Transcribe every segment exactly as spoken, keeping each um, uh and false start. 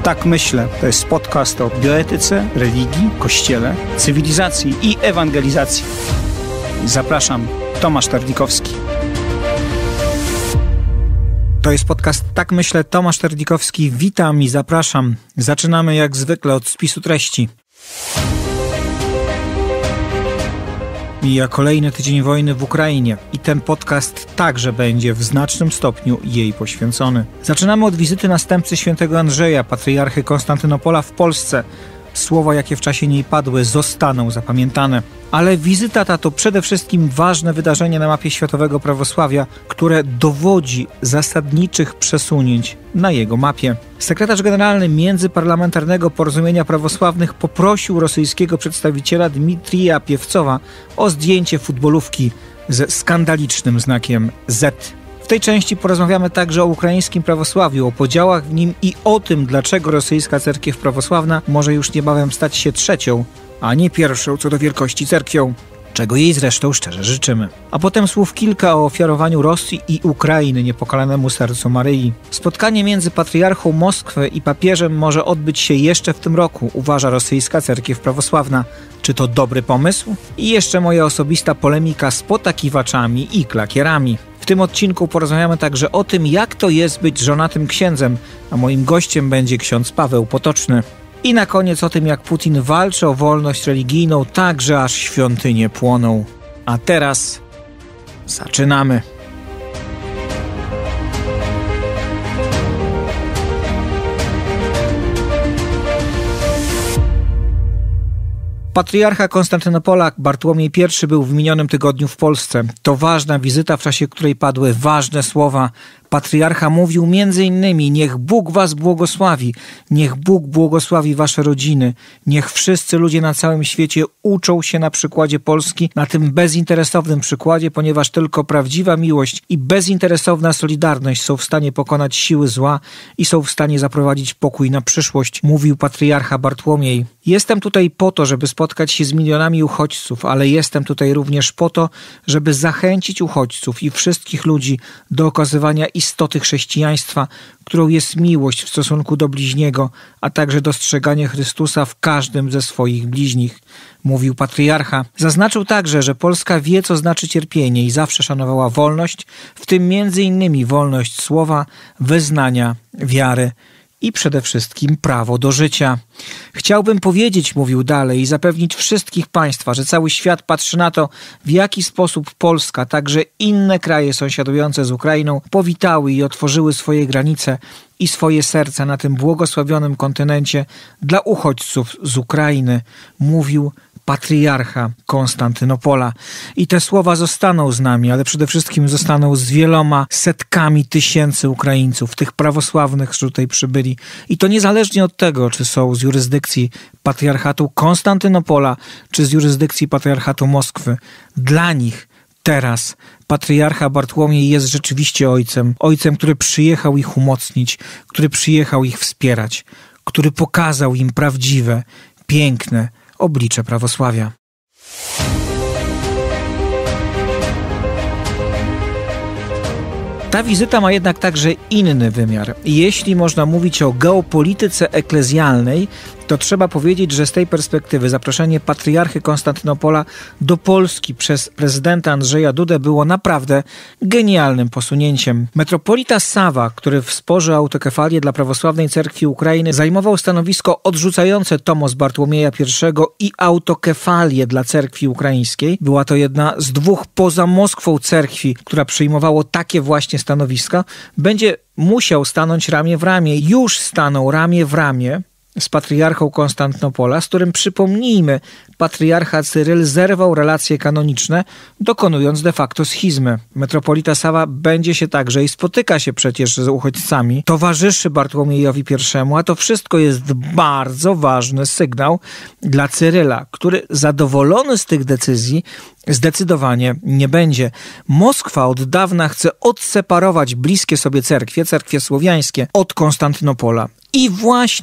Tak myślę. To jest podcast o bioetyce, religii, kościele, cywilizacji i ewangelizacji. Zapraszam, Tomasz Tardikowski. To jest podcast Tak myślę, Tomasz Tardikowski. Witam i zapraszam. Zaczynamy jak zwykle od spisu treści. Mija kolejny tydzień wojny w Ukrainie i ten podcast także będzie w znacznym stopniu jej poświęcony. Zaczynamy od wizyty następcy świętego Andrzeja, patriarchy Konstantynopola w Polsce. Słowa, jakie w czasie niej padły, zostaną zapamiętane. Ale wizyta ta to przede wszystkim ważne wydarzenie na mapie światowego prawosławia, które dowodzi zasadniczych przesunięć na jego mapie. Sekretarz generalny Międzyparlamentarnego Porozumienia Prawosławnych poprosił rosyjskiego przedstawiciela Dmitrija Piewcowa o zdjęcie futbolówki ze skandalicznym znakiem Z. W tej części porozmawiamy także o ukraińskim prawosławiu, o podziałach w nim i o tym, dlaczego rosyjska cerkiew prawosławna może już niebawem stać się trzecią, a nie pierwszą co do wielkości cerkwią, czego jej zresztą szczerze życzymy. A potem słów kilka o ofiarowaniu Rosji i Ukrainy niepokalanemu sercu Maryi. Spotkanie między patriarchą Moskwy i papieżem może odbyć się jeszcze w tym roku, uważa rosyjska cerkiew prawosławna. Czy to dobry pomysł? I jeszcze moja osobista polemika z potakiwaczami i klakierami. W tym odcinku porozmawiamy także o tym, jak to jest być żonatym księdzem, a moim gościem będzie ksiądz Paweł Potoczny. I na koniec o tym, jak Putin walczy o wolność religijną, tak że aż świątynie płoną. A teraz zaczynamy. Patriarcha Konstantynopola Bartłomiej I był w minionym tygodniu w Polsce. To ważna wizyta, w czasie której padły ważne słowa. Patriarcha mówił między innymi: niech Bóg was błogosławi, niech Bóg błogosławi wasze rodziny, niech wszyscy ludzie na całym świecie uczą się na przykładzie Polski, na tym bezinteresownym przykładzie, ponieważ tylko prawdziwa miłość i bezinteresowna solidarność są w stanie pokonać siły zła i są w stanie zaprowadzić pokój na przyszłość, mówił patriarcha Bartłomiej. Jestem tutaj po to, żeby spotkać się z milionami uchodźców, ale jestem tutaj również po to, żeby zachęcić uchodźców i wszystkich ludzi do okazywania istoty chrześcijaństwa, którą jest miłość w stosunku do bliźniego, a także dostrzeganie Chrystusa w każdym ze swoich bliźnich, mówił patriarcha. Zaznaczył także, że Polska wie, co znaczy cierpienie i zawsze szanowała wolność, w tym między innymi wolność słowa, wyznania, wiary i przede wszystkim prawo do życia. Chciałbym powiedzieć, mówił dalej, i zapewnić wszystkich państwa, że cały świat patrzy na to, w jaki sposób Polska, także inne kraje sąsiadujące z Ukrainą powitały i otworzyły swoje granice i swoje serca na tym błogosławionym kontynencie dla uchodźców z Ukrainy, mówił patriarcha Konstantynopola. I te słowa zostaną z nami, ale przede wszystkim zostaną z wieloma setkami tysięcy Ukraińców, tych prawosławnych, którzy tutaj przybyli. I to niezależnie od tego, czy są z jurysdykcji patriarchatu Konstantynopola, czy z jurysdykcji patriarchatu Moskwy. Dla nich teraz patriarcha Bartłomiej jest rzeczywiście ojcem. Ojcem, który przyjechał ich umocnić, który przyjechał ich wspierać, który pokazał im prawdziwe, piękne oblicze prawosławia. Ta wizyta ma jednak także inny wymiar. Jeśli można mówić o geopolityce eklezjalnej, to trzeba powiedzieć, że z tej perspektywy zaproszenie patriarchy Konstantynopola do Polski przez prezydenta Andrzeja Dudę było naprawdę genialnym posunięciem. Metropolita Sawa, który w sporze o autokefalię dla prawosławnej cerkwi Ukrainy zajmował stanowisko odrzucające tomos Bartłomieja I i autokefalię dla cerkwi ukraińskiej, była to jedna z dwóch poza Moskwą cerkwi, która przyjmowało takie właśnie stanowiska, będzie musiał stanąć ramię w ramię. Już stanął ramię w ramię z patriarchą Konstantynopola, z którym, przypomnijmy, patriarcha Cyryl zerwał relacje kanoniczne, dokonując de facto schizmy. Metropolita Sawa będzie się także i spotyka się przecież z uchodźcami, towarzyszy Bartłomiejowi I, a to wszystko jest bardzo ważny sygnał dla Cyryla, który zadowolony z tych decyzji zdecydowanie nie będzie. Moskwa od dawna chce odseparować bliskie sobie cerkwie, cerkwie słowiańskie, od Konstantynopola. I właśnie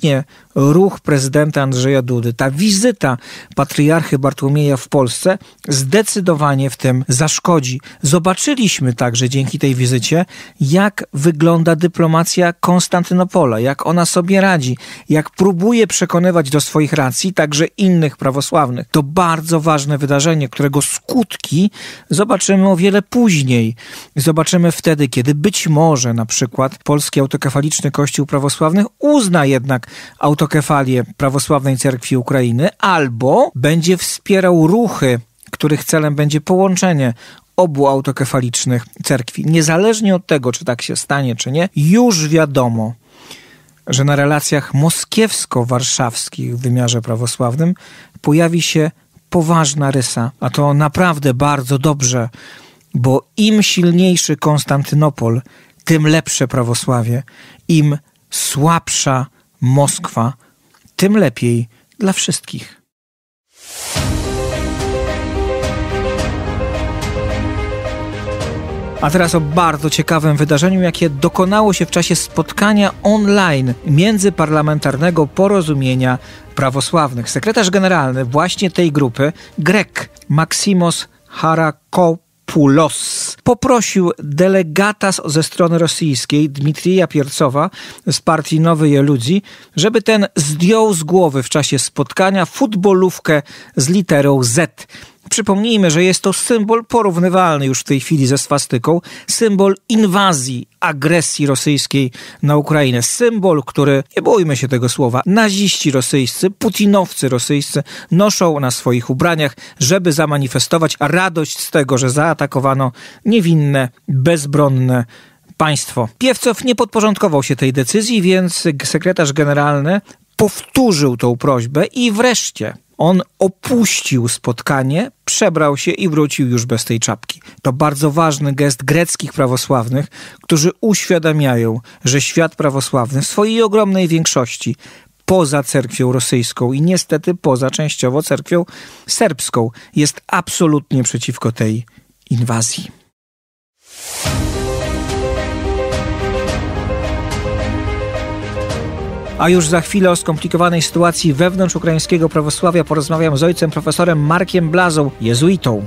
ruch prezydenta Andrzeja Dudy, ta wizyta patriarchy Bartłomieja w Polsce zdecydowanie w tym zaszkodzi. Zobaczyliśmy także dzięki tej wizycie, jak wygląda dyplomacja Konstantynopola, jak ona sobie radzi, jak próbuje przekonywać do swoich racji także innych prawosławnych. To bardzo ważne wydarzenie, którego skutki zobaczymy o wiele później. Zobaczymy wtedy, kiedy być może na przykład Polski Autokefaliczny Kościół Prawosławny uzna jednak autokefalię Prawosławnej Cerkwi Ukrainy albo będzie wspierał ruchy, których celem będzie połączenie obu autokefalicznych cerkwi. Niezależnie od tego, czy tak się stanie, czy nie, już wiadomo, że na relacjach moskiewsko-warszawskich w wymiarze prawosławnym pojawi się poważna rysa. A to naprawdę bardzo dobrze, bo im silniejszy Konstantynopol, tym lepsze prawosławie. Im słabsza Moskwa, tym lepiej dla wszystkich. A teraz o bardzo ciekawym wydarzeniu, jakie dokonało się w czasie spotkania online Międzyparlamentarnego Porozumienia Prawosławnych. Sekretarz generalny właśnie tej grupy, Grek Maksimos Harakopoulos, poprosił delegata ze strony rosyjskiej, Dmitrija Piercowa z partii Nowej Ludzi, żeby ten zdjął z głowy w czasie spotkania futbolówkę z literą Z. Przypomnijmy, że jest to symbol porównywalny już w tej chwili ze swastyką, symbol inwazji, agresji rosyjskiej na Ukrainę. Symbol, który, nie bójmy się tego słowa, naziści rosyjscy, putinowcy rosyjscy noszą na swoich ubraniach, żeby zamanifestować radość z tego, że zaatakowano niewinne, bezbronne państwo. Piewcow nie podporządkował się tej decyzji, więc sekretarz generalny powtórzył tą prośbę i wreszcie on opuścił spotkanie, przebrał się i wrócił już bez tej czapki. To bardzo ważny gest greckich prawosławnych, którzy uświadamiają, że świat prawosławny w swojej ogromnej większości poza cerkwią rosyjską i niestety poza częściowo cerkwią serbską jest absolutnie przeciwko tej inwazji. A już za chwilę o skomplikowanej sytuacji wewnątrz ukraińskiego prawosławia porozmawiam z ojcem profesorem Markiem Blazą, jezuitą.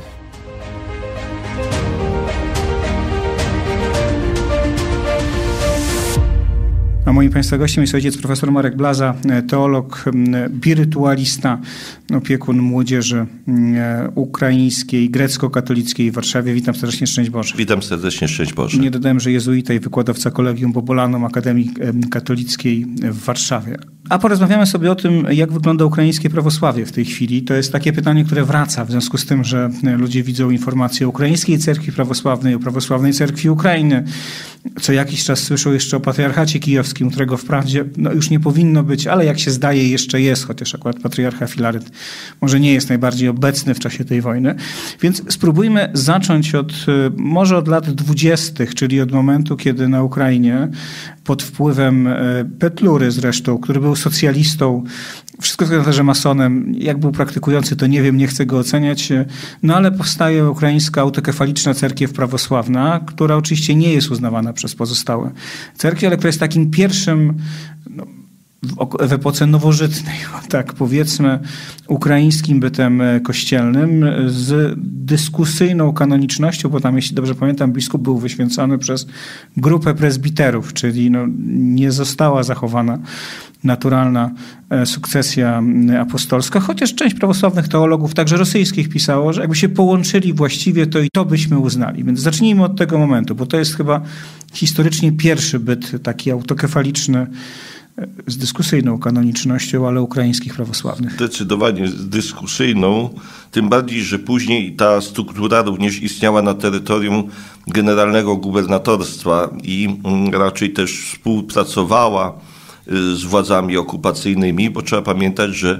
A moim Państwa gościem jest ojciec profesor Marek Blaza, teolog, birytualista, opiekun młodzieży ukraińskiej, grecko-katolickiej w Warszawie. Witam serdecznie, szczęść Boże. Witam serdecznie, szczęść Boże. Nie dodałem, że jezuita i wykładowca Collegium Bobolanum Akademii Katolickiej w Warszawie. A porozmawiamy sobie o tym, jak wygląda ukraińskie prawosławie w tej chwili. To jest takie pytanie, które wraca w związku z tym, że ludzie widzą informacje o ukraińskiej cerkwi prawosławnej, o prawosławnej cerkwi Ukrainy. Co jakiś czas słyszą jeszcze o patriarchacie kijowskim, którego wprawdzie no, już nie powinno być, ale jak się zdaje jeszcze jest, chociaż akurat patriarcha Filaret może nie jest najbardziej obecny w czasie tej wojny. Więc spróbujmy zacząć od, może od lat dwudziestych, czyli od momentu, kiedy na Ukrainie pod wpływem Petlury zresztą, który był socjalistą, wszystko zgadza, że masonem, jak był praktykujący, to nie wiem, nie chcę go oceniać, no ale powstaje ukraińska autokefaliczna cerkiew prawosławna, która oczywiście nie jest uznawana przez pozostałe cerkwie, ale która jest takim pierwszym, no, w epoce nowożytnej, tak powiedzmy, ukraińskim bytem kościelnym z dyskusyjną kanonicznością, bo tam, jeśli dobrze pamiętam, biskup był wyświęcony przez grupę prezbiterów, czyli no, nie została zachowana naturalna sukcesja apostolska, chociaż część prawosławnych teologów, także rosyjskich, pisało, że jakby się połączyli właściwie, to i to byśmy uznali. Więc zacznijmy od tego momentu, bo to jest chyba historycznie pierwszy byt taki autokefaliczny z dyskusyjną kanonicznością, ale ukraińskich prawosławnych. Zdecydowanie z dyskusyjną, tym bardziej, że później ta struktura również istniała na terytorium generalnego gubernatorstwa i raczej też współpracowała z władzami okupacyjnymi, bo trzeba pamiętać, że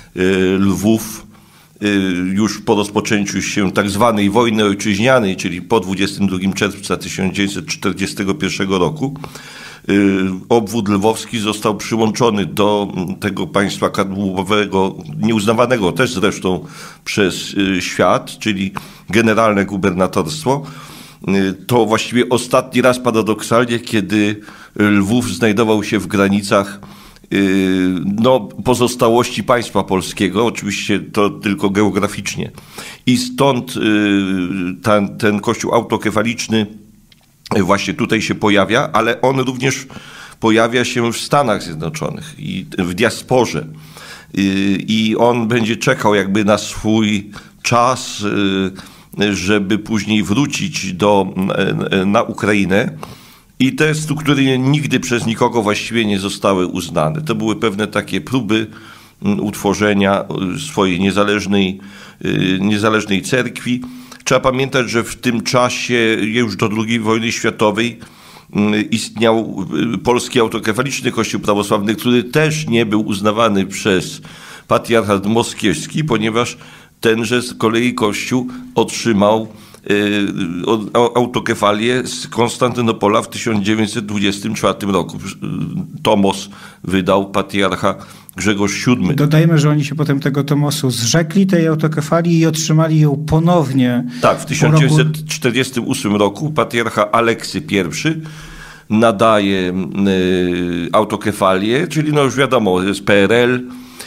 Lwów już po rozpoczęciu się tak zwanej wojny ojczyźnianej, czyli po dwudziestego drugiego czerwca tysiąc dziewięćset czterdziestego pierwszego roku, obwód lwowski został przyłączony do tego państwa kadłubowego, nieuznawanego też zresztą przez świat, czyli generalne gubernatorstwo. To właściwie ostatni raz paradoksalnie, kiedy Lwów znajdował się w granicach no, pozostałości państwa polskiego, oczywiście to tylko geograficznie. I stąd ten, ten kościół autokefaliczny właśnie tutaj się pojawia, ale on również pojawia się w Stanach Zjednoczonych i w diasporze. I on będzie czekał jakby na swój czas, żeby później wrócić do, na Ukrainę. I te struktury nigdy przez nikogo właściwie nie zostały uznane. To były pewne takie próby utworzenia swojej niezależnej, niezależnej cerkwi. Trzeba pamiętać, że w tym czasie, już do drugiej wojny światowej, istniał polski autokefaliczny kościół prawosławny, który też nie był uznawany przez patriarchat moskiewski, ponieważ tenże z kolei kościół otrzymał autokefalię z Konstantynopola w tysiąc dziewięćset dwudziestym czwartym roku. Tomos wydał patriarcha Grzegorz siódmy. Dodajmy, że oni się potem tego tomosu zrzekli, tej autokefalii, i otrzymali ją ponownie. Tak, w tysiąc dziewięćset czterdziestym ósmym roku patriarcha Aleksy pierwszy nadaje autokefalię, czyli no już wiadomo, jest P R L,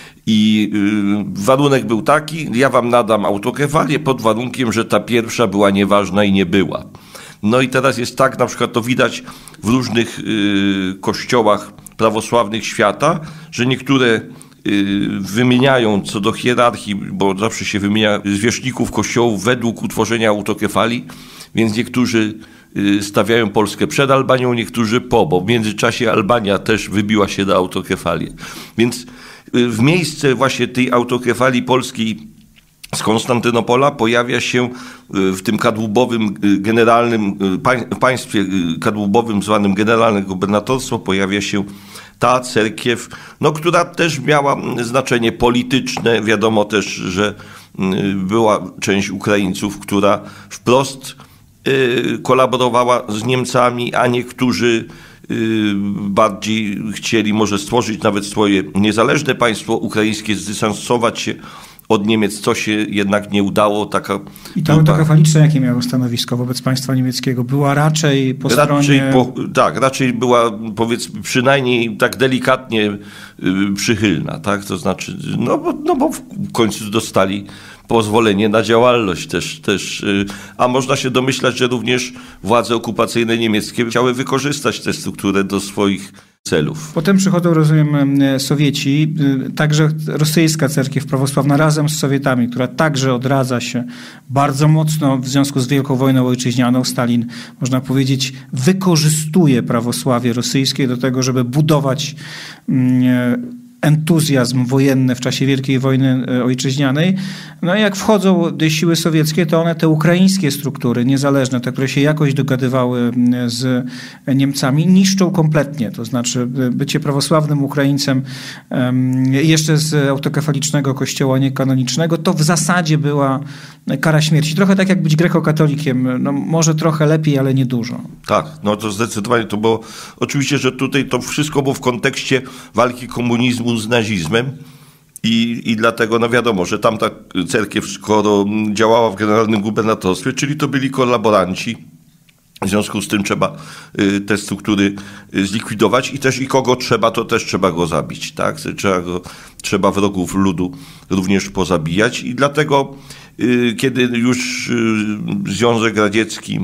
i warunek był taki: ja wam nadam autokefalię pod warunkiem, że ta pierwsza była nieważna i nie była. No i teraz jest tak, na przykład to widać w różnych y, kościołach prawosławnych świata, że niektóre y, wymieniają co do hierarchii, bo zawsze się wymienia zwierzchników kościołów według utworzenia autokefalii, więc niektórzy y, stawiają Polskę przed Albanią, niektórzy po, bo w międzyczasie Albania też wybiła się na autokefalię. Więc w miejsce właśnie tej autokefalii polskiej z Konstantynopola pojawia się w tym kadłubowym generalnym, w państwie kadłubowym zwanym generalne gubernatorstwo, pojawia się ta cerkiew, no, która też miała znaczenie polityczne. Wiadomo też, że była część Ukraińców, która wprost kolaborowała z Niemcami, a niektórzy bardziej chcieli może stworzyć nawet swoje niezależne państwo ukraińskie, zdystansować się od Niemiec, co się jednak nie udało. Taka I ta autokefaliczna jakie miało stanowisko wobec państwa niemieckiego? Była raczej po raczej stronie... Po, tak, raczej była, powiedzmy, przynajmniej tak delikatnie y, przychylna, tak? To znaczy, no bo, no bo w końcu dostali pozwolenie na działalność też, też, a można się domyślać, że również władze okupacyjne niemieckie chciały wykorzystać tę strukturę do swoich celów. Potem przychodzą, rozumiem, Sowieci, także rosyjska cerkiew prawosławna razem z Sowietami, która także odradza się bardzo mocno w związku z Wielką Wojną Ojczyźnianą. Stalin, można powiedzieć, wykorzystuje prawosławie rosyjskie do tego, żeby budować entuzjazm wojenny w czasie Wielkiej Wojny Ojczyźnianej. No i jak wchodzą siły sowieckie, to one te ukraińskie struktury niezależne, te, które się jakoś dogadywały z Niemcami, niszczą kompletnie. To znaczy bycie prawosławnym Ukraińcem jeszcze z autokefalicznego kościoła niekanonicznego, to w zasadzie była kara śmierci. Trochę tak jak być grekokatolikiem. No, może trochę lepiej, ale nie dużo. Tak, no to zdecydowanie to było. Oczywiście, że tutaj to wszystko było w kontekście walki komunizmu z nazizmem i, i dlatego no wiadomo, że tamta cerkiew, skoro działała w generalnym gubernatorstwie, czyli to byli kolaboranci, w związku z tym trzeba te struktury zlikwidować i też i kogo trzeba, to też trzeba go zabić, tak? Trzeba, go, trzeba wrogów ludu również pozabijać i dlatego kiedy już Związek Radziecki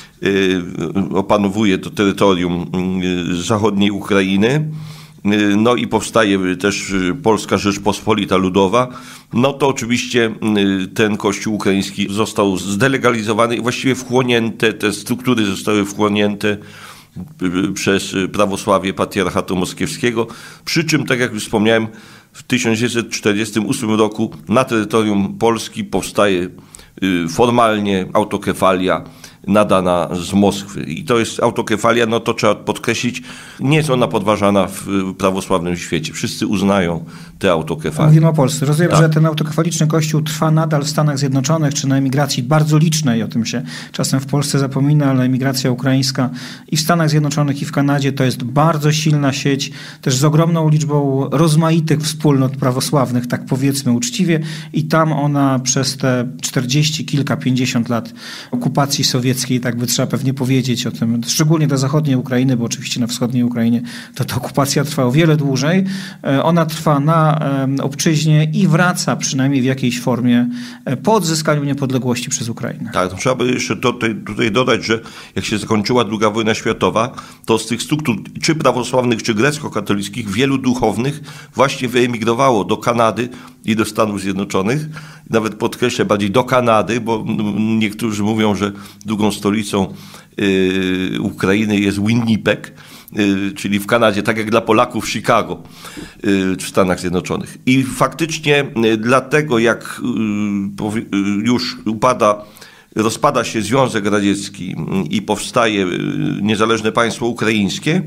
opanowuje to terytorium zachodniej Ukrainy, no i powstaje też Polska Rzeczpospolita Ludowa, no to oczywiście ten kościół ukraiński został zdelegalizowany i właściwie wchłonięte, te struktury zostały wchłonięte przez prawosławie patriarchatu moskiewskiego, przy czym, tak jak już wspomniałem, w tysiąc dziewięćset czterdziestym ósmym roku na terytorium Polski powstaje formalnie autokefalia nadana z Moskwy. I to jest autokefalia, no to trzeba podkreślić, nie jest ona podważana w prawosławnym świecie. Wszyscy uznają te autokefalie. Mówimy o Polsce. Rozumiem, tak. że ten autokefaliczny kościół trwa nadal w Stanach Zjednoczonych, czy na emigracji bardzo licznej, o tym się czasem w Polsce zapomina, ale emigracja ukraińska i w Stanach Zjednoczonych, i w Kanadzie to jest bardzo silna sieć, też z ogromną liczbą rozmaitych wspólnot prawosławnych, tak powiedzmy uczciwie, i tam ona przez te czterdzieści kilka, pięćdziesiąt lat okupacji sowieckiej radzieckiej, tak by trzeba pewnie powiedzieć o tym, szczególnie do zachodniej Ukrainy, bo oczywiście na wschodniej Ukrainie to ta okupacja trwa o wiele dłużej. Ona trwa na obczyźnie i wraca przynajmniej w jakiejś formie po odzyskaniu niepodległości przez Ukrainę. Tak, to trzeba by jeszcze tutaj, tutaj dodać, że jak się zakończyła druga wojna światowa, to z tych struktur czy prawosławnych, czy grecko-katolickich wielu duchownych właśnie wyemigrowało do Kanady i do Stanów Zjednoczonych. Nawet podkreślę bardziej do Kanady, bo niektórzy mówią, że drugą stolicą y, Ukrainy jest Winnipeg, y, czyli w Kanadzie, tak jak dla Polaków Chicago y, w Stanach Zjednoczonych. I faktycznie y, dlatego jak y, y, już upada rozpada się Związek Radziecki i powstaje niezależne państwo ukraińskie,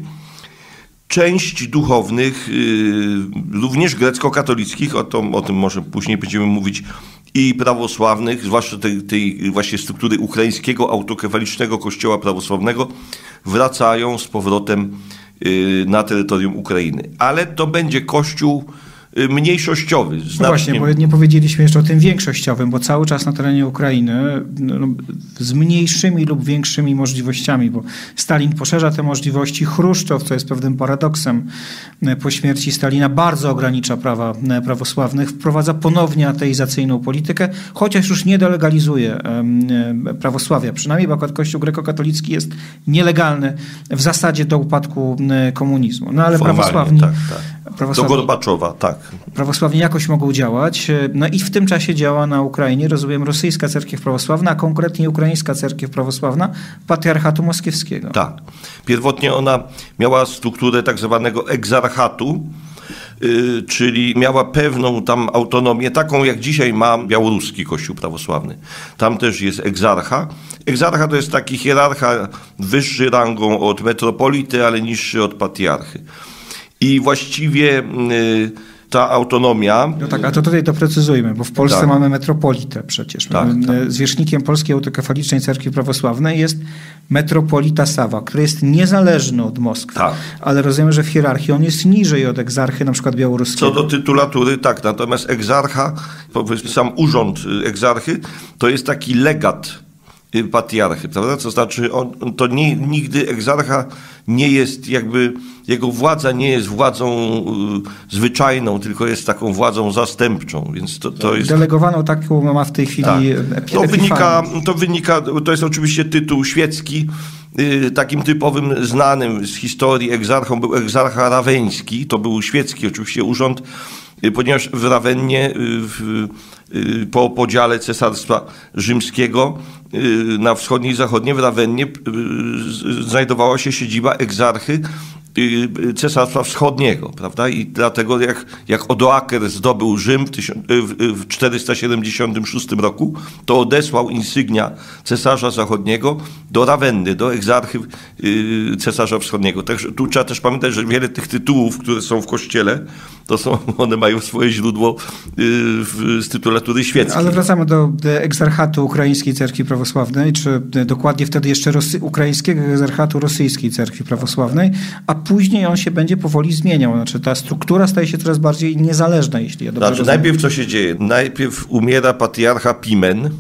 część duchownych, również grecko-katolickich, o, to, o tym może później będziemy mówić, i prawosławnych, zwłaszcza tej, tej właśnie struktury ukraińskiego autokefalicznego kościoła prawosławnego, wracają z powrotem na terytorium Ukrainy. Ale to będzie kościół mniejszościowy. No właśnie, bo nie powiedzieliśmy jeszcze o tym większościowym, bo cały czas na terenie Ukrainy no, z mniejszymi lub większymi możliwościami, bo Stalin poszerza te możliwości, Chruszczow, co jest pewnym paradoksem, po śmierci Stalina bardzo ogranicza prawa prawosławnych, wprowadza ponownie ateizacyjną politykę, chociaż już nie delegalizuje prawosławia, przynajmniej, bo akurat Kościół grekokatolicki jest nielegalny w zasadzie do upadku komunizmu. No ale Formalnie, prawosławni... Tak, tak. Prawosławni, do Gorbaczowa, tak. Prawosławni jakoś mogą działać. No i w tym czasie działa na Ukrainie, rozumiem, rosyjska cerkiew prawosławna, a konkretnie ukraińska cerkiew prawosławna Patriarchatu Moskiewskiego. Tak. Pierwotnie ona miała strukturę tak zwanego egzarchatu, yy, czyli miała pewną tam autonomię, taką jak dzisiaj ma białoruski kościół prawosławny. Tam też jest egzarcha. Egzarcha to jest taki hierarcha wyższy rangą od metropolity, ale niższy od patriarchy. I właściwie y, ta autonomia... No tak, a to tutaj doprecyzujmy, bo w Polsce tak. mamy metropolitę przecież. Tak, tak. Zwierzchnikiem Polskiej Autokefalicznej Cerkwi Prawosławnej jest metropolita Sawa, który jest niezależny od Moskwy. Tak. Ale rozumiem, że w hierarchii on jest niżej od egzarchy na przykład białoruskiego. Co do tytulatury, tak. Natomiast egzarcha, powiedzmy sam urząd egzarchy, to jest taki legat patriarchy, prawda? To znaczy on, to nie, nigdy egzarcha nie jest jakby, jego władza nie jest władzą y, zwyczajną, tylko jest taką władzą zastępczą, więc to, to jest... Delegowaną taką ma w tej chwili tak. epi- to wynika, to wynika, to jest oczywiście tytuł świecki, y, takim typowym, znanym z historii egzarchą był egzarcha raweński, to był świecki oczywiście urząd, y, ponieważ w Rawennie y, w, y, po podziale Cesarstwa Rzymskiego na wschodnie i zachodnie, w Rawennie znajdowała się siedziba egzarchy Cesarstwa Wschodniego, prawda? I dlatego jak, jak Odoaker zdobył Rzym w, tysiąc, w czterysta siedemdziesiątym szóstym roku, to odesłał insygnia Cesarza Zachodniego do Rawenny, do egzarchy Cesarza Wschodniego. Także tu trzeba też pamiętać, że wiele tych tytułów, które są w Kościele, to są, one mają swoje źródło w, z tytulatury świeckiej. Ale wracamy do egzarchatu Ukraińskiej Cerkwi Prawosławnej, czy dokładnie wtedy jeszcze Rosy, Ukraińskiego Egzarchatu Rosyjskiej Cerkwi Prawosławnej, a później on się będzie powoli zmieniał. Znaczy ta struktura staje się coraz bardziej niezależna, jeśli ja dobrze znaczy, rozumiem. Najpierw co się dzieje? Najpierw umiera patriarcha Pimen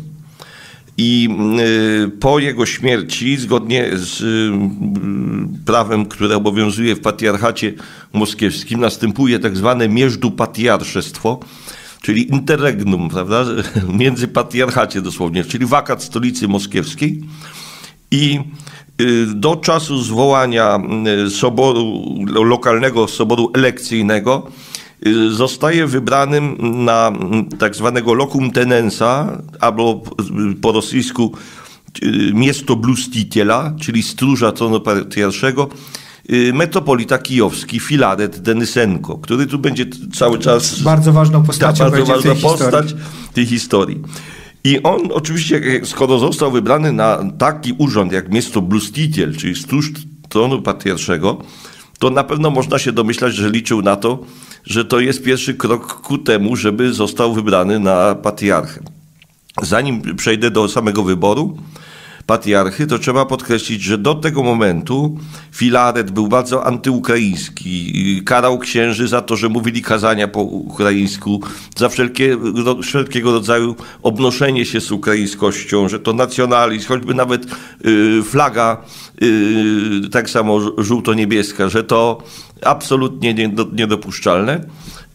i y, po jego śmierci, zgodnie z y, prawem, które obowiązuje w patriarchacie moskiewskim, następuje tak zwane mierzdupatriarszestwo, czyli interregnum, prawda, między patriarchacie dosłownie, czyli wakat stolicy moskiewskiej i do czasu zwołania soboru, lokalnego soboru elekcyjnego zostaje wybranym na tak zwanego locum tenensa, albo po rosyjsku miastoblusticiela, czyli stróża tronu patriarszego, metropolita kijowski Filaret Denisenko, który tu będzie cały czas... Bardzo ważną postacią ta, bardzo ważna tej postać historii. tej historii. I on oczywiście, skoro został wybrany na taki urząd jak miastoblusticiel, czyli stróż tronu patriarszego, to na pewno można się domyślać, że liczył na to, że to jest pierwszy krok ku temu, żeby został wybrany na patriarchę. Zanim przejdę do samego wyboru, patriarchy, to trzeba podkreślić, że do tego momentu Filaret był bardzo antyukraiński. Karał księży za to, że mówili kazania po ukraińsku, za wszelkie, wszelkiego rodzaju obnoszenie się z ukraińskością, że to nacjonalizm, choćby nawet y, flaga y, tak samo żółto-niebieska, że to absolutnie niedopuszczalne. Y,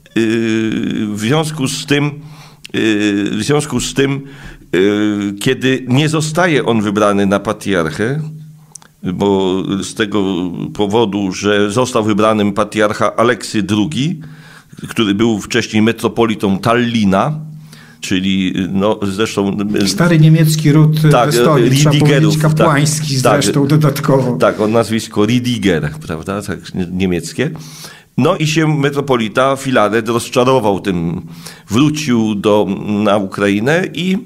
w związku z tym, y, w związku z tym kiedy nie zostaje on wybrany na patriarchę, bo z tego powodu, że został wybranym patriarcha Aleksy drugi, który był wcześniej metropolitą Tallina, czyli no zresztą... Stary niemiecki ród tak, Westolii, trzeba powiedzieć kapłański tak, zresztą tak, dodatkowo. Tak, on nazwisko Riediger, prawda, tak, niemieckie. No i się metropolita Filaret rozczarował tym, wrócił do, na Ukrainę i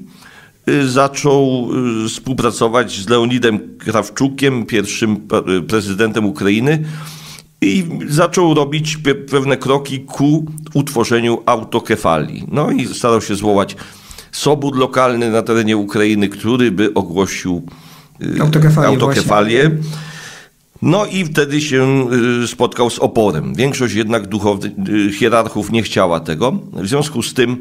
zaczął współpracować z Leonidem Krawczukiem, pierwszym prezydentem Ukrainy, i zaczął robić pe- pewne kroki ku utworzeniu autokefalii. No i starał się zwołać sobór lokalny na terenie Ukrainy, który by ogłosił autokefalię. autokefalię. No i wtedy się spotkał z oporem. Większość jednak duchownych, hierarchów nie chciała tego. W związku z tym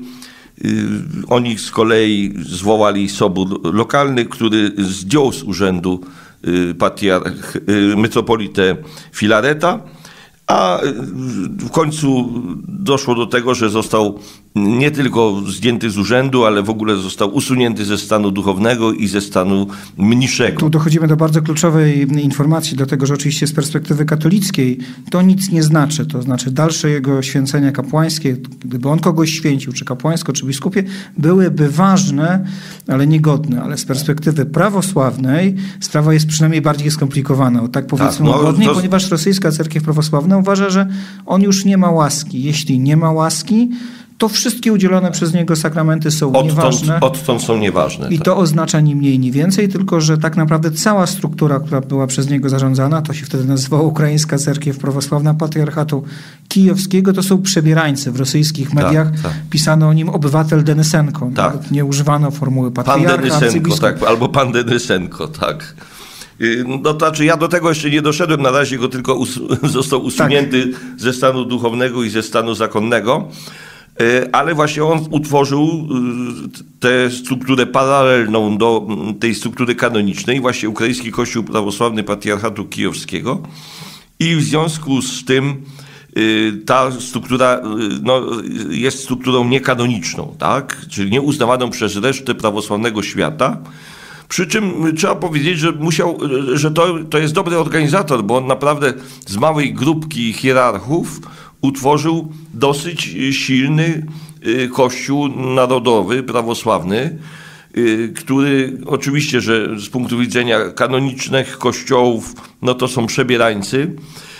oni z kolei zwołali sobór lokalny, który zdjął z urzędu patriarch, metropolitę Filareta, a w końcu doszło do tego, że został nie tylko zdjęty z urzędu, ale w ogóle został usunięty ze stanu duchownego i ze stanu mniszego. Tu dochodzimy do bardzo kluczowej informacji, dlatego że oczywiście z perspektywy katolickiej to nic nie znaczy. To znaczy dalsze jego święcenia kapłańskie, gdyby on kogoś święcił, czy kapłańsko, czy biskupie, byłyby ważne, ale niegodne. Ale z perspektywy prawosławnej sprawa jest przynajmniej bardziej skomplikowana. O tak powiedzmy tak, no, łagodnie, to... ponieważ rosyjska cerkiew prawosławna uważa, że on już nie ma łaski. Jeśli nie ma łaski, to wszystkie udzielone przez niego sakramenty są odtąd, nieważne. Odtąd są nieważne. I tak. to oznacza ni mniej, ni więcej, tylko że tak naprawdę cała struktura, która była przez niego zarządzana, to się wtedy nazywała Ukraińska Cerkiew Prawosławna Patriarchatu Kijowskiego, to są przebierańcy. W rosyjskich mediach tak, tak. pisano o nim obywatel Denysenko. Tak. Nawet nie używano formuły patriarcha, pan Denysenko, tak, albo pan Denysenko, tak. No to znaczy ja do tego jeszcze nie doszedłem, na razie go tylko us- został usunięty tak. ze stanu duchownego i ze stanu zakonnego, ale właśnie on utworzył tę strukturę paralelną do tej struktury kanonicznej, właśnie Ukraiński Kościół Prawosławny Patriarchatu Kijowskiego, i w związku z tym ta struktura no, jest strukturą niekanoniczną, tak? Czyli nieuznawaną przez resztę prawosławnego świata. Przy czym trzeba powiedzieć, że musiał, że to, to jest dobry organizator, bo on naprawdę z małej grupki hierarchów utworzył dosyć silny kościół narodowy, prawosławny, który oczywiście, że z punktu widzenia kanonicznych kościołów, no to są przebierańcy,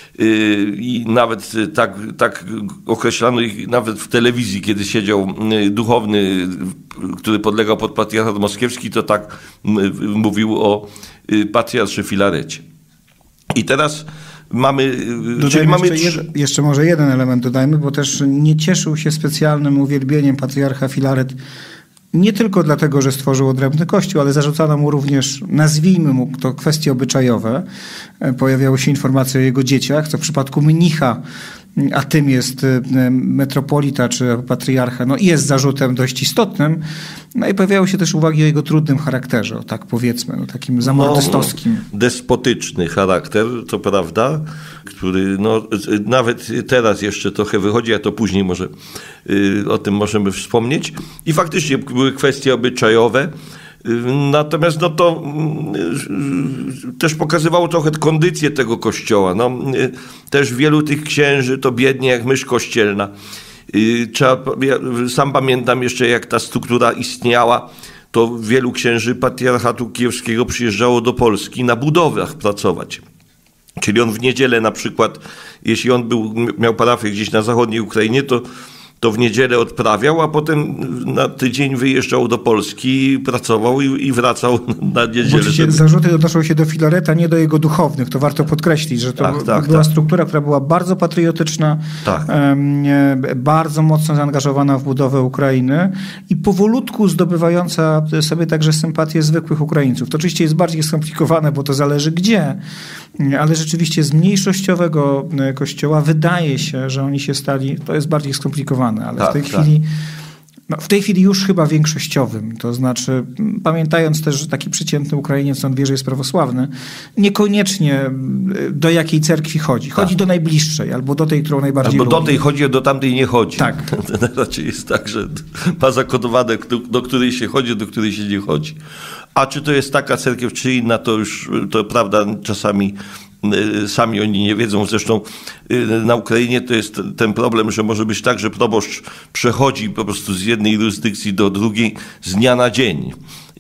i nawet tak, tak określano ich nawet w telewizji, kiedy siedział duchowny, który podlegał pod patriarchat moskiewski, to tak mówił o patriarsze Filarecie. I teraz mamy... Czyli mamy jeszcze, jed, jeszcze może jeden element dodajmy, bo też nie cieszył się specjalnym uwielbieniem patriarcha Filaret, nie tylko dlatego, że stworzył odrębny kościół, ale zarzucano mu również, nazwijmy mu to kwestie obyczajowe. Pojawiały się informacje o jego dzieciach, co w przypadku mnicha, a tym jest metropolita czy patriarcha, no jest zarzutem dość istotnym. No i pojawiały się też uwagi o jego trudnym charakterze, tak powiedzmy, no, takim zamordystowskim. No, despotyczny charakter, to prawda, który no, nawet teraz jeszcze trochę wychodzi, a to później może y, o tym możemy wspomnieć. I faktycznie były kwestie obyczajowe. Natomiast no to też pokazywało trochę kondycję tego kościoła. No, też wielu tych księży to biednie jak mysz kościelna. Trzeba, ja sam pamiętam jeszcze, jak ta struktura istniała, to wielu księży patriarchatu kijowskiego przyjeżdżało do Polski na budowach pracować. Czyli on w niedzielę na przykład, jeśli on był, miał parafię gdzieś na zachodniej Ukrainie, to to w niedzielę odprawiał, a potem na tydzień wyjeżdżał do Polski, pracował i, i wracał na niedzielę. Oczywiście zarzuty odnoszą się do Filareta, nie do jego duchownych. To warto podkreślić, że to tak, tak, była tak. struktura, która była bardzo patriotyczna, tak. em, bardzo mocno zaangażowana w budowę Ukrainy i powolutku zdobywająca sobie także sympatię zwykłych Ukraińców. To oczywiście jest bardziej skomplikowane, bo to zależy gdzie, ale rzeczywiście z mniejszościowego kościoła wydaje się, że oni się stali, to jest bardziej skomplikowane. Ale tak, w tej tak. chwili no, w tej chwili już chyba większościowym, to znaczy pamiętając też, że taki przeciętny Ukrainiec, on wie, że jest prawosławny, niekoniecznie do jakiej cerkwi chodzi. Chodzi tak. do najbliższej, albo do tej, którą najbardziej Albo lubi. do tej chodzi, a do tamtej nie chodzi. Tak. To raczej jest tak, że ma zakodowane, do, do której się chodzi, do której się nie chodzi. A czy to jest taka cerkiew, czy inna, to już, to prawda, czasami sami oni nie wiedzą. Zresztą na Ukrainie to jest ten problem, że może być tak, że proboszcz przechodzi po prostu z jednej jurysdykcji do drugiej z dnia na dzień.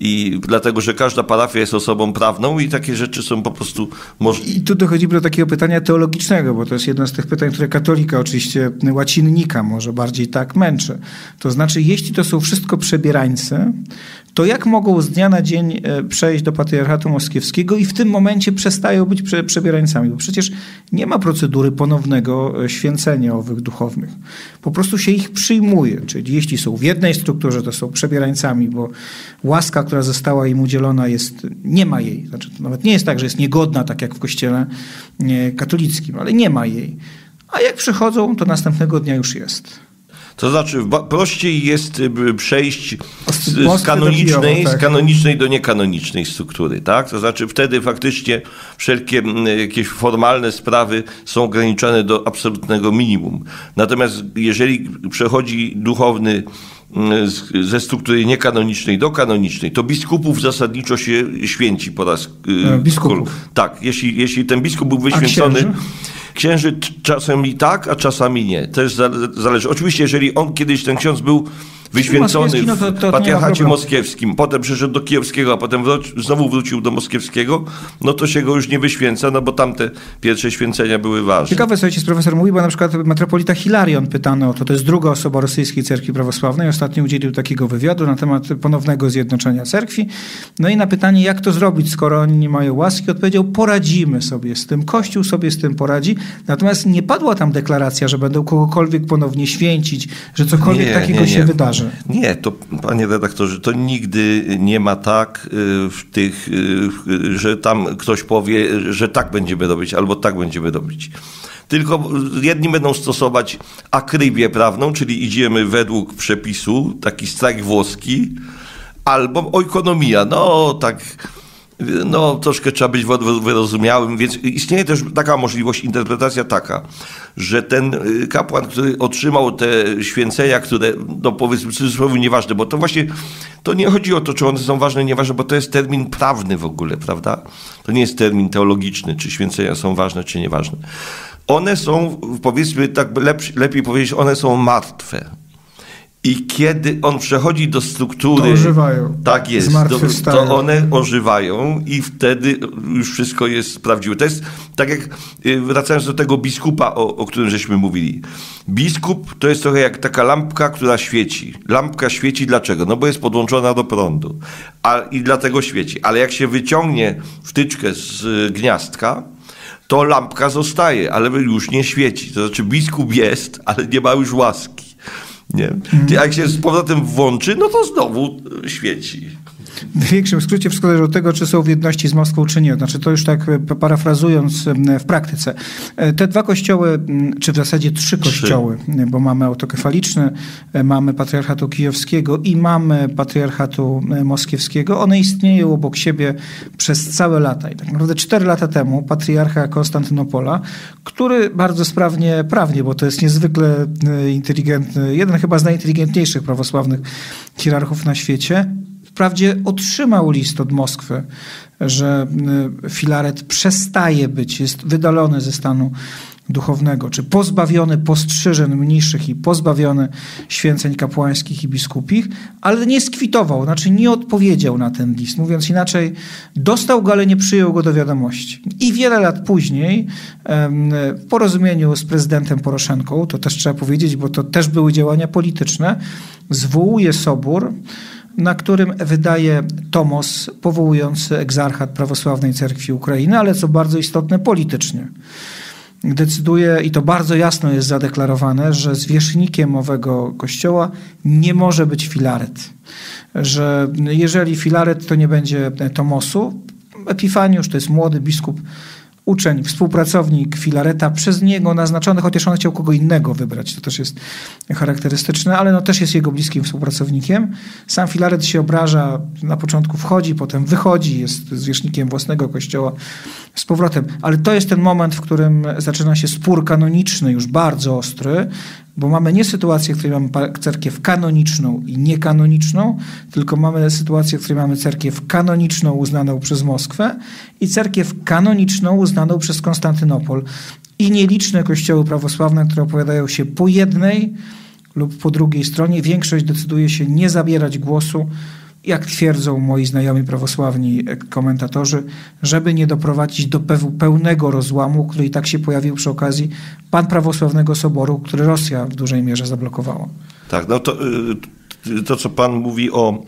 I dlatego, że każda parafia jest osobą prawną i takie rzeczy są po prostu możliwe. I tu dochodzimy do takiego pytania teologicznego, bo to jest jedno z tych pytań, które katolika, oczywiście łacinnika może bardziej tak męczy. To znaczy, jeśli to są wszystko przebierańcy, to jak mogą z dnia na dzień przejść do patriarchatu moskiewskiego i w tym momencie przestają być prze, przebierańcami? Bo przecież nie ma procedury ponownego święcenia owych duchownych. Po prostu się ich przyjmuje. Czyli jeśli są w jednej strukturze, to są przebierańcami, bo łaska, która została im udzielona, jest, nie ma jej. Znaczy, to nawet nie jest tak, że jest niegodna, tak jak w kościele katolickim, ale nie ma jej. A jak przychodzą, to następnego dnia już jest. To znaczy prościej jest przejść z, z, kanonicznej, Kijowa, tak. z kanonicznej do niekanonicznej struktury, tak? To znaczy wtedy faktycznie wszelkie jakieś formalne sprawy są ograniczone do absolutnego minimum. Natomiast jeżeli przechodzi duchowny z, ze struktury niekanonicznej do kanonicznej, to biskupów zasadniczo się święci po raz... Biskupów. Tak, jeśli, jeśli ten biskup był wyświęcony... Księży czasami tak, a czasami nie. Też zależy. Oczywiście, jeżeli on kiedyś, ten ksiądz był wyświęcony no to, to w patriarchacie moskiewskim, potem przeszedł do kijowskiego, a potem wróci, znowu wrócił do moskiewskiego, no to się go już nie wyświęca, no bo tamte pierwsze święcenia były ważne. Ciekawe, co ojciec profesor mówi, bo na przykład metropolita Hilarion pytano o to, to jest druga osoba rosyjskiej cerkwi prawosławnej, ostatnio udzielił takiego wywiadu na temat ponownego zjednoczenia cerkwi. No i na pytanie, jak to zrobić, skoro oni nie mają łaski, odpowiedział, poradzimy sobie z tym, Kościół sobie z tym poradzi, natomiast nie padła tam deklaracja, że będą kogokolwiek ponownie święcić, że cokolwiek nie, takiego nie, nie. się wydarzy. Nie, to panie redaktorze, to nigdy nie ma tak w tych, że tam ktoś powie, że tak będziemy robić, albo tak będziemy robić. Tylko jedni będą stosować akrybię prawną, czyli idziemy według przepisu, taki strajk włoski, albo oikonomia, no tak... No, troszkę trzeba być wyrozumiałym, więc istnieje też taka możliwość, interpretacja taka, że ten kapłan, który otrzymał te święcenia, które, no powiedzmy w cudzysłowie, nieważne, bo to właśnie, to nie chodzi o to, czy one są ważne, nieważne, bo to jest termin prawny w ogóle, prawda? To nie jest termin teologiczny, czy święcenia są ważne, czy nieważne. One są, powiedzmy tak lepiej, lepiej powiedzieć, one są martwe. I kiedy on przechodzi do struktury, to ożywają. Tak jest, to, to one ożywają i wtedy już wszystko jest prawdziwe. To jest tak jak, wracając do tego biskupa, o, o którym żeśmy mówili. Biskup to jest trochę jak taka lampka, która świeci. Lampka świeci dlaczego? No bo jest podłączona do prądu a, i dlatego świeci. Ale jak się wyciągnie wtyczkę z gniazdka, to lampka zostaje, ale już nie świeci. To znaczy biskup jest, ale nie ma już łaski. Nie. Jak się z powrotem włączy, no to znowu świeci. W większym skrócie wszystko zależy od tego, czy są w jedności z Moskwą, czy nie. Znaczy to już tak parafrazując w praktyce. Te dwa kościoły, czy w zasadzie trzy kościoły, trzy. bo mamy autokefaliczny, mamy patriarchatu kijowskiego i mamy patriarchatu moskiewskiego, one istnieją obok siebie przez całe lata. I tak naprawdę cztery lata temu patriarcha Konstantynopola, który bardzo sprawnie, prawnie, bo to jest niezwykle inteligentny, jeden chyba z najinteligentniejszych prawosławnych hierarchów na świecie, wprawdzie otrzymał list od Moskwy, że Filaret przestaje być, jest wydalony ze stanu duchownego, czy pozbawiony postrzyżen mniszych i pozbawiony święceń kapłańskich i biskupich, ale nie skwitował, znaczy nie odpowiedział na ten list. Mówiąc inaczej, dostał go, ale nie przyjął go do wiadomości. I wiele lat później w porozumieniu z prezydentem Poroszenką, to też trzeba powiedzieć, bo to też były działania polityczne, zwołuje sobór, na którym wydaje tomos powołujący egzarchat Prawosławnej Cerkwi Ukrainy, ale co bardzo istotne politycznie. Decyduje, i to bardzo jasno jest zadeklarowane, że zwierzchnikiem owego kościoła nie może być Filaret. Że jeżeli Filaret, to nie będzie tomosu. Epifaniusz to jest młody biskup, uczeń, współpracownik Filareta, przez niego naznaczony, chociaż on chciał kogo innego wybrać, to też jest charakterystyczne, ale no też jest jego bliskim współpracownikiem. Sam Filaret się obraża, na początku wchodzi, potem wychodzi, jest zwierzchnikiem własnego kościoła z powrotem. Ale to jest ten moment, w którym zaczyna się spór kanoniczny, już bardzo ostry, bo mamy nie sytuację, w której mamy cerkiew kanoniczną i niekanoniczną, tylko mamy sytuację, w której mamy cerkiew kanoniczną uznaną przez Moskwę i cerkiew kanoniczną uznaną przez Konstantynopol. I nieliczne kościoły prawosławne, które opowiadają się po jednej lub po drugiej stronie. Większość decyduje się nie zabierać głosu, jak twierdzą moi znajomi prawosławni komentatorzy, żeby nie doprowadzić do pełnego rozłamu, który i tak się pojawił przy okazji Panprawosławnego Soboru, który Rosja w dużej mierze zablokowała. Tak, no to, to co pan mówi o,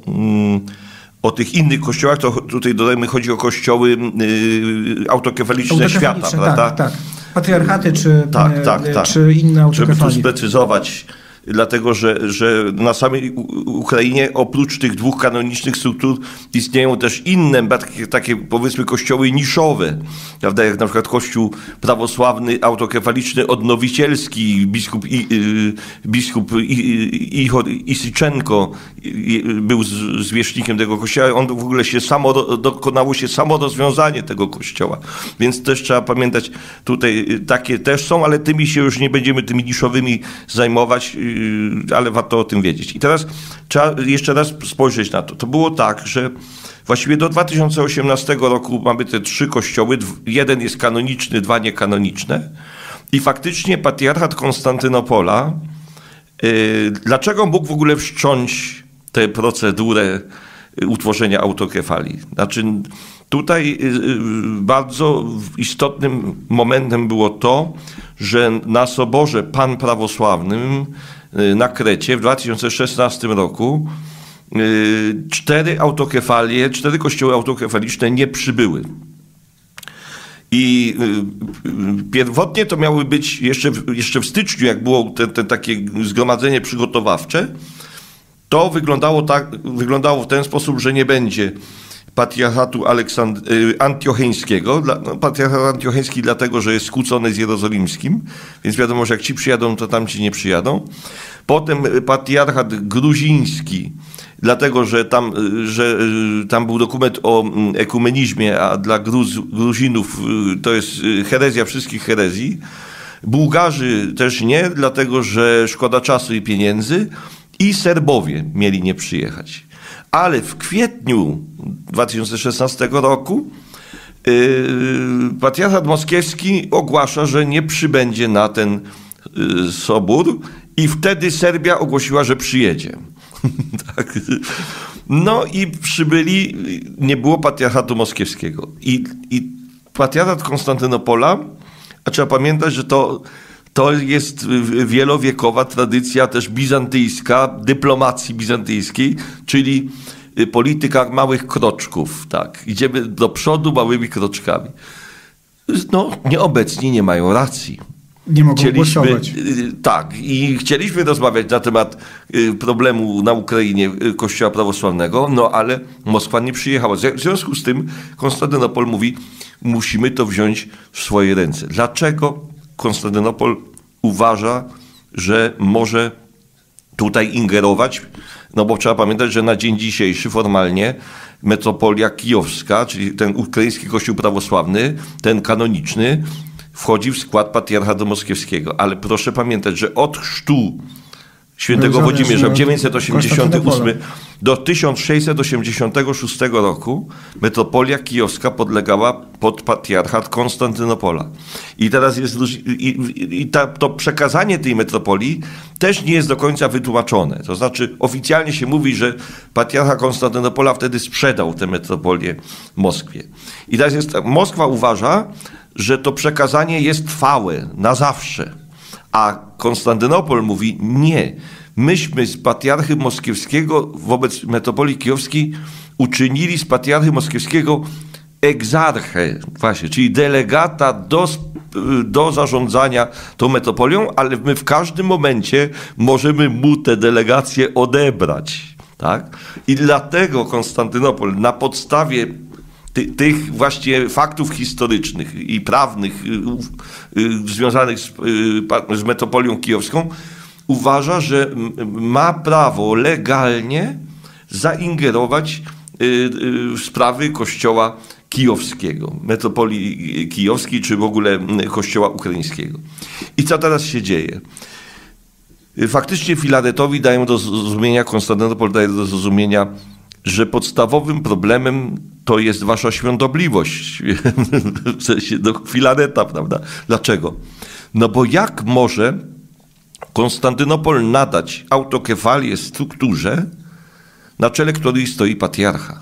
o tych innych kościołach, to tutaj dodajmy, chodzi o kościoły autokefaliczne świata, tak, prawda? Tak, patriarchaty czy, tak, tak, tak. czy inne autokefalie. Żeby to sprecyzować, dlatego że, że na samej Ukrainie oprócz tych dwóch kanonicznych struktur istnieją też inne, takie, takie powiedzmy kościoły niszowe, prawda, jak na przykład kościół prawosławny, autokefaliczny, odnowicielski, biskup, i, biskup Ichor Isyczenko był zwierzchnikiem tego kościoła, on w ogóle się samo, dokonało się samo rozwiązanie tego kościoła, więc też trzeba pamiętać, tutaj takie też są, ale tymi się już nie będziemy tymi niszowymi zajmować, ale warto o tym wiedzieć. I teraz trzeba jeszcze raz spojrzeć na to. To było tak, że właściwie do dwa tysiące osiemnastego roku mamy te trzy kościoły. Jeden jest kanoniczny, dwa niekanoniczne. I faktycznie patriarchat Konstantynopola, yy, dlaczego mógł w ogóle wszcząć tę procedurę utworzenia autokefalii? Znaczy tutaj yy, bardzo istotnym momentem było to, że na Soborze Panprawosławnym na Krecie w dwa tysiące szesnastym roku cztery autokefalie, cztery kościoły autokefaliczne nie przybyły. I pierwotnie to miały być jeszcze w, jeszcze w styczniu, jak było te, te takie zgromadzenie przygotowawcze, to wyglądało tak, wyglądało w ten sposób, że nie będzie patriarchatu Aleksand- antiocheńskiego. No, patriarchat antiocheński dlatego, że jest skłócony z jerozolimskim, więc wiadomo, że jak ci przyjadą, to tamci nie przyjadą. Potem patriarchat gruziński, dlatego, że tam, że tam był dokument o ekumenizmie, a dla Gruz, Gruzinów to jest herezja wszystkich herezji. Bułgarzy też nie, dlatego, że szkoda czasu i pieniędzy. I Serbowie mieli nie przyjechać. Ale w kwietniu dwa tysiące szesnastego roku yy, patriarchat moskiewski ogłasza, że nie przybędzie na ten yy, sobór i wtedy Serbia ogłosiła, że przyjedzie. Tak. No i przybyli, nie było patriarchatu moskiewskiego. I, i patriarchat Konstantynopola, a trzeba pamiętać, że to To jest wielowiekowa tradycja też bizantyjska, dyplomacji bizantyjskiej, czyli polityka małych kroczków. Tak. Idziemy do przodu małymi kroczkami. No, nieobecni nie mają racji. Nie mogą głosować. Tak. I chcieliśmy rozmawiać na temat problemu na Ukrainie Kościoła Prawosławnego, no ale Moskwa nie przyjechała. W związku z tym Konstantynopol mówi, musimy to wziąć w swoje ręce. Dlaczego Konstantynopol uważa, że może tutaj ingerować? No bo trzeba pamiętać, że na dzień dzisiejszy formalnie metropolia kijowska, czyli ten ukraiński kościół prawosławny, ten kanoniczny, wchodzi w skład patriarchatu moskiewskiego. Ale proszę pamiętać, że od chrztu świętego Włodzimierza w dziewięćset osiemdziesiątym ósmym do tysiąc sześćset osiemdziesiątego szóstego roku metropolia kijowska podlegała pod patriarchat Konstantynopola. I teraz jest i, i ta, to przekazanie tej metropolii też nie jest do końca wytłumaczone. To znaczy oficjalnie się mówi, że patriarcha Konstantynopola wtedy sprzedał tę metropolię Moskwie. I teraz jest, Moskwa uważa, że to przekazanie jest trwałe, na zawsze. A Konstantynopol mówi nie. Myśmy z patriarchy moskiewskiego wobec metropolii kijowskiej uczynili z patriarchy moskiewskiego egzarchę, właśnie, czyli delegata do, do zarządzania tą metropolią, ale my w każdym momencie możemy mu tę delegację odebrać. Tak? I dlatego Konstantynopol na podstawie Ty, tych właśnie faktów historycznych i prawnych y, y, związanych z, y, z metropolią kijowską uważa, że ma prawo legalnie zaingerować y, y, w sprawy kościoła kijowskiego, metropolii kijowskiej, czy w ogóle kościoła ukraińskiego. I co teraz się dzieje? Faktycznie Filaretowi dają do zrozumienia, Konstantynopol daje do zrozumienia, że podstawowym problemem to jest wasza świątobliwość. W sensie do Filareta, prawda? Dlaczego? No bo jak może Konstantynopol nadać autokefalię strukturze, na czele której stoi patriarcha?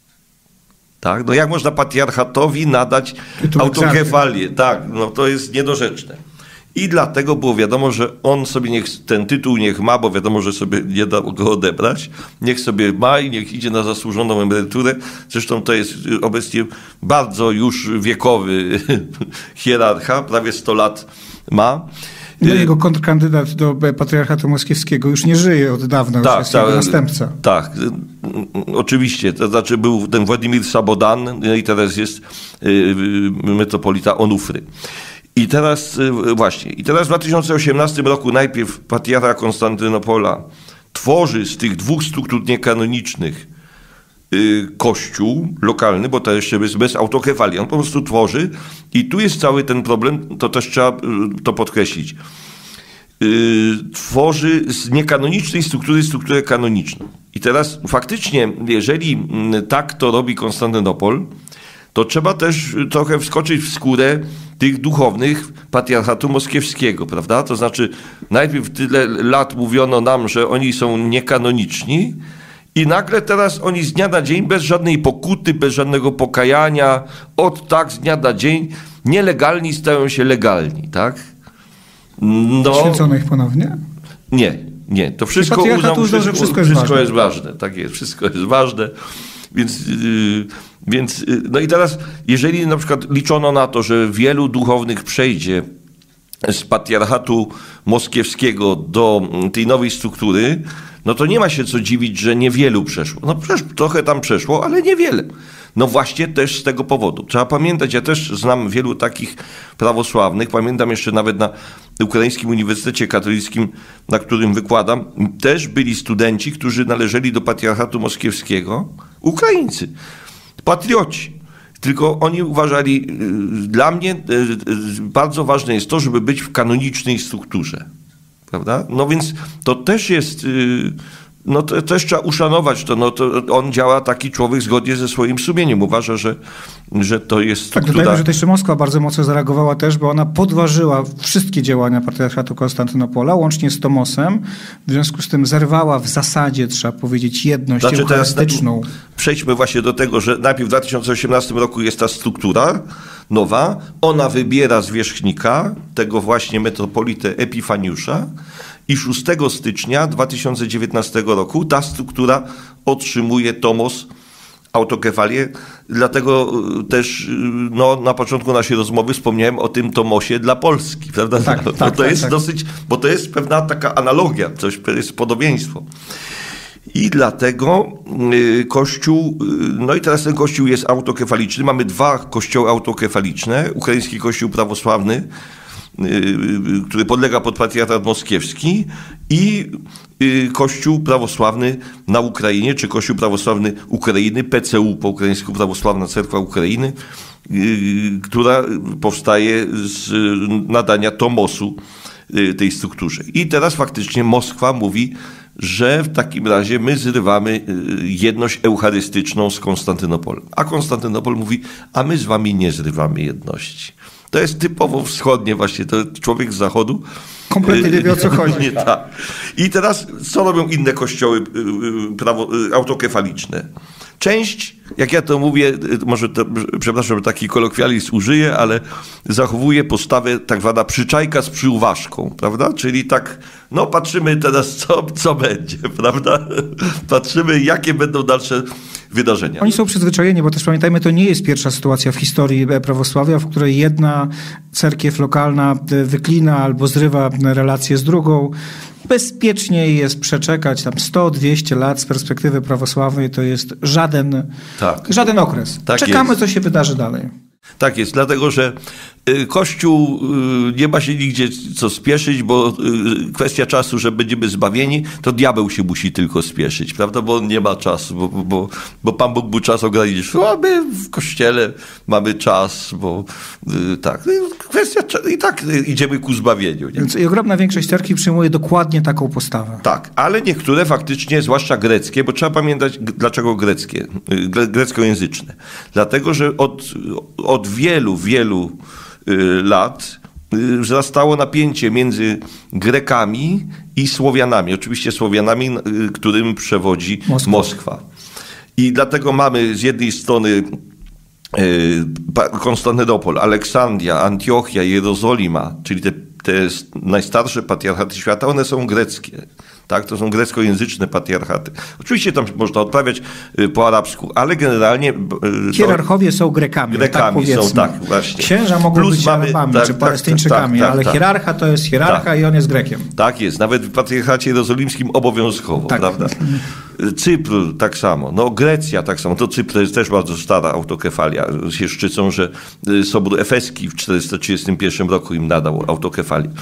Tak? No jak można patriarchatowi nadać autokefalię? Tak, no to jest niedorzeczne. I dlatego było wiadomo, że on sobie niech, ten tytuł niech ma, bo wiadomo, że sobie nie da go odebrać. Niech sobie ma i niech idzie na zasłużoną emeryturę. Zresztą to jest obecnie bardzo już wiekowy hierarcha, prawie sto lat ma. No, jego kontrkandydat do patriarchatu moskiewskiego już nie żyje od dawna, tak, już jest tak, jego następca. Tak, oczywiście. To znaczy był ten Władimir Sabodan i teraz jest metropolita Onufry. I teraz właśnie, i teraz w dwa tysiące osiemnastym roku najpierw patriarcha Konstantynopola tworzy z tych dwóch struktur niekanonicznych y, kościół lokalny, bo to jeszcze jest bez autokefalii. On po prostu tworzy i tu jest cały ten problem, to też trzeba y, to podkreślić. Y, tworzy z niekanonicznej struktury strukturę kanoniczną. I teraz faktycznie, jeżeli tak to robi Konstantynopol, to trzeba też trochę wskoczyć w skórę tych duchownych patriarchatu moskiewskiego, prawda? To znaczy najpierw tyle lat mówiono nam, że oni są niekanoniczni i nagle teraz oni z dnia na dzień, bez żadnej pokuty, bez żadnego pokajania, od tak z dnia na dzień, nielegalni stają się legalni, tak? No, święcono ich ponownie? Nie, nie. To wszystko, uznam, wszystko, wszystko, wszystko, jest, wszystko ważne. jest ważne. Tak jest, wszystko jest ważne. Więc, yy, więc yy, no i teraz, jeżeli na przykład liczono na to, że wielu duchownych przejdzie z patriarchatu moskiewskiego do tej nowej struktury, no to nie ma się co dziwić, że niewielu przeszło. No przecież trochę tam przeszło, ale niewiele. No właśnie też z tego powodu. Trzeba pamiętać, ja też znam wielu takich prawosławnych, pamiętam jeszcze nawet na Ukraińskim Uniwersytecie Katolickim, na którym wykładam, też byli studenci, którzy należeli do patriarchatu moskiewskiego, Ukraińcy, patrioci. Tylko oni uważali, dla mnie bardzo ważne jest to, żeby być w kanonicznej strukturze. Prawda? No więc to też jest, no to też trzeba uszanować to, no to on działa taki człowiek zgodnie ze swoim sumieniem, uważa, że, że to jest struktura. Tak, dodajmy, że to jeszcze Moskwa bardzo mocno zareagowała też, bo ona podważyła wszystkie działania patriarchatu Konstantynopola, łącznie z Tomosem, w związku z tym zerwała w zasadzie, trzeba powiedzieć, jedność znaczy, eucharystyczną. Przejdźmy właśnie do tego, że najpierw w dwa tysiące osiemnastym roku jest ta struktura nowa, ona wybiera zwierzchnika, tego właśnie metropolitę Epifaniusza, i szóstego stycznia dwa tysiące dziewiętnastego roku ta struktura otrzymuje tomos, autokefalię. Dlatego też no, na początku naszej rozmowy wspomniałem o tym tomosie dla Polski. Prawda? Tak, no, tak, to tak, jest tak. dosyć, bo to jest pewna taka analogia, coś jest podobieństwo. I dlatego Kościół, no i teraz ten Kościół jest autokefaliczny. Mamy dwa kościoły autokefaliczne. Ukraiński Kościół prawosławny, który podlega pod patriarchat moskiewski, i Kościół prawosławny na Ukrainie, czy Kościół prawosławny Ukrainy, P C U po ukraińsku, Prawosławna Cerkwa Ukrainy, która powstaje z nadania tomosu tej strukturze. I teraz faktycznie Moskwa mówi, że w takim razie my zrywamy jedność eucharystyczną z Konstantynopolem. A Konstantynopol mówi, a my z wami nie zrywamy jedności. To jest typowo wschodnie właśnie, to człowiek z zachodu. Kompletnie nie wie, o co chodzi. Nie, tak. I teraz co robią inne kościoły prawo, autokefaliczne? Część, jak ja to mówię, może to, przepraszam, że taki kolokwializm użyję, ale zachowuje postawę tak zwana przyczajka z przyuważką, prawda? Czyli tak, no patrzymy teraz, co, co będzie, prawda? Patrzymy, jakie będą dalsze wydarzenia. Oni są przyzwyczajeni, bo też pamiętajmy, to nie jest pierwsza sytuacja w historii prawosławia, w której jedna cerkiew lokalna wyklina albo zrywa relacje z drugą. Bezpieczniej jest przeczekać tam sto dwieście lat z perspektywy prawosławnej, to jest żaden, tak. żaden okres. Tak Czekamy, jest. co się wydarzy dalej. Tak jest, dlatego że Kościół nie ma się nigdzie co spieszyć, bo kwestia czasu, że będziemy zbawieni, to diabeł się musi tylko spieszyć, prawda? Bo on nie ma czasu, bo, bo, bo Pan Bóg był czas ograniczył, a my w Kościele mamy czas, bo tak, kwestia i tak idziemy ku zbawieniu. Nie? Więc i ogromna większość cerkwi przyjmuje dokładnie taką postawę. Tak, ale niektóre faktycznie, zwłaszcza greckie, bo trzeba pamiętać, dlaczego greckie, greckojęzyczne. Dlatego, że od, od wielu, wielu lat wzrastało napięcie między Grekami i Słowianami. Oczywiście Słowianami, którym przewodzi Moskwa. Moskwa. I dlatego mamy z jednej strony Konstantynopol, Aleksandria, Antiochia, Jerozolima, czyli te, te najstarsze patriarchaty świata, one są greckie. Tak, to są greckojęzyczne patriarchaty. Oczywiście tam można odprawiać po arabsku, ale generalnie... Hierarchowie są Grekami. Grekami tak są, tak, właśnie. Księża mogą Plus być mamy, Arabami tak, czy Palestyńczykami, tak, tak, ale tak, hierarcha to jest hierarcha tak, i on jest Grekiem. Tak jest, nawet w patriarchacie jerozolimskim obowiązkowo, tak. prawda? Cypr tak samo, no Grecja tak samo, to Cypr jest też bardzo stara autokefalia. Się szczycą, że Sobór Efeski w czterysta trzydziestym pierwszym roku im nadał autokefalię.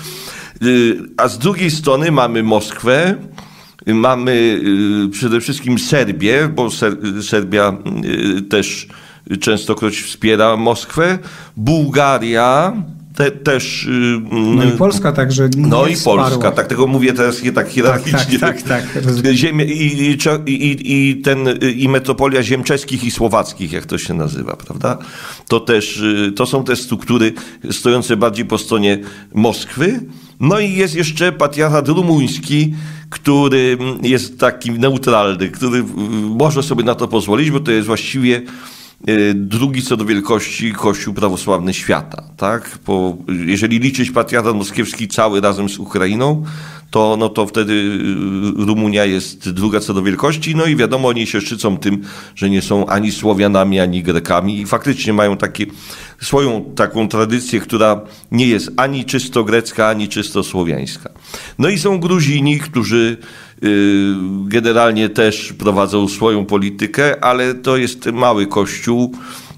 A z drugiej strony mamy Moskwę, mamy przede wszystkim Serbię, bo Ser- Serbia też częstokroć wspiera Moskwę, Bułgaria te, też... No i Polska także nie No i wsparła. Polska, tak tego mówię teraz tak hierarchicznie. Tak, tak, tak. tak. Ziemie, i, i, i, ten, i metropolia ziem czeskich i słowackich, jak to się nazywa, prawda? To też, to są te struktury stojące bardziej po stronie Moskwy. No i jest jeszcze patriarchat rumuński, który jest taki neutralny, który może sobie na to pozwolić, bo to jest właściwie drugi co do wielkości kościół prawosławny świata. Tak? Bo jeżeli liczyć patriarchat moskiewski cały razem z Ukrainą, to, no to wtedy Rumunia jest druga co do wielkości. No i wiadomo, oni się szczycą tym, że nie są ani Słowianami, ani Grekami i faktycznie mają takie, swoją taką tradycję, która nie jest ani czysto grecka, ani czysto słowiańska. No i są Gruzini, którzy generalnie też prowadzą swoją politykę, ale to jest mały kościół,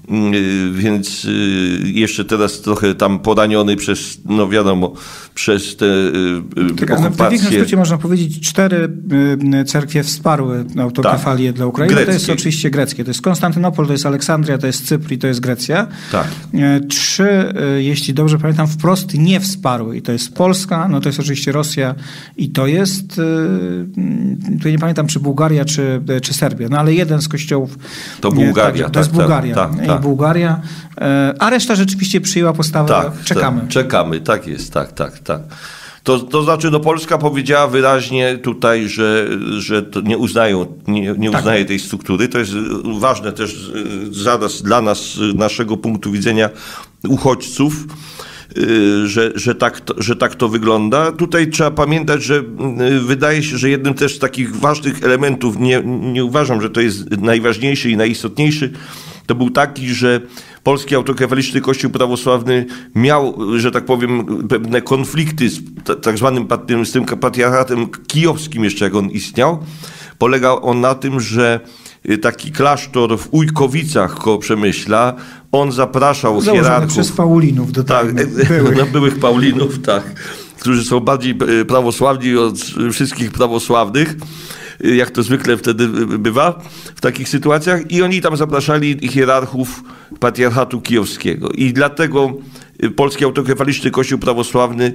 więc jeszcze teraz trochę tam poraniony przez, no wiadomo, przez te tak, okupacje. W większym skrócie można powiedzieć, cztery cerkwie wsparły autokefalię tak. dla Ukrainy. Greckie. To jest oczywiście greckie. To jest Konstantynopol, to jest Aleksandria, to jest Cypr i to jest Grecja. Tak. Trzy, jeśli dobrze pamiętam, wprost nie wsparły. I to jest Polska, no to jest oczywiście Rosja i to jest, tutaj nie pamiętam, czy Bułgaria, czy, czy Serbia. No ale jeden z kościołów... To Bułgaria. Tak, to jest tak, Bułgaria. Tak, tak, tak. Bułgaria, a reszta rzeczywiście przyjęła postawę, tak, czekamy. Tak, czekamy, tak jest, tak, tak, tak. To, to znaczy, no Polska powiedziała wyraźnie tutaj, że, że to nie uznają, nie, nie uznaje tak. tej struktury. To jest ważne też zaraz dla nas, z naszego punktu widzenia uchodźców, że, że, tak to, że tak to wygląda. Tutaj trzeba pamiętać, że wydaje się, że jednym też z takich ważnych elementów, nie, nie uważam, że to jest najważniejszy i najistotniejszy, to był taki, że polski autokefaliczny Kościół prawosławny miał, że tak powiem, pewne konflikty z tak zwanym z tym patriarchatem kijowskim jeszcze, jak on istniał. Polegał on na tym, że taki klasztor w Ujkowicach koło Przemyśla, on zapraszał Założony hierarchów. przez Paulinów do tak, byłych. No, byłych Paulinów, tak, którzy są bardziej prawosławni od wszystkich prawosławnych. jak to zwykle wtedy bywa w takich sytuacjach, i oni tam zapraszali hierarchów patriarchatu kijowskiego. I dlatego polski autokefaliczny Kościół prawosławny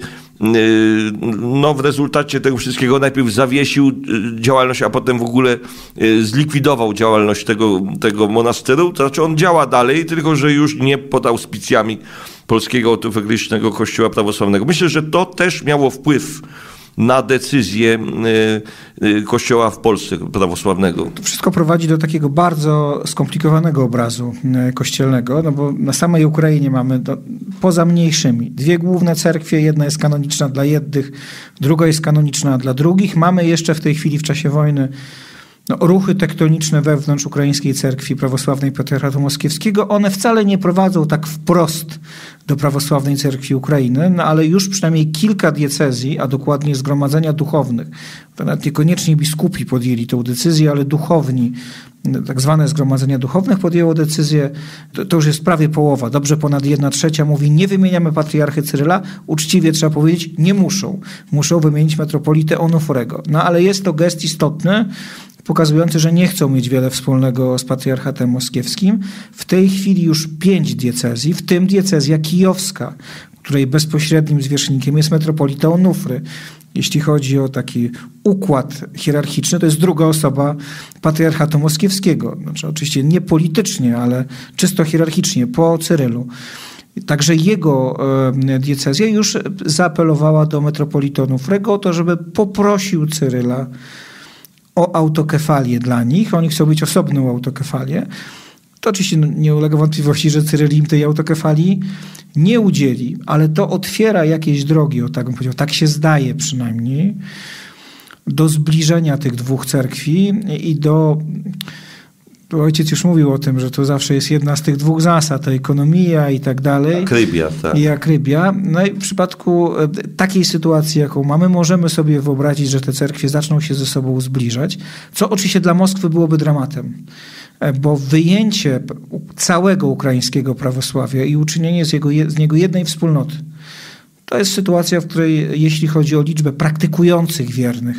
no, w rezultacie tego wszystkiego najpierw zawiesił działalność, a potem w ogóle zlikwidował działalność tego, tego monasteru. To znaczy on działa dalej, tylko że już nie pod auspicjami polskiego autokefalicznego Kościoła prawosławnego. Myślę, że to też miało wpływ na decyzję Kościoła w Polsce prawosławnego. To wszystko prowadzi do takiego bardzo skomplikowanego obrazu kościelnego, no bo na samej Ukrainie mamy, do, poza mniejszymi, dwie główne cerkwie, jedna jest kanoniczna dla jednych, druga jest kanoniczna dla drugich. Mamy jeszcze w tej chwili w czasie wojny no, ruchy tektoniczne wewnątrz Ukraińskiej Cerkwi Prawosławnej Patriarchatu Moskiewskiego. One wcale nie prowadzą tak wprost do Prawosławnej Cerkwi Ukrainy, no ale już przynajmniej kilka diecezji, a dokładnie zgromadzenia duchownych, to nawet niekoniecznie biskupi podjęli tę decyzję, ale duchowni, tak zwane zgromadzenia duchownych podjęło decyzję, to, to już jest prawie połowa, dobrze ponad jedna trzecia mówi, nie wymieniamy patriarchy Cyryla, uczciwie trzeba powiedzieć, nie muszą. Muszą wymienić metropolitę Onuforego. No ale jest to gest istotny, pokazujący, że nie chcą mieć wiele wspólnego z patriarchatem moskiewskim. W tej chwili już pięć diecezji, w tym diecezja kijowska, której bezpośrednim zwierzchnikiem jest metropolita Onufry. Jeśli chodzi o taki układ hierarchiczny, to jest druga osoba patriarchatu moskiewskiego. Znaczy, oczywiście nie politycznie, ale czysto hierarchicznie, po Cyrylu. Także jego diecezja już zaapelowała do metropolity Onufrego o to, żeby poprosił Cyryla o autokefalię dla nich. Oni chcą mieć osobną autokefalię. To oczywiście nie ulega wątpliwości, że Cyryl im tej autokefalii nie udzieli, ale to otwiera jakieś drogi, o tak bym powiedział, tak się zdaje przynajmniej, do zbliżenia tych dwóch cerkwi i do... Ojciec już mówił o tym, że to zawsze jest jedna z tych dwóch zasad, to ekonomia i tak dalej. Akrybia, tak. I akrybia. No i w przypadku takiej sytuacji, jaką mamy, możemy sobie wyobrazić, że te cerkwie zaczną się ze sobą zbliżać, co oczywiście dla Moskwy byłoby dramatem, bo wyjęcie całego ukraińskiego prawosławia i uczynienie z, jego, z niego jednej wspólnoty, to jest sytuacja, w której jeśli chodzi o liczbę praktykujących wiernych,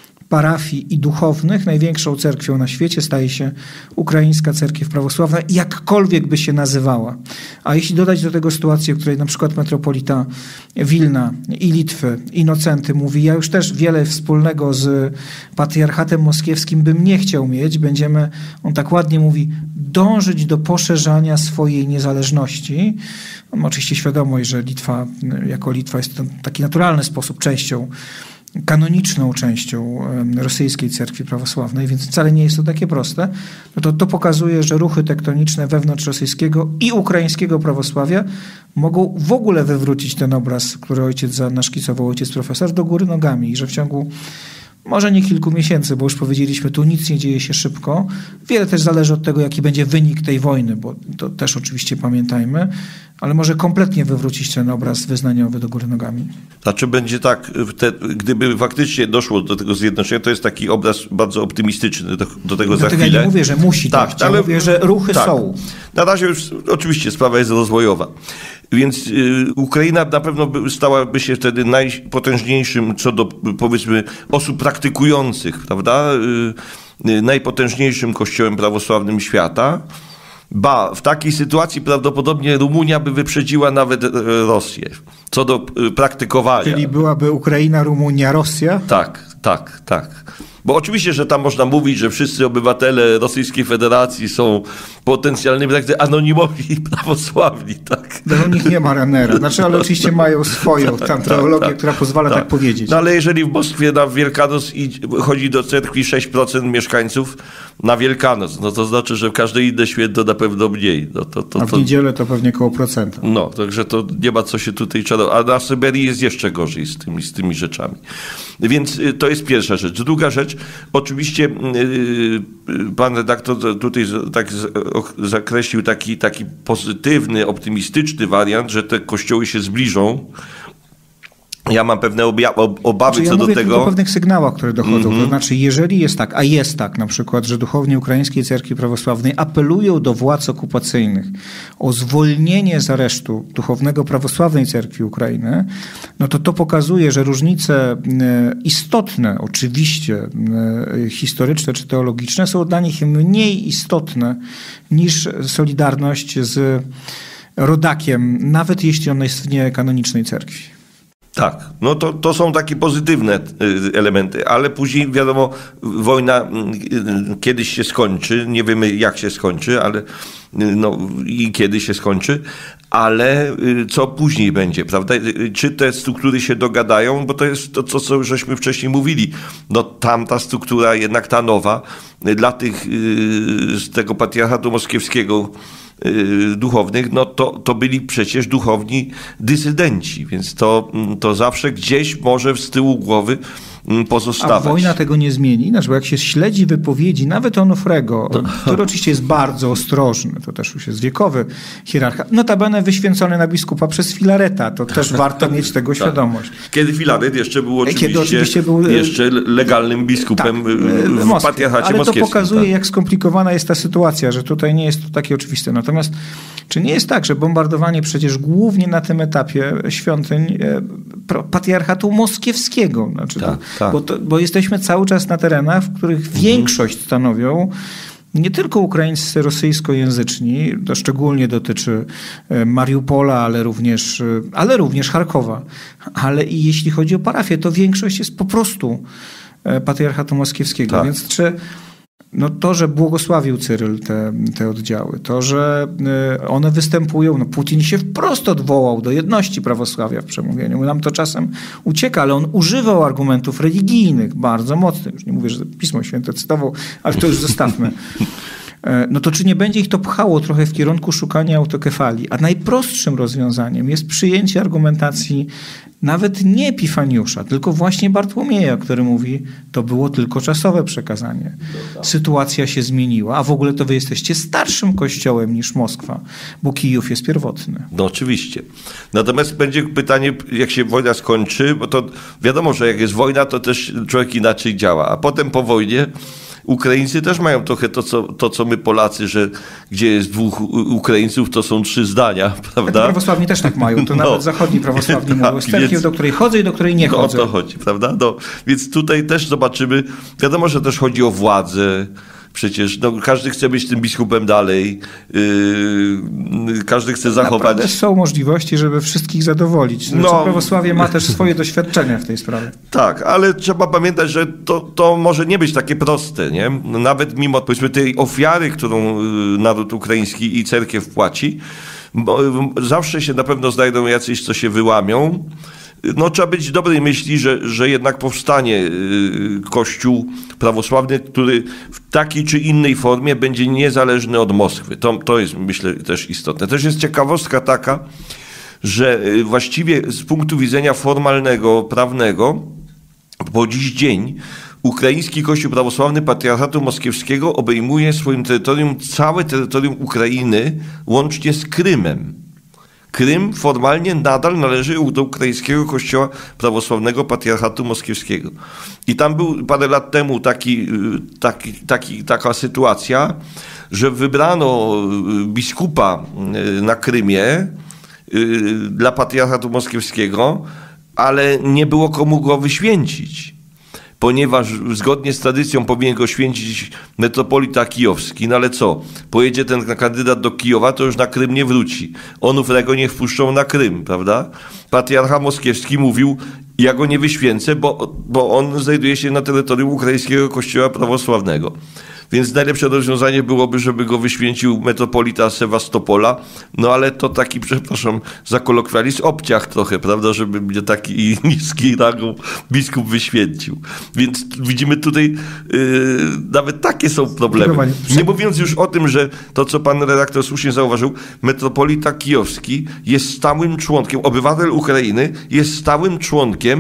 parafii i duchownych, największą cerkwią na świecie staje się Ukraińska Cerkiew Prawosławna, jakkolwiek by się nazywała. A jeśli dodać do tego sytuację, w której na przykład metropolita Wilna i Litwy, Inocenty mówi, ja już też wiele wspólnego z patriarchatem moskiewskim bym nie chciał mieć, będziemy, on tak ładnie mówi, dążyć do poszerzania swojej niezależności. On ma oczywiście świadomość, że Litwa, jako Litwa jest w taki naturalny sposób częścią kanoniczną częścią rosyjskiej cerkwi prawosławnej, więc wcale nie jest to takie proste, no to to pokazuje, że ruchy tektoniczne wewnątrz rosyjskiego i ukraińskiego prawosławia mogą w ogóle wywrócić ten obraz, który ojciec naszkicował, ojciec profesor, do góry nogami i że w ciągu może nie kilku miesięcy, bo już powiedzieliśmy, tu nic nie dzieje się szybko. Wiele też zależy od tego, jaki będzie wynik tej wojny, bo to też oczywiście pamiętajmy, ale może kompletnie wywrócić ten obraz wyznaniowy do góry nogami. Znaczy będzie tak, te, gdyby faktycznie doszło do tego zjednoczenia, to jest taki obraz bardzo optymistyczny, do, do tego do za tego chwilę. Ja nie mówię, że musi tak, tak, ale ja mówię, że ruchy tak. są. Na razie już oczywiście sprawa jest rozwojowa. Więc y, Ukraina na pewno by, stałaby się wtedy najpotężniejszym co do, powiedzmy, osób praktykujących, prawda? Y, y, najpotężniejszym kościołem prawosławnym świata. Ba, w takiej sytuacji prawdopodobnie Rumunia by wyprzedziła nawet Rosję, co do y, praktykowania. Czyli byłaby Ukraina, Rumunia, Rosja? Tak, tak, tak. Bo oczywiście, że tam można mówić, że wszyscy obywatele Rosyjskiej Federacji są potencjalnymi tak, anonimowi prawosławni, tak. No u nich nie ma Ranera. Znaczy, ale oczywiście mają swoją tak, tam tak, teologię, tak, która pozwala tak, tak powiedzieć. No ale jeżeli w Moskwie na Wielkanoc chodzi do cerkwi sześć procent mieszkańców na Wielkanoc, no to znaczy, że w każde inne święto na pewno mniej. No to, to, A w niedzielę to pewnie koło procenta. No, także to nie ma co się tutaj czarować. A na Syberii jest jeszcze gorzej z tymi, z tymi rzeczami. Więc to jest pierwsza rzecz. Druga rzecz, oczywiście pan redaktor tutaj tak zakreślił taki, taki pozytywny, optymistyczny wariant, że te kościoły się zbliżą. Ja mam pewne obja- obawy znaczy, co ja do mówię tego. o pewnych sygnałach, które dochodzą. Mm-hmm. To znaczy, jeżeli jest tak, a jest tak na przykład, że duchowni Ukraińskiej Cerkwi Prawosławnej apelują do władz okupacyjnych o zwolnienie z aresztu duchownego Prawosławnej Cerkwi Ukrainy, no to to pokazuje, że różnice istotne, oczywiście historyczne czy teologiczne, są dla nich mniej istotne niż solidarność z rodakiem, nawet jeśli on jest w niekanonicznej cerkwi. Tak, no to, to są takie pozytywne elementy, ale później wiadomo, wojna kiedyś się skończy, nie wiemy jak się skończy, ale no i kiedy się skończy, ale co później będzie, prawda? Czy te struktury się dogadają, bo to jest to, co, co żeśmy wcześniej mówili, no tamta struktura, jednak ta nowa, dla tych z tego patriarchatu moskiewskiego duchownych, no to, to byli przecież duchowni dysydenci, więc to, to zawsze gdzieś może z tyłu głowy pozostawać. A wojna tego nie zmieni, znaczy, bo jak się śledzi wypowiedzi, nawet Onufrego, to... który oczywiście jest bardzo ostrożny, to też już jest wiekowy hierarcha, notabene wyświęcony na biskupa przez Filareta, to też warto mieć tego tak. świadomość. Kiedy Filaret jeszcze był oczywiście, Kiedy oczywiście był jeszcze legalnym biskupem tak, w, w patriarchacie ale moskiewskim. Ale to pokazuje, tak. jak skomplikowana jest ta sytuacja, że tutaj nie jest to takie oczywiste. Natomiast czy nie jest tak, że bombardowanie przecież głównie na tym etapie świątyń patriarchatu moskiewskiego, znaczy tak, to, tak. Bo, to, bo jesteśmy cały czas na terenach, w których mhm. większość stanowią nie tylko ukraińscy rosyjskojęzyczni, to szczególnie dotyczy Mariupola, ale również, ale również Charkowa. Ale i jeśli chodzi o parafię, to większość jest po prostu patriarchatu moskiewskiego. Tak. Więc czy no to, że błogosławił Cyryl te, te oddziały, to, że one występują, no Putin się wprost odwołał do jedności prawosławia w przemówieniu. Nam to czasem ucieka, ale on używał argumentów religijnych bardzo mocnych. Już nie mówię, że Pismo Święte cytował, ale to już zostawmy. No to czy nie będzie ich to pchało trochę w kierunku szukania autokefalii? A najprostszym rozwiązaniem jest przyjęcie argumentacji nawet nie Epifaniusza, tylko właśnie Bartłomieja, który mówi, to było tylko czasowe przekazanie. Sytuacja się zmieniła, a w ogóle to wy jesteście starszym kościołem niż Moskwa, bo Kijów jest pierwotny. No oczywiście. Natomiast będzie pytanie, jak się wojna skończy, bo to wiadomo, że jak jest wojna, to też człowiek inaczej działa, a potem po wojnie Ukraińcy też mają trochę to co, to, co my Polacy, że gdzie jest dwóch Ukraińców, to są trzy zdania, prawda? Tak, prawosławni też tak mają, to no, nawet zachodni prawosławni tak, mówią. Z cerkiew, do której chodzę i do której nie chodzę. No, o to chodzi, prawda? No, więc tutaj też zobaczymy, wiadomo, że też chodzi o władzę. Przecież no, każdy chce być tym biskupem dalej, yy, każdy chce zachować... Naprawdę są możliwości, żeby wszystkich zadowolić. Znaczy, no, prawosławie ma też swoje doświadczenia w tej sprawie. Tak, ale trzeba pamiętać, że to, to może nie być takie proste, nie? Nawet mimo, powiedzmy, tej ofiary, którą naród ukraiński i cerkiew płaci, bo zawsze się na pewno znajdą jacyś, co się wyłamią. No, trzeba być dobrej myśli, że, że jednak powstanie Kościół prawosławny, który w takiej czy innej formie będzie niezależny od Moskwy. To, to jest, myślę, też istotne. Też jest ciekawostka taka, że właściwie z punktu widzenia formalnego, prawnego, po dziś dzień ukraiński Kościół prawosławny Patriarchatu Moskiewskiego obejmuje swoim terytorium całe terytorium Ukrainy, łącznie z Krymem. Krym formalnie nadal należy do ukraińskiego Kościoła Prawosławnego Patriarchatu Moskiewskiego. I tam był parę lat temu taki, taki, taki, taka sytuacja, że wybrano biskupa na Krymie dla Patriarchatu Moskiewskiego, ale nie było komu go wyświęcić, ponieważ zgodnie z tradycją powinien go święcić metropolita kijowski. No ale co? Pojedzie ten kandydat do Kijowa, to już na Krym nie wróci. Onufrego nie wpuszczą na Krym, prawda? Patriarcha moskiewski mówił, ja go nie wyświęcę, bo, bo on znajduje się na terytorium ukraińskiego Kościoła Prawosławnego. Więc najlepsze rozwiązanie byłoby, żeby go wyświęcił metropolita Sewastopola, no ale to taki, przepraszam za kolokwializm, obciach trochę, prawda, żeby mnie taki niski rangą biskup wyświęcił. Więc widzimy tutaj yy, nawet takie są problemy. Nie mówiąc już o tym, że to, co pan redaktor słusznie zauważył, metropolita kijowski jest stałym członkiem, obywatel Ukrainy jest stałym członkiem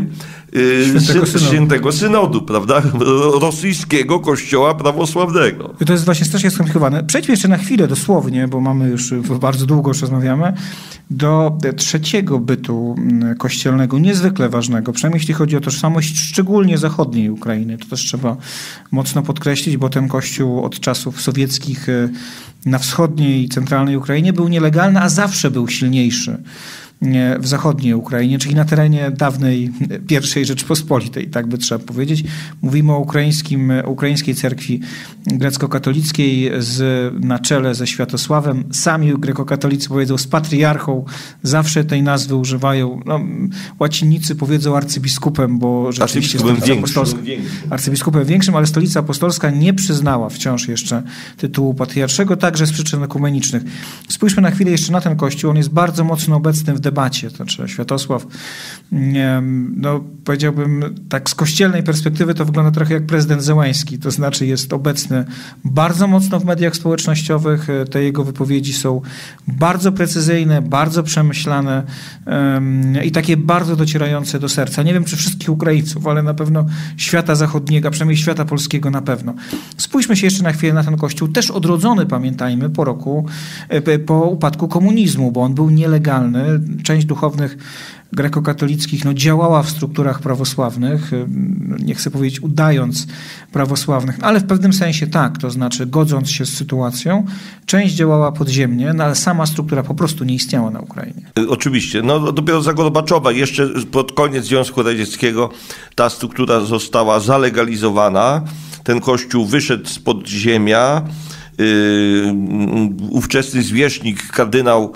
Świętego Synodu. Świętego Synodu, prawda? Rosyjskiego Kościoła Prawosławnego. I to jest właśnie strasznie skomplikowane. Przejdźmy jeszcze na chwilę dosłownie, bo mamy już bardzo długo już rozmawiamy, do trzeciego bytu kościelnego, niezwykle ważnego, przynajmniej jeśli chodzi o tożsamość szczególnie zachodniej Ukrainy. To też trzeba mocno podkreślić, bo ten kościół od czasów sowieckich na wschodniej i centralnej Ukrainie był nielegalny, a zawsze był silniejszy w zachodniej Ukrainie, czyli na terenie dawnej pierwszej Rzeczpospolitej, tak by trzeba powiedzieć. Mówimy o ukraińskim, ukraińskiej cerkwi grecko-katolickiej z, na czele ze Światosławem. Sami grekokatolicy powiedzą z patriarchą, zawsze tej nazwy używają. No, łacinnicy powiedzą arcybiskupem, bo rzeczywiście arcybiskupem stolica większym. apostolska, arcybiskupem większym, ale stolica apostolska nie przyznała wciąż jeszcze tytułu patriarszego, także z przyczyn ekumenicznych. Spójrzmy na chwilę jeszcze na ten kościół. On jest bardzo mocno obecny w debacie. To znaczy Światosław, no powiedziałbym tak z kościelnej perspektywy to wygląda trochę jak prezydent Zełański, to znaczy jest obecny bardzo mocno w mediach społecznościowych, te jego wypowiedzi są bardzo precyzyjne, bardzo przemyślane i takie bardzo docierające do serca. Nie wiem, czy wszystkich Ukraińców, ale na pewno świata zachodniego, a przynajmniej świata polskiego na pewno. Spójrzmy się jeszcze na chwilę na ten kościół, też odrodzony, pamiętajmy, po roku, po upadku komunizmu, bo on był nielegalny. Część duchownych grekokatolickich no, działała w strukturach prawosławnych, nie chcę powiedzieć udając prawosławnych, ale w pewnym sensie tak, to znaczy godząc się z sytuacją, część działała podziemnie, no, ale sama struktura po prostu nie istniała na Ukrainie. Oczywiście, no dopiero za Gorbaczowa, jeszcze pod koniec Związku Radzieckiego ta struktura została zalegalizowana, ten kościół wyszedł z podziemia. Ówczesny zwierzchnik, kardynał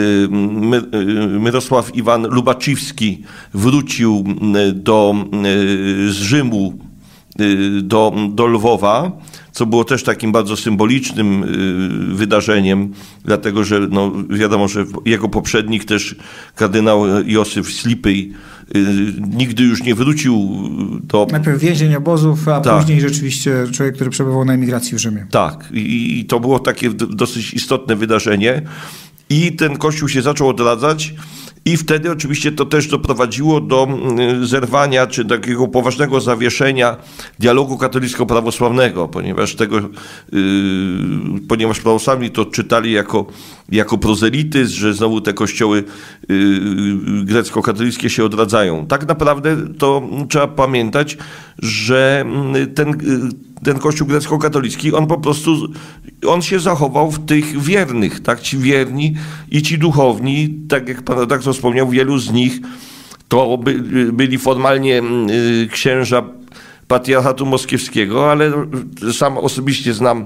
Mirosław Iwan Lubaczywski wrócił do, z Rzymu do, do Lwowa, co było też takim bardzo symbolicznym wydarzeniem, dlatego że no, wiadomo, że jego poprzednik też kardynał Józef Slipyj nigdy już nie wrócił do... Najpierw więzień obozów, a tak. później rzeczywiście człowiek, który przebywał na emigracji w Rzymie. Tak. I, i to było takie dosyć istotne wydarzenie. I ten kościół się zaczął odradzać i wtedy oczywiście to też doprowadziło do zerwania, czy takiego poważnego zawieszenia dialogu katolicko-prawosławnego, ponieważ tego, yy, ponieważ prawosławni to czytali jako, jako prozelityzm, że znowu te kościoły yy, grecko-katolickie się odradzają. Tak naprawdę to trzeba pamiętać, że ten yy, ten kościół grecko-katolicki, on po prostu, on się zachował w tych wiernych, tak, ci wierni i ci duchowni, tak jak pan redaktor wspomniał, wielu z nich to by, byli formalnie księża patriarchatu moskiewskiego, ale sam osobiście znam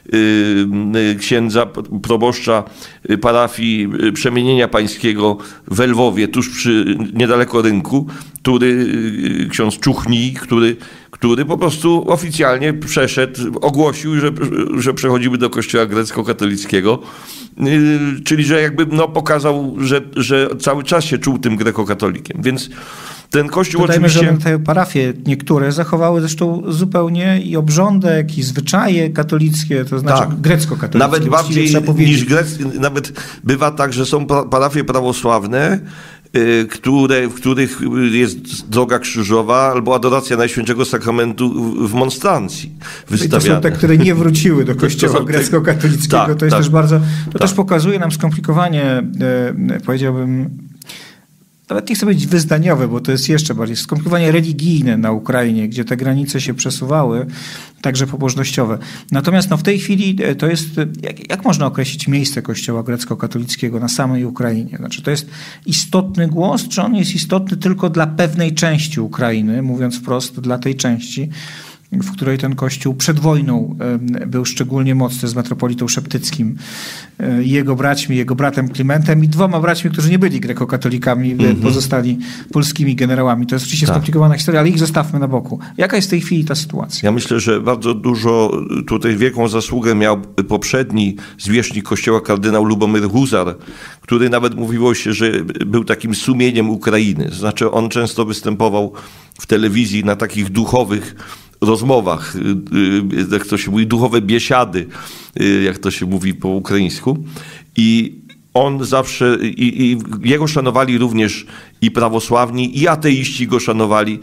księdza, proboszcza parafii Przemienienia Pańskiego w Lwowie, tuż przy, niedaleko rynku, który, ksiądz Czuchni, który, który po prostu oficjalnie przeszedł, ogłosił, że, że przechodzimy do kościoła grecko-katolickiego, czyli że jakby no, pokazał, że, że cały czas się czuł tym grekokatolikiem, więc ten kościół Dodajmy, oczywiście... że te parafie niektóre zachowały zresztą zupełnie i obrządek, i zwyczaje katolickie, to znaczy tak. grecko-katolickie. Nawet bardziej niż greckie. Nawet bywa tak, że są parafie prawosławne, które, w których jest droga krzyżowa albo adoracja Najświętszego Sakramentu w monstrancji wystawiane. I to są te, które nie wróciły do kościoła grecko-katolickiego. Tak, to jest tak, też bardzo... To tak. też pokazuje nam skomplikowanie, powiedziałbym, nawet nie chcę być wyznaniowe, bo to jest jeszcze bardziej skomplikowanie religijne na Ukrainie, gdzie te granice się przesuwały, także pobożnościowe. Natomiast no, w tej chwili to jest, jak, jak można określić miejsce kościoła grecko-katolickiego na samej Ukrainie? Znaczy to jest istotny głos, czy on jest istotny tylko dla pewnej części Ukrainy, mówiąc wprost, dla tej części, w której ten kościół przed wojną był szczególnie mocny z metropolitą Szeptyckim, jego braćmi, jego bratem Klimentem i dwoma braćmi, którzy nie byli grekokatolikami, mm-hmm. pozostali polskimi generałami. To jest oczywiście tak. skomplikowana historia, ale ich zostawmy na boku. Jaka jest w tej chwili ta sytuacja? Ja myślę, że bardzo dużo, tutaj wielką zasługę miał poprzedni zwierzchnik kościoła kardynał Lubomyr Huzar, który nawet mówiło się, że był takim sumieniem Ukrainy. Znaczy on często występował w telewizji na takich duchowych rozmowach, jak to się mówi, duchowe biesiady, jak to się mówi po ukraińsku. I on zawsze, i, i jego szanowali również i prawosławni, i ateiści go szanowali.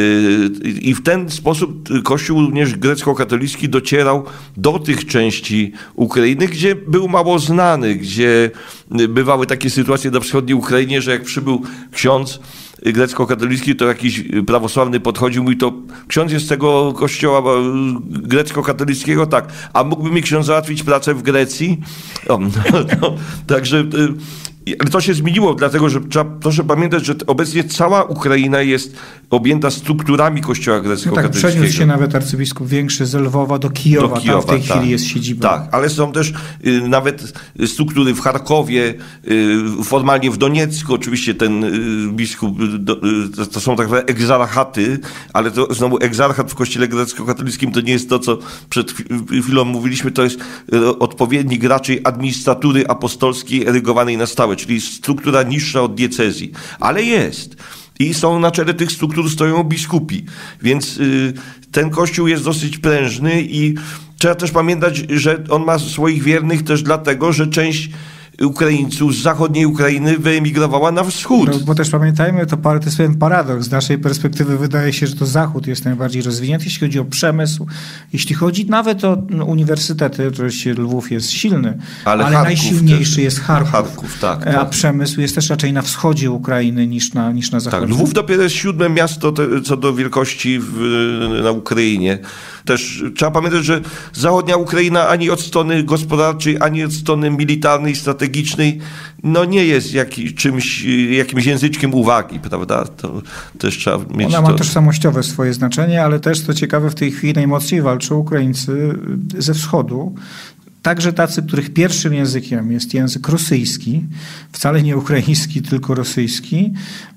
I w ten sposób Kościół również grecko-katolicki docierał do tych części Ukrainy, gdzie był mało znany, gdzie bywały takie sytuacje na wschodniej Ukrainie, że jak przybył ksiądz grecko-katolicki, to jakiś prawosławny podchodził, mówi, to ksiądz jest z tego kościoła grecko-katolickiego, tak, a mógłby mi ksiądz załatwić pracę w Grecji? O, no, no, także ale to się zmieniło, dlatego że trzeba proszę pamiętać, że obecnie cała Ukraina jest objęta strukturami kościoła grecko-katolickiego. No tak, przeniósł się nawet arcybiskup większy z Lwowa do Kijowa, do Kijowa, tam w tej tak, chwili jest siedziba. Tak, ale są też y, nawet struktury w Charkowie, y, formalnie w Doniecku, oczywiście ten y, biskup, y, do, y, to są tak zwane egzarchaty, ale to znowu egzarchat w kościele grecko-katolickim to nie jest to, co przed chwilą mówiliśmy, to jest y, odpowiednik raczej administratury apostolskiej erygowanej na stałe, czyli struktura niższa od diecezji, ale jest. I są na czele tych struktur stoją biskupi. Więc y, ten kościół jest dosyć prężny i trzeba też pamiętać, że on ma swoich wiernych też dlatego, że część Ukraińców z zachodniej Ukrainy wyemigrowała na wschód. No, bo też pamiętajmy, to, to jest pewien paradoks. Z naszej perspektywy wydaje się, że to Zachód jest najbardziej rozwinięty, jeśli chodzi o przemysł, jeśli chodzi nawet o no, uniwersytety, oczywiście Lwów jest silny, ale, ale najsilniejszy też jest Charków. Charków tak, tak. A przemysł jest też raczej na wschodzie Ukrainy niż na, niż na zachodzie. Tak, Lwów dopiero jest siódme miasto te, co do wielkości w, na Ukrainie. Też trzeba pamiętać, że zachodnia Ukraina ani od strony gospodarczej, ani od strony militarnej, strategicznej, no nie jest jak, czymś, jakimś języczkiem uwagi, prawda? To też trzeba mieć. Ona ma to... tożsamościowe swoje znaczenie, ale też, co ciekawe, w tej chwili najmocniej walczą Ukraińcy ze wschodu. Także tacy, których pierwszym językiem jest język rosyjski, wcale nie ukraiński, tylko rosyjski,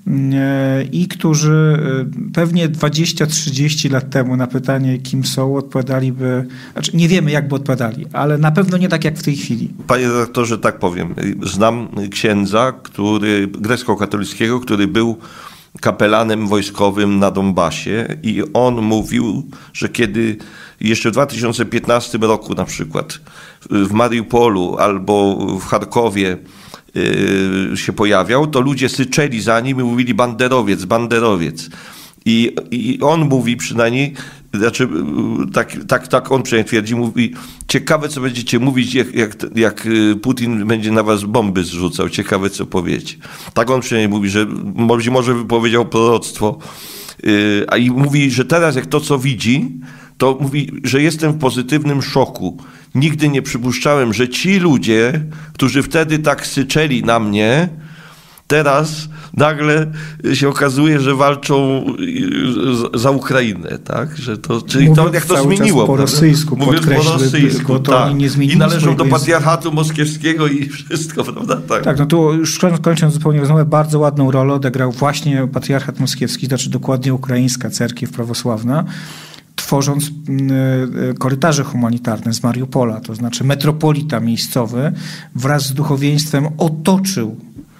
i którzy pewnie dwadzieścia trzydzieści lat temu na pytanie, kim są, odpowiadaliby, znaczy nie wiemy, jak by odpowiadali, ale na pewno nie tak, jak w tej chwili. Panie redaktorze, tak powiem, znam księdza, który grecko-katolickiego, który był kapelanem wojskowym na Donbasie i on mówił, że kiedy jeszcze w dwa tysiące piętnastym roku na przykład w Mariupolu albo w Charkowie yy, się pojawiał, to ludzie syczeli za nim i mówili banderowiec, banderowiec. I, i on mówi przynajmniej, znaczy tak, tak, tak on przynajmniej twierdzi, mówi, ciekawe co będziecie mówić, jak, jak, jak Putin będzie na was bomby zrzucał, ciekawe co powiecie. Tak on przynajmniej mówi, że może, może wypowiedział proroctwo, yy, a i mówi, że teraz jak to co widzi, to mówi, że jestem w pozytywnym szoku. Nigdy nie przypuszczałem, że ci ludzie, którzy wtedy tak syczeli na mnie, teraz nagle się okazuje, że walczą za Ukrainę, tak? Że to, czyli Mówiąc to, jak to zmieniło. Po rosyjsku, Mówiąc po rosyjsku, to tak. oni nie zmienili. I należą do patriarchatu moskiewskiego i wszystko, prawda? Tak, tak no tu już kończąc zupełnie rozmowę, bardzo ładną rolę odegrał właśnie patriarchat moskiewski, znaczy dokładnie ukraińska cerkiew prawosławna, tworząc korytarze humanitarne z Mariupola, to znaczy metropolita miejscowy wraz z duchowieństwem otoczył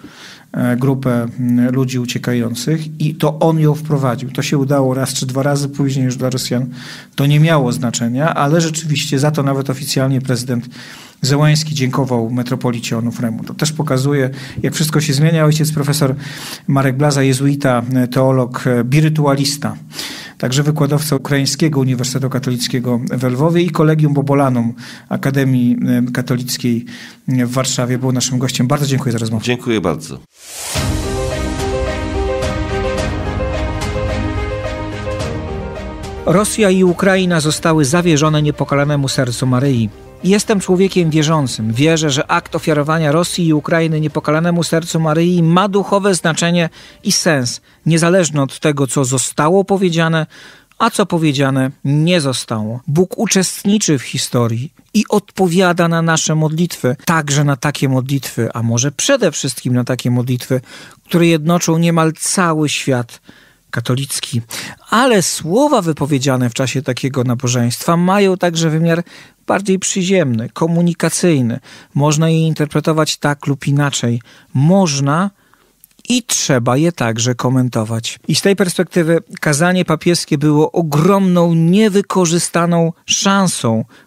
grupę ludzi uciekających i to on ją wprowadził. To się udało raz czy dwa razy, później już dla Rosjan to nie miało znaczenia, ale rzeczywiście za to nawet oficjalnie prezydent Zełański dziękował metropolicie Onufremu. To też pokazuje, jak wszystko się zmienia. Ojciec profesor Marek Blaza, jezuita, teolog, birytualista, także wykładowca Ukraińskiego Uniwersytetu Katolickiego w Lwowie i Collegium Bobolanum Akademii Katolickiej w Warszawie, był naszym gościem. Bardzo dziękuję za rozmowę. Dziękuję bardzo. Rosja i Ukraina zostały zawierzone niepokalanemu sercu Maryi. Jestem człowiekiem wierzącym. Wierzę, że akt ofiarowania Rosji i Ukrainy niepokalanemu sercu Maryi ma duchowe znaczenie i sens, niezależne od tego, co zostało powiedziane, a co powiedziane nie zostało. Bóg uczestniczy w historii i odpowiada na nasze modlitwy, także na takie modlitwy, a może przede wszystkim na takie modlitwy, które jednoczą niemal cały świat katolicki. Ale słowa wypowiedziane w czasie takiego nabożeństwa mają także wymiar bardziej przyziemny, komunikacyjny. Można je interpretować tak lub inaczej. Można i trzeba je także komentować. I z tej perspektywy kazanie papieskie było ogromną, niewykorzystaną szansą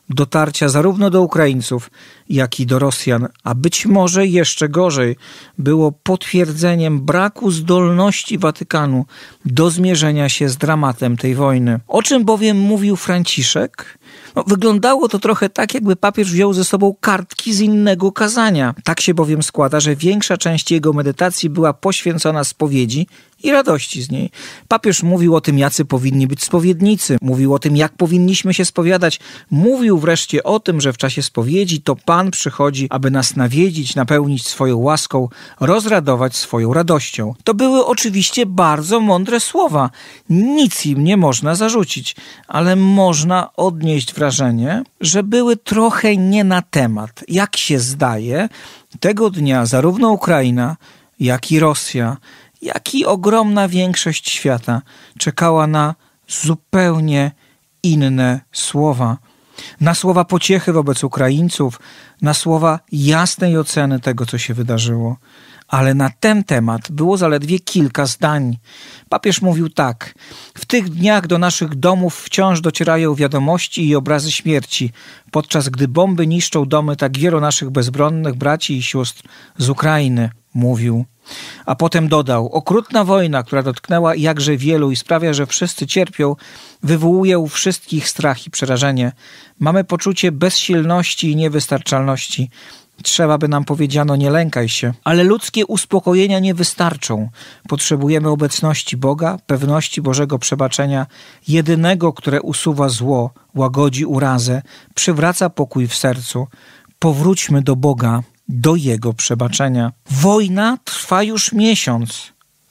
dotarcia zarówno do Ukraińców, jak i do Rosjan, a być może jeszcze gorzej, było potwierdzeniem braku zdolności Watykanu do zmierzenia się z dramatem tej wojny. O czym bowiem mówił Franciszek? No, wyglądało to trochę tak, jakby papież wziął ze sobą kartki z innego kazania. Tak się bowiem składa, że większa część jego medytacji była poświęcona spowiedzi i radości z niej. Papież mówił o tym, jacy powinni być spowiednicy, mówił o tym, jak powinniśmy się spowiadać, mówił wreszcie o tym, że w czasie spowiedzi to Pan przychodzi, aby nas nawiedzić, napełnić swoją łaską, rozradować swoją radością. To były oczywiście bardzo mądre słowa. Nic im nie można zarzucić, ale można odnieść wrażenie, że były trochę nie na temat. Jak się zdaje, tego dnia zarówno Ukraina, jak i Rosja, jak i ogromna większość świata czekała na zupełnie inne słowa. Na słowa pociechy wobec Ukraińców, na słowa jasnej oceny tego, co się wydarzyło. Ale na ten temat było zaledwie kilka zdań. Papież mówił tak: w tych dniach do naszych domów wciąż docierają wiadomości i obrazy śmierci, podczas gdy bomby niszczą domy tak wielu naszych bezbronnych braci i sióstr z Ukrainy, mówił. A potem dodał: okrutna wojna, która dotknęła jakże wielu i sprawia, że wszyscy cierpią, wywołuje u wszystkich strach i przerażenie. Mamy poczucie bezsilności i niewystarczalności. Trzeba by nam powiedziano: nie lękaj się. Ale ludzkie uspokojenia nie wystarczą. Potrzebujemy obecności Boga, pewności Bożego przebaczenia, jedynego, które usuwa zło, łagodzi urazę, przywraca pokój w sercu. Powróćmy do Boga, do Jego przebaczenia. Wojna trwa już miesiąc.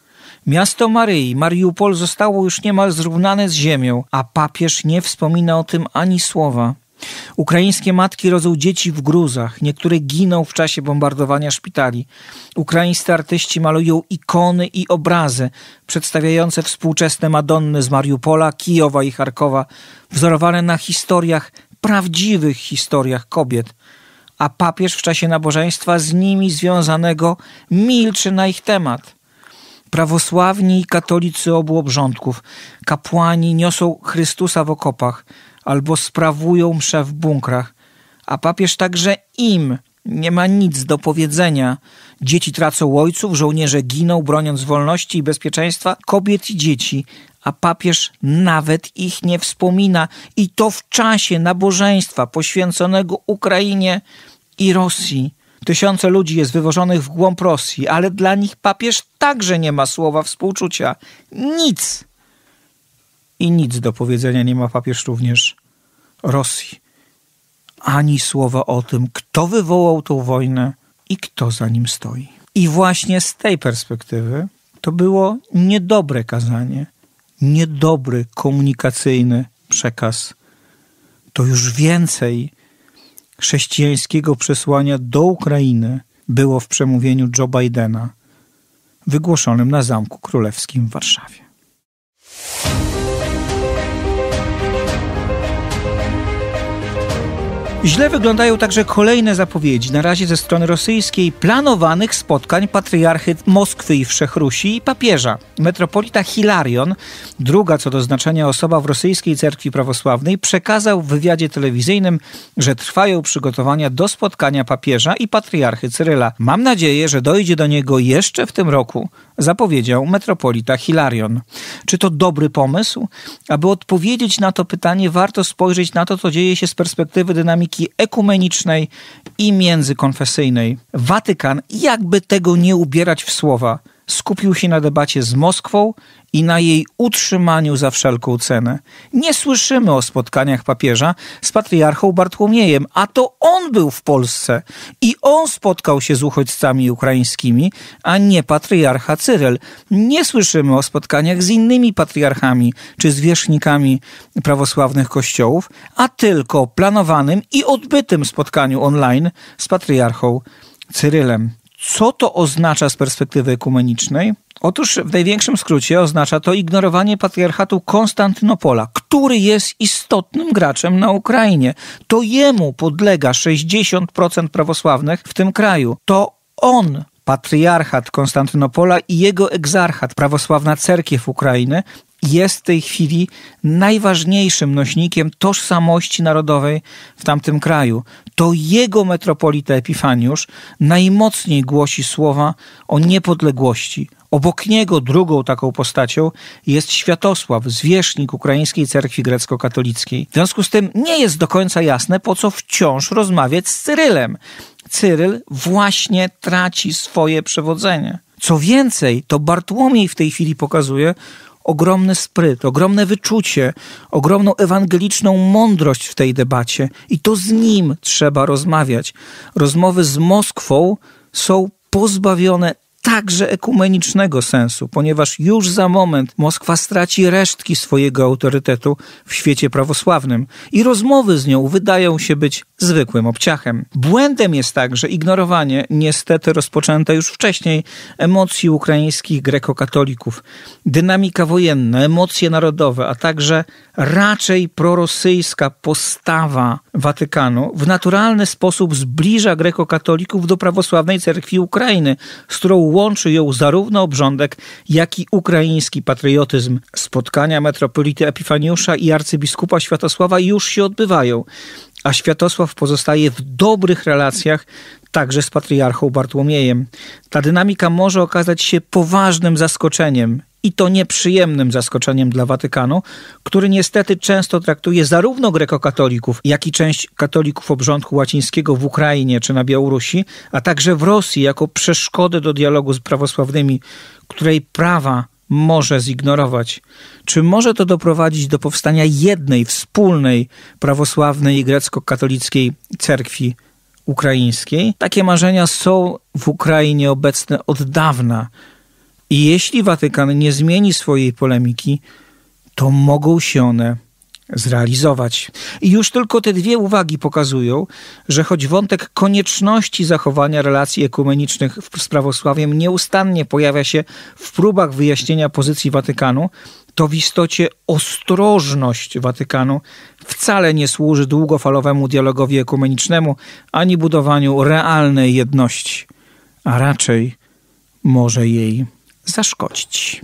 Miasto Maryi, Mariupol, zostało już niemal zrównane z ziemią, a papież nie wspomina o tym ani słowa. Ukraińskie matki rodzą dzieci w gruzach, niektóre giną w czasie bombardowania szpitali. Ukraińscy artyści malują ikony i obrazy przedstawiające współczesne Madonny z Mariupola, Kijowa i Charkowa, wzorowane na historiach, prawdziwych historiach kobiet. A papież w czasie nabożeństwa z nimi związanego milczy na ich temat. Prawosławni i katolicy obu obrządków, kapłani niosą Chrystusa w okopach albo sprawują mszę w bunkrach, a papież także im nie ma nic do powiedzenia. Dzieci tracą ojców, żołnierze giną, broniąc wolności i bezpieczeństwa kobiet i dzieci, a papież nawet ich nie wspomina i to w czasie nabożeństwa poświęconego Ukrainie i Rosji. Tysiące ludzi jest wywożonych w głąb Rosji, ale dla nich papież także nie ma słowa współczucia. Nic. I nic do powiedzenia nie ma papież również Rosji. Ani słowa o tym, kto wywołał tą wojnę i kto za nim stoi. I właśnie z tej perspektywy to było niedobre kazanie, niedobry komunikacyjny przekaz. To już więcej chrześcijańskiego przesłania do Ukrainy było w przemówieniu Joe Bidena, wygłoszonym na Zamku Królewskim w Warszawie. Źle wyglądają także kolejne zapowiedzi, na razie ze strony rosyjskiej, planowanych spotkań patriarchy Moskwy i Wszechrusi i papieża. Metropolita Hilarion, druga co do znaczenia osoba w rosyjskiej cerkwi prawosławnej, przekazał w wywiadzie telewizyjnym, że trwają przygotowania do spotkania papieża i patriarchy Cyryla. Mam nadzieję, że dojdzie do niego jeszcze w tym roku, zapowiedział metropolita Hilarion. Czy to dobry pomysł? Aby odpowiedzieć na to pytanie, warto spojrzeć na to, co dzieje się z perspektywy dynamiki ekumenicznej i międzykonfesyjnej. Watykan, jakby tego nie ubierać w słowa, skupił się na debacie z Moskwą i na jej utrzymaniu za wszelką cenę. Nie słyszymy o spotkaniach papieża z patriarchą Bartłomiejem, a to on był w Polsce i on spotkał się z uchodźcami ukraińskimi, a nie patriarcha Cyryl. Nie słyszymy o spotkaniach z innymi patriarchami czy zwierzchnikami prawosławnych kościołów, a tylko o planowanym i odbytym spotkaniu online z patriarchą Cyrylem. Co to oznacza z perspektywy ekumenicznej? Otóż w największym skrócie oznacza to ignorowanie patriarchatu Konstantynopola, który jest istotnym graczem na Ukrainie. To jemu podlega sześćdziesiąt procent prawosławnych w tym kraju. To on, patriarchat Konstantynopola i jego egzarchat, prawosławna cerkiew Ukrainy, jest w tej chwili najważniejszym nośnikiem tożsamości narodowej w tamtym kraju. To jego metropolita Epifaniusz najmocniej głosi słowa o niepodległości. Obok niego drugą taką postacią jest Światosław, zwierzchnik Ukraińskiej Cerkwi Grecko-Katolickiej. W związku z tym nie jest do końca jasne, po co wciąż rozmawiać z Cyrylem. Cyryl właśnie traci swoje przewodzenie. Co więcej, to Bartłomiej w tej chwili pokazuje ogromny spryt, ogromne wyczucie, ogromną ewangeliczną mądrość w tej debacie. I to z nim trzeba rozmawiać. Rozmowy z Moskwą są pozbawione także ekumenicznego sensu, ponieważ już za moment Moskwa straci resztki swojego autorytetu w świecie prawosławnym i rozmowy z nią wydają się być zwykłym obciachem. Błędem jest także ignorowanie, niestety rozpoczęte już wcześniej, emocji ukraińskich grekokatolików. Dynamika wojenna, emocje narodowe, a także raczej prorosyjska postawa Watykanu w naturalny sposób zbliża grekokatolików do prawosławnej cerkwi Ukrainy, z którą łączy ją zarówno obrządek, jak i ukraiński patriotyzm. Spotkania metropolity Epifaniusza i arcybiskupa Światosława już się odbywają, a Światosław pozostaje w dobrych relacjach także z patriarchą Bartłomiejem. Ta dynamika może okazać się poważnym zaskoczeniem i to nieprzyjemnym zaskoczeniem dla Watykanu, który niestety często traktuje zarówno grekokatolików, jak i część katolików obrządku łacińskiego w Ukrainie czy na Białorusi, a także w Rosji jako przeszkodę do dialogu z prawosławnymi, której prawa może zignorować. Czy może to doprowadzić do powstania jednej, wspólnej, prawosławnej i grecko-katolickiej cerkwi ukraińskiej? Takie marzenia są w Ukrainie obecne od dawna. I jeśli Watykan nie zmieni swojej polemiki, to mogą się one zrealizować. I już tylko te dwie uwagi pokazują, że choć wątek konieczności zachowania relacji ekumenicznych z prawosławiem nieustannie pojawia się w próbach wyjaśnienia pozycji Watykanu, to w istocie ostrożność Watykanu wcale nie służy długofalowemu dialogowi ekumenicznemu ani budowaniu realnej jedności, a raczej może jej zaszkodzić.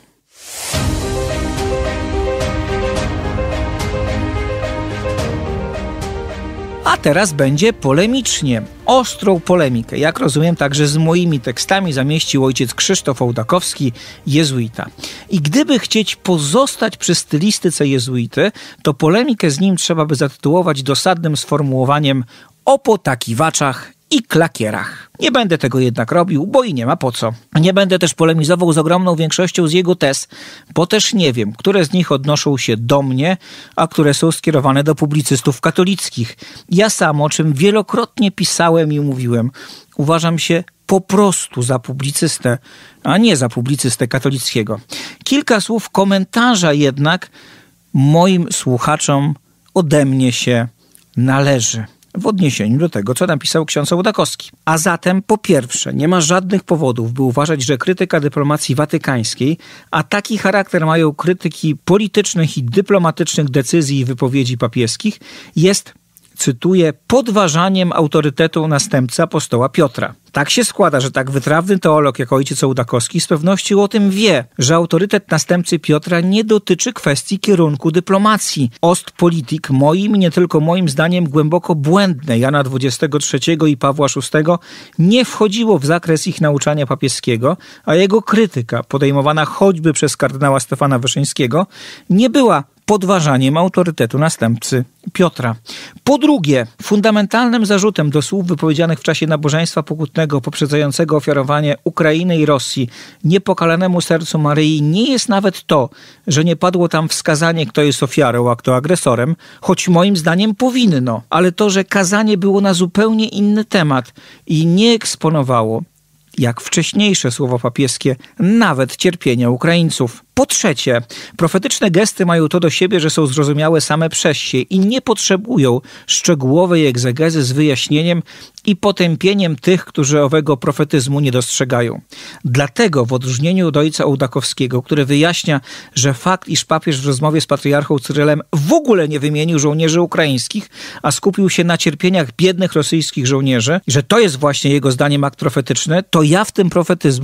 A teraz będzie polemicznie. Ostrą polemikę, jak rozumiem, także z moimi tekstami zamieścił ojciec Krzysztof Ołdakowski, jezuita. I gdyby chcieć pozostać przy stylistyce jezuity, to polemikę z nim trzeba by zatytułować dosadnym sformułowaniem o potakiwaczach i klakierach. Nie będę tego jednak robił, bo i nie ma po co. Nie będę też polemizował z ogromną większością z jego tez, bo też nie wiem, które z nich odnoszą się do mnie, a które są skierowane do publicystów katolickich. Ja sam, o czym wielokrotnie pisałem i mówiłem, uważam się po prostu za publicystę, a nie za publicystę katolickiego. Kilka słów komentarza jednak moim słuchaczom ode mnie się należy w odniesieniu do tego, co napisał ksiądz Ołdakowski. A zatem, po pierwsze, nie ma żadnych powodów, by uważać, że krytyka dyplomacji watykańskiej, a taki charakter mają krytyki politycznych i dyplomatycznych decyzji i wypowiedzi papieskich, jest, cytuję, podważaniem autorytetu następcy apostoła Piotra. Tak się składa, że tak wytrawny teolog jak ojciec Ołdakowski z pewnością o tym wie, że autorytet następcy Piotra nie dotyczy kwestii kierunku dyplomacji. Ostpolitik moim, nie tylko moim zdaniem głęboko błędne Jana dwudziestego trzeciego i Pawła szóstego nie wchodziło w zakres ich nauczania papieskiego, a jego krytyka, podejmowana choćby przez kardynała Stefana Wyszyńskiego, nie była podważaniem autorytetu następcy Piotra. Po drugie, fundamentalnym zarzutem do słów wypowiedzianych w czasie nabożeństwa pokutnego poprzedzającego ofiarowanie Ukrainy i Rosji niepokalanemu sercu Maryi nie jest nawet to, że nie padło tam wskazanie, kto jest ofiarą, a kto agresorem, choć moim zdaniem powinno, ale to, że kazanie było na zupełnie inny temat i nie eksponowało, jak wcześniejsze słowa papieskie, nawet cierpienia Ukraińców. Po trzecie, profetyczne gesty mają to do siebie, że są zrozumiałe same przez się i nie potrzebują szczegółowej egzegezy z wyjaśnieniem i potępieniem tych, którzy owego profetyzmu nie dostrzegają. Dlatego w odróżnieniu od ojca Ołdakowskiego, który wyjaśnia, że fakt, iż papież w rozmowie z patriarchą Cyrylem w ogóle nie wymienił żołnierzy ukraińskich, a skupił się na cierpieniach biednych rosyjskich żołnierzy, że to jest właśnie jego zdaniem akt profetyczny, to ja w tym profetyzmu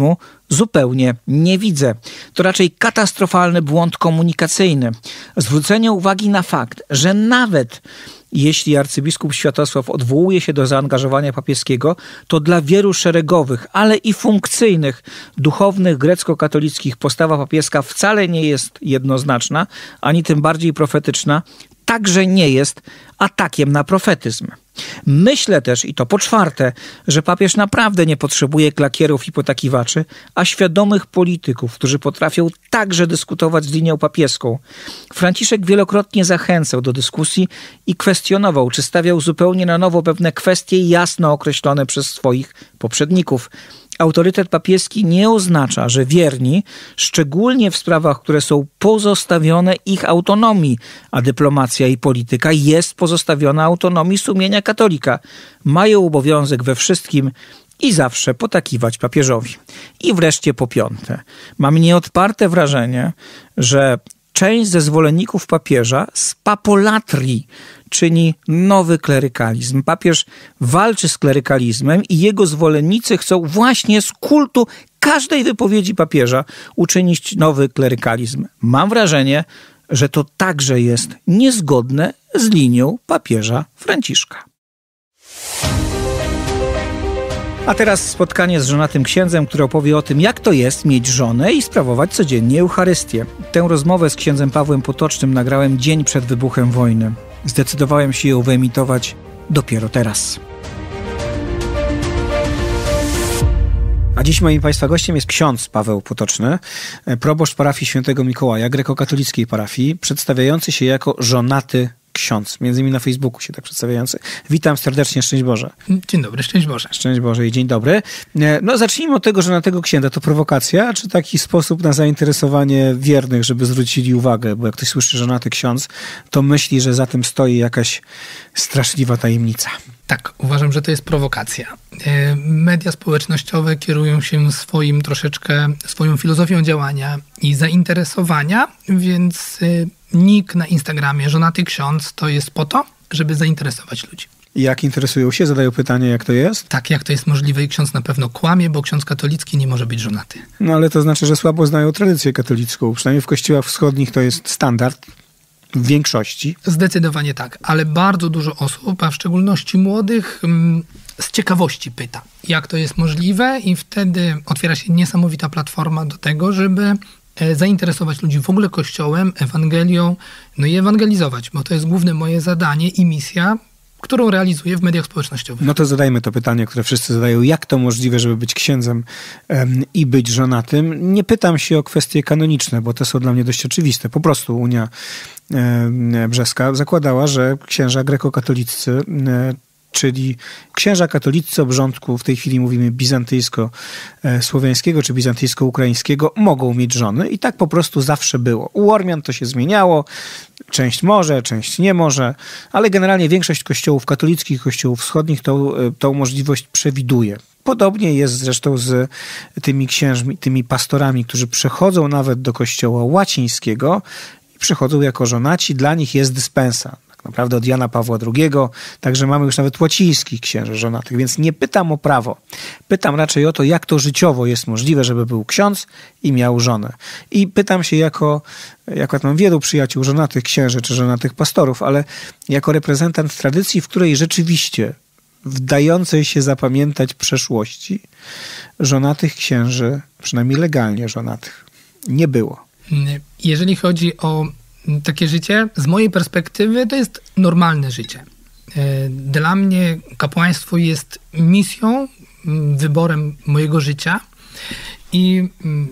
zupełnie nie widzę. To raczej katastrofalny błąd komunikacyjny. Zwrócenie uwagi na fakt, że nawet jeśli arcybiskup Światosław odwołuje się do zaangażowania papieskiego, to dla wielu szeregowych, ale i funkcyjnych, duchownych grecko-katolickich postawa papieska wcale nie jest jednoznaczna, ani tym bardziej profetyczna, także nie jest atakiem na profetyzm. Myślę też, i to po czwarte, że papież naprawdę nie potrzebuje klakierów i potakiwaczy, a świadomych polityków, którzy potrafią także dyskutować z linią papieską. Franciszek wielokrotnie zachęcał do dyskusji i kwestionował, czy stawiał zupełnie na nowo pewne kwestie jasno określone przez swoich poprzedników. Autorytet papieski nie oznacza, że wierni, szczególnie w sprawach, które są pozostawione ich autonomii, a dyplomacja i polityka jest pozostawiona autonomii sumienia katolika, mają obowiązek we wszystkim i zawsze potakiwać papieżowi. I wreszcie po piąte, mam nieodparte wrażenie, że część ze zwolenników papieża z papolatrii czyni nowy klerykalizm. Papież walczy z klerykalizmem i jego zwolennicy chcą właśnie z kultu każdej wypowiedzi papieża uczynić nowy klerykalizm. Mam wrażenie, że to także jest niezgodne z linią papieża Franciszka. A teraz spotkanie z żonatym księdzem, który opowie o tym, jak to jest mieć żonę i sprawować codziennie Eucharystię. Tę rozmowę z księdzem Pawłem Potocznym nagrałem dzień przed wybuchem wojny. Zdecydowałem się ją wyemitować dopiero teraz. A dziś moim Państwa gościem jest ksiądz Paweł Potoczny, proboszcz parafii Świętego Mikołaja, grekokatolickiej parafii, przedstawiający się jako żonaty ksiądz, między innymi na Facebooku się tak przedstawiający. Witam serdecznie, szczęść Boże. Dzień dobry, szczęść Boże. Szczęść Boże i dzień dobry. No zacznijmy od tego, że na tego księdza to prowokacja, czy taki sposób na zainteresowanie wiernych, żeby zwrócili uwagę, bo jak ktoś słyszy żonaty ksiądz, to myśli, że za tym stoi jakaś straszliwa tajemnica. Tak, uważam, że to jest prowokacja. Media społecznościowe kierują się swoim troszeczkę, swoją filozofią działania i zainteresowania, więc nick na Instagramie żonaty ksiądz to jest po to, żeby zainteresować ludzi. I jak interesują się? Zadają pytanie, jak to jest? Tak, jak to jest możliwe i ksiądz na pewno kłamie, bo ksiądz katolicki nie może być żonaty. No ale to znaczy, że słabo znają tradycję katolicką. Przynajmniej w kościołach wschodnich to jest standard. W większości. Zdecydowanie tak, ale bardzo dużo osób, a w szczególności młodych, z ciekawości pyta, jak to jest możliwe i wtedy otwiera się niesamowita platforma do tego, żeby zainteresować ludzi w ogóle Kościołem, Ewangelią, no i ewangelizować, bo to jest główne moje zadanie i misja, którą realizuję w mediach społecznościowych. No to zadajmy to pytanie, które wszyscy zadają. Jak to możliwe, żeby być księdzem um, i być żonatym? Nie pytam się o kwestie kanoniczne, bo te są dla mnie dość oczywiste. Po prostu Unia um, Brzeska zakładała, że księża grekokatoliccy, um, czyli księża katolicy obrządku, w tej chwili mówimy bizantyjsko-słowiańskiego czy bizantyjsko-ukraińskiego, mogą mieć żony i tak po prostu zawsze było. U Ormian to się zmieniało, część może, część nie może, ale generalnie większość kościołów katolickich, kościołów wschodnich tą, tą możliwość przewiduje. Podobnie jest zresztą z tymi księżmi, tymi pastorami, którzy przechodzą nawet do kościoła łacińskiego i przychodzą jako żonaci, dla nich jest dyspensa. Naprawdę od Jana Pawła drugiego, także mamy już nawet łacińskich księży żonatych, więc nie pytam o prawo. Pytam raczej o to, jak to życiowo jest możliwe, żeby był ksiądz i miał żonę. I pytam się jako, jako mam wielu przyjaciół żonatych księży czy żonatych pastorów, ale jako reprezentant tradycji, w której rzeczywiście w dającej się zapamiętać przeszłości żonatych księży, przynajmniej legalnie żonatych, nie było. Jeżeli chodzi o takie życie, z mojej perspektywy to jest normalne życie. Dla mnie kapłaństwo jest misją, wyborem mojego życia i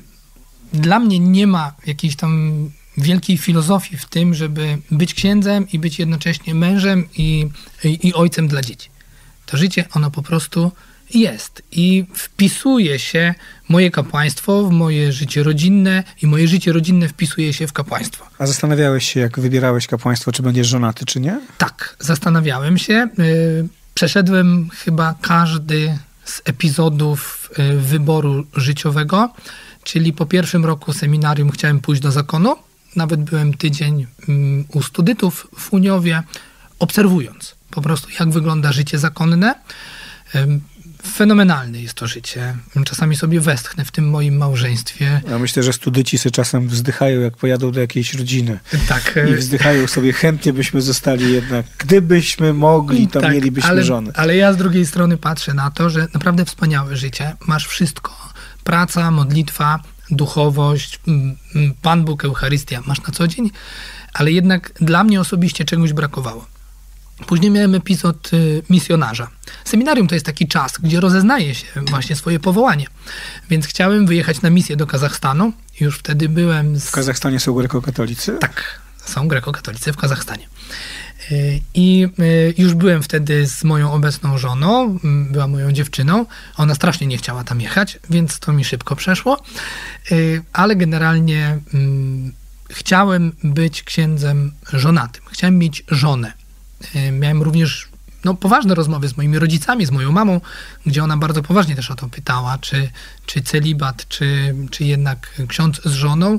dla mnie nie ma jakiejś tam wielkiej filozofii w tym, żeby być księdzem i być jednocześnie mężem i, i, i ojcem dla dzieci. To życie, ono po prostu jest i wpisuje się moje kapłaństwo w moje życie rodzinne i moje życie rodzinne wpisuje się w kapłaństwo. A zastanawiałeś się, jak wybierałeś kapłaństwo, czy będziesz żonaty, czy nie? Tak, zastanawiałem się. Przeszedłem chyba każdy z epizodów wyboru życiowego, czyli po pierwszym roku seminarium chciałem pójść do zakonu. Nawet byłem tydzień u studytów w Uniowie, obserwując po prostu, jak wygląda życie zakonne. Fenomenalne jest to życie. Czasami sobie westchnę w tym moim małżeństwie. Ja myślę, że studyci sobie czasem wzdychają, jak pojadą do jakiejś rodziny. Tak. I wzdychają sobie, chętnie byśmy zostali jednak. Gdybyśmy mogli, to tak, mielibyśmy ale, żonę. Ale ja z drugiej strony patrzę na to, że naprawdę wspaniałe życie. Masz wszystko. Praca, modlitwa, duchowość, Pan Bóg, Eucharystia. Masz na co dzień, ale jednak dla mnie osobiście czegoś brakowało. Później miałem epizod y, misjonarza. Seminarium to jest taki czas, gdzie rozeznaje się właśnie swoje powołanie. Więc chciałem wyjechać na misję do Kazachstanu. Już wtedy byłem... Z... W Kazachstanie są grekokatolicy? Tak, są grekokatolicy w Kazachstanie. Y, I y, już byłem wtedy z moją obecną żoną, y, była moją dziewczyną. Ona strasznie nie chciała tam jechać, więc to mi szybko przeszło. Y, ale generalnie y, chciałem być księdzem żonatym. Chciałem mieć żonę. Miałem również no, poważne rozmowy z moimi rodzicami, z moją mamą, gdzie ona bardzo poważnie też o to pytała, czy, czy celibat, czy, czy jednak ksiądz z żoną.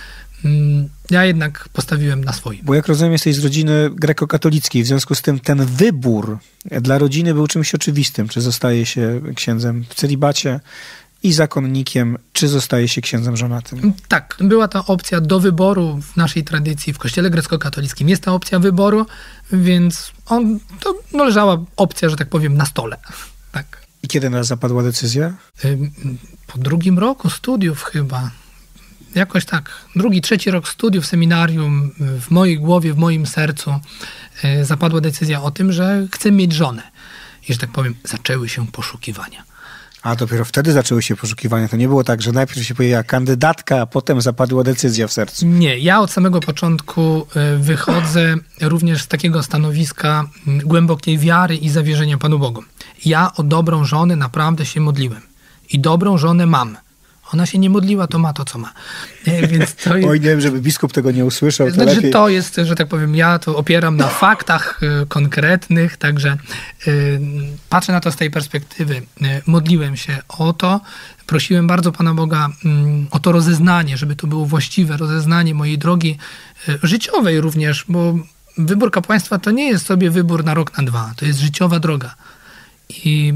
Ja jednak postawiłem na swoim. Bo jak rozumiem, jesteś z rodziny grekokatolickiej, w związku z tym ten wybór dla rodziny był czymś oczywistym. Czy zostaje się księdzem w celibacie i zakonnikiem, czy zostaje się księdzem żonatym? Tak, była ta opcja do wyboru w naszej tradycji, w kościele grecko-katolickim jest ta opcja wyboru, więc on, to no, leżała opcja, że tak powiem, na stole. Tak. I kiedy nas zapadła decyzja? Po drugim roku studiów chyba. Jakoś tak. Drugi, trzeci rok studiów, seminarium, w mojej głowie, w moim sercu zapadła decyzja o tym, że chcę mieć żonę. I, że tak powiem, zaczęły się poszukiwania. A dopiero wtedy zaczęły się poszukiwania. To nie było tak, że najpierw się pojawiła kandydatka, a potem zapadła decyzja w sercu. Nie, ja od samego początku wychodzę również z takiego stanowiska głębokiej wiary i zawierzenia Panu Bogu. Ja o dobrą żonę naprawdę się modliłem. I dobrą żonę mam. Ona się nie modliła, to ma to, co ma. Więc to jest... Oj, nie wiem, żeby biskup tego nie usłyszał. To znaczy, lepiej... to jest, że tak powiem, ja to opieram na faktach y, konkretnych, także y, patrzę na to z tej perspektywy. Y, modliłem się o to, prosiłem bardzo Pana Boga y, o to rozeznanie, żeby to było właściwe rozeznanie mojej drogi y, życiowej również, bo wybór kapłaństwa to nie jest sobie wybór na rok, na dwa. To jest życiowa droga. I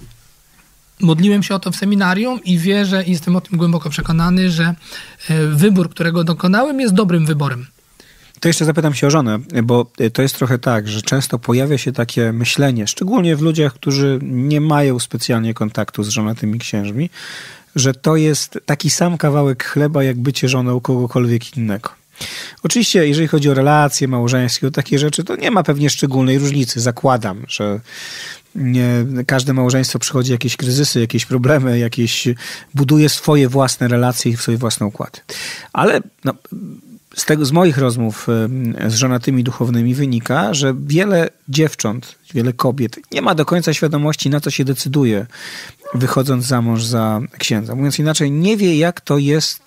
modliłem się o to w seminarium i wierzę, i jestem o tym głęboko przekonany, że wybór, którego dokonałem, jest dobrym wyborem. To jeszcze zapytam się o żonę, bo to jest trochę tak, że często pojawia się takie myślenie, szczególnie w ludziach, którzy nie mają specjalnie kontaktu z żonatymi księżmi, że to jest taki sam kawałek chleba, jak bycie żoną kogokolwiek innego. Oczywiście, jeżeli chodzi o relacje małżeńskie, o takie rzeczy, to nie ma pewnie szczególnej różnicy. Zakładam, że nie, każde małżeństwo przychodzi jakieś kryzysy, jakieś problemy, jakieś buduje swoje własne relacje i swoje własne układy. Ale no, z, tego, z moich rozmów z żonatymi duchownymi wynika, że wiele dziewcząt, wiele kobiet nie ma do końca świadomości, na co się decyduje, wychodząc za mąż za księdza. Mówiąc inaczej, nie wie, jak to jest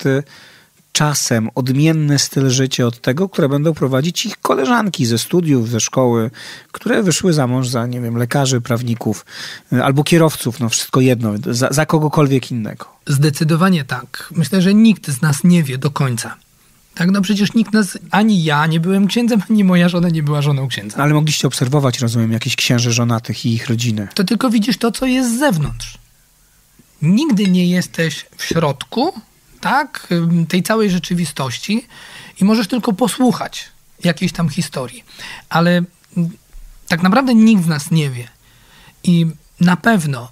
czasem odmienny styl życia od tego, które będą prowadzić ich koleżanki ze studiów, ze szkoły, które wyszły za mąż za, nie wiem, lekarzy, prawników albo kierowców, no wszystko jedno, za, za kogokolwiek innego. Zdecydowanie tak. Myślę, że nikt z nas nie wie do końca. Tak, no przecież nikt nas, ani ja nie byłem księdzem, ani moja żona nie była żoną księdza. Ale mogliście obserwować, rozumiem, jakichś księży żonatych i ich rodziny. To tylko widzisz to, co jest z zewnątrz. Nigdy nie jesteś w środku, tak, tej całej rzeczywistości i możesz tylko posłuchać jakiejś tam historii. Ale tak naprawdę nikt z nas nie wie. I na pewno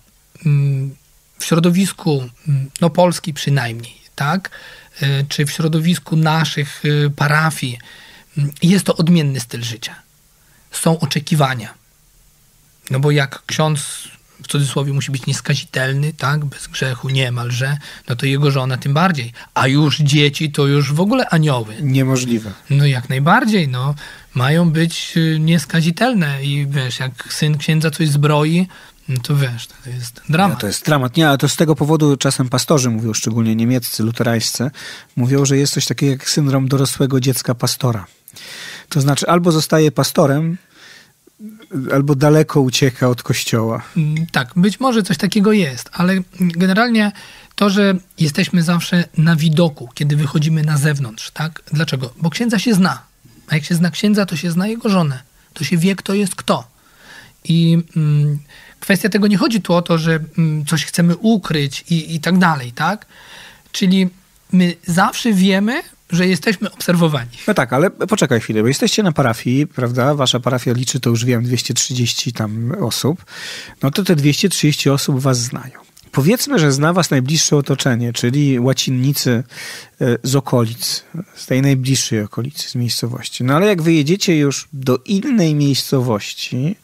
w środowisku, no Polski przynajmniej, tak, czy w środowisku naszych parafii jest to odmienny styl życia. Są oczekiwania. No bo jak ksiądz w cudzysłowie musi być nieskazitelny, tak, bez grzechu niemalże, no to jego żona tym bardziej. A już dzieci to już w ogóle anioły. Niemożliwe. No jak najbardziej, no. Mają być nieskazitelne i wiesz, jak syn księdza coś zbroi, no to wiesz, to jest dramat. No, to jest dramat. Nie, ale to z tego powodu czasem pastorzy mówią, szczególnie niemieccy, luterańscy, mówią, że jest coś takiego jak syndrom dorosłego dziecka pastora. To znaczy albo zostaje pastorem, albo daleko ucieka od kościoła. Tak, być może coś takiego jest, ale generalnie to, że jesteśmy zawsze na widoku, kiedy wychodzimy na zewnątrz, tak? Dlaczego? Bo księdza się zna. A jak się zna księdza, to się zna jego żonę. To się wie, kto jest kto. I mm, kwestia tego nie chodzi tu o to, że mm, coś chcemy ukryć i, i tak dalej, tak? Czyli my zawsze wiemy, że jesteśmy obserwowani. No tak, ale poczekaj chwilę, bo jesteście na parafii, prawda? Wasza parafia liczy, to już wiem, dwieście trzydzieści tam osób. No to te dwieście trzydzieści osób was znają. Powiedzmy, że zna was najbliższe otoczenie, czyli łacinnicy z okolic, z tej najbliższej okolicy, z miejscowości. No ale jak wyjedziecie już do innej miejscowości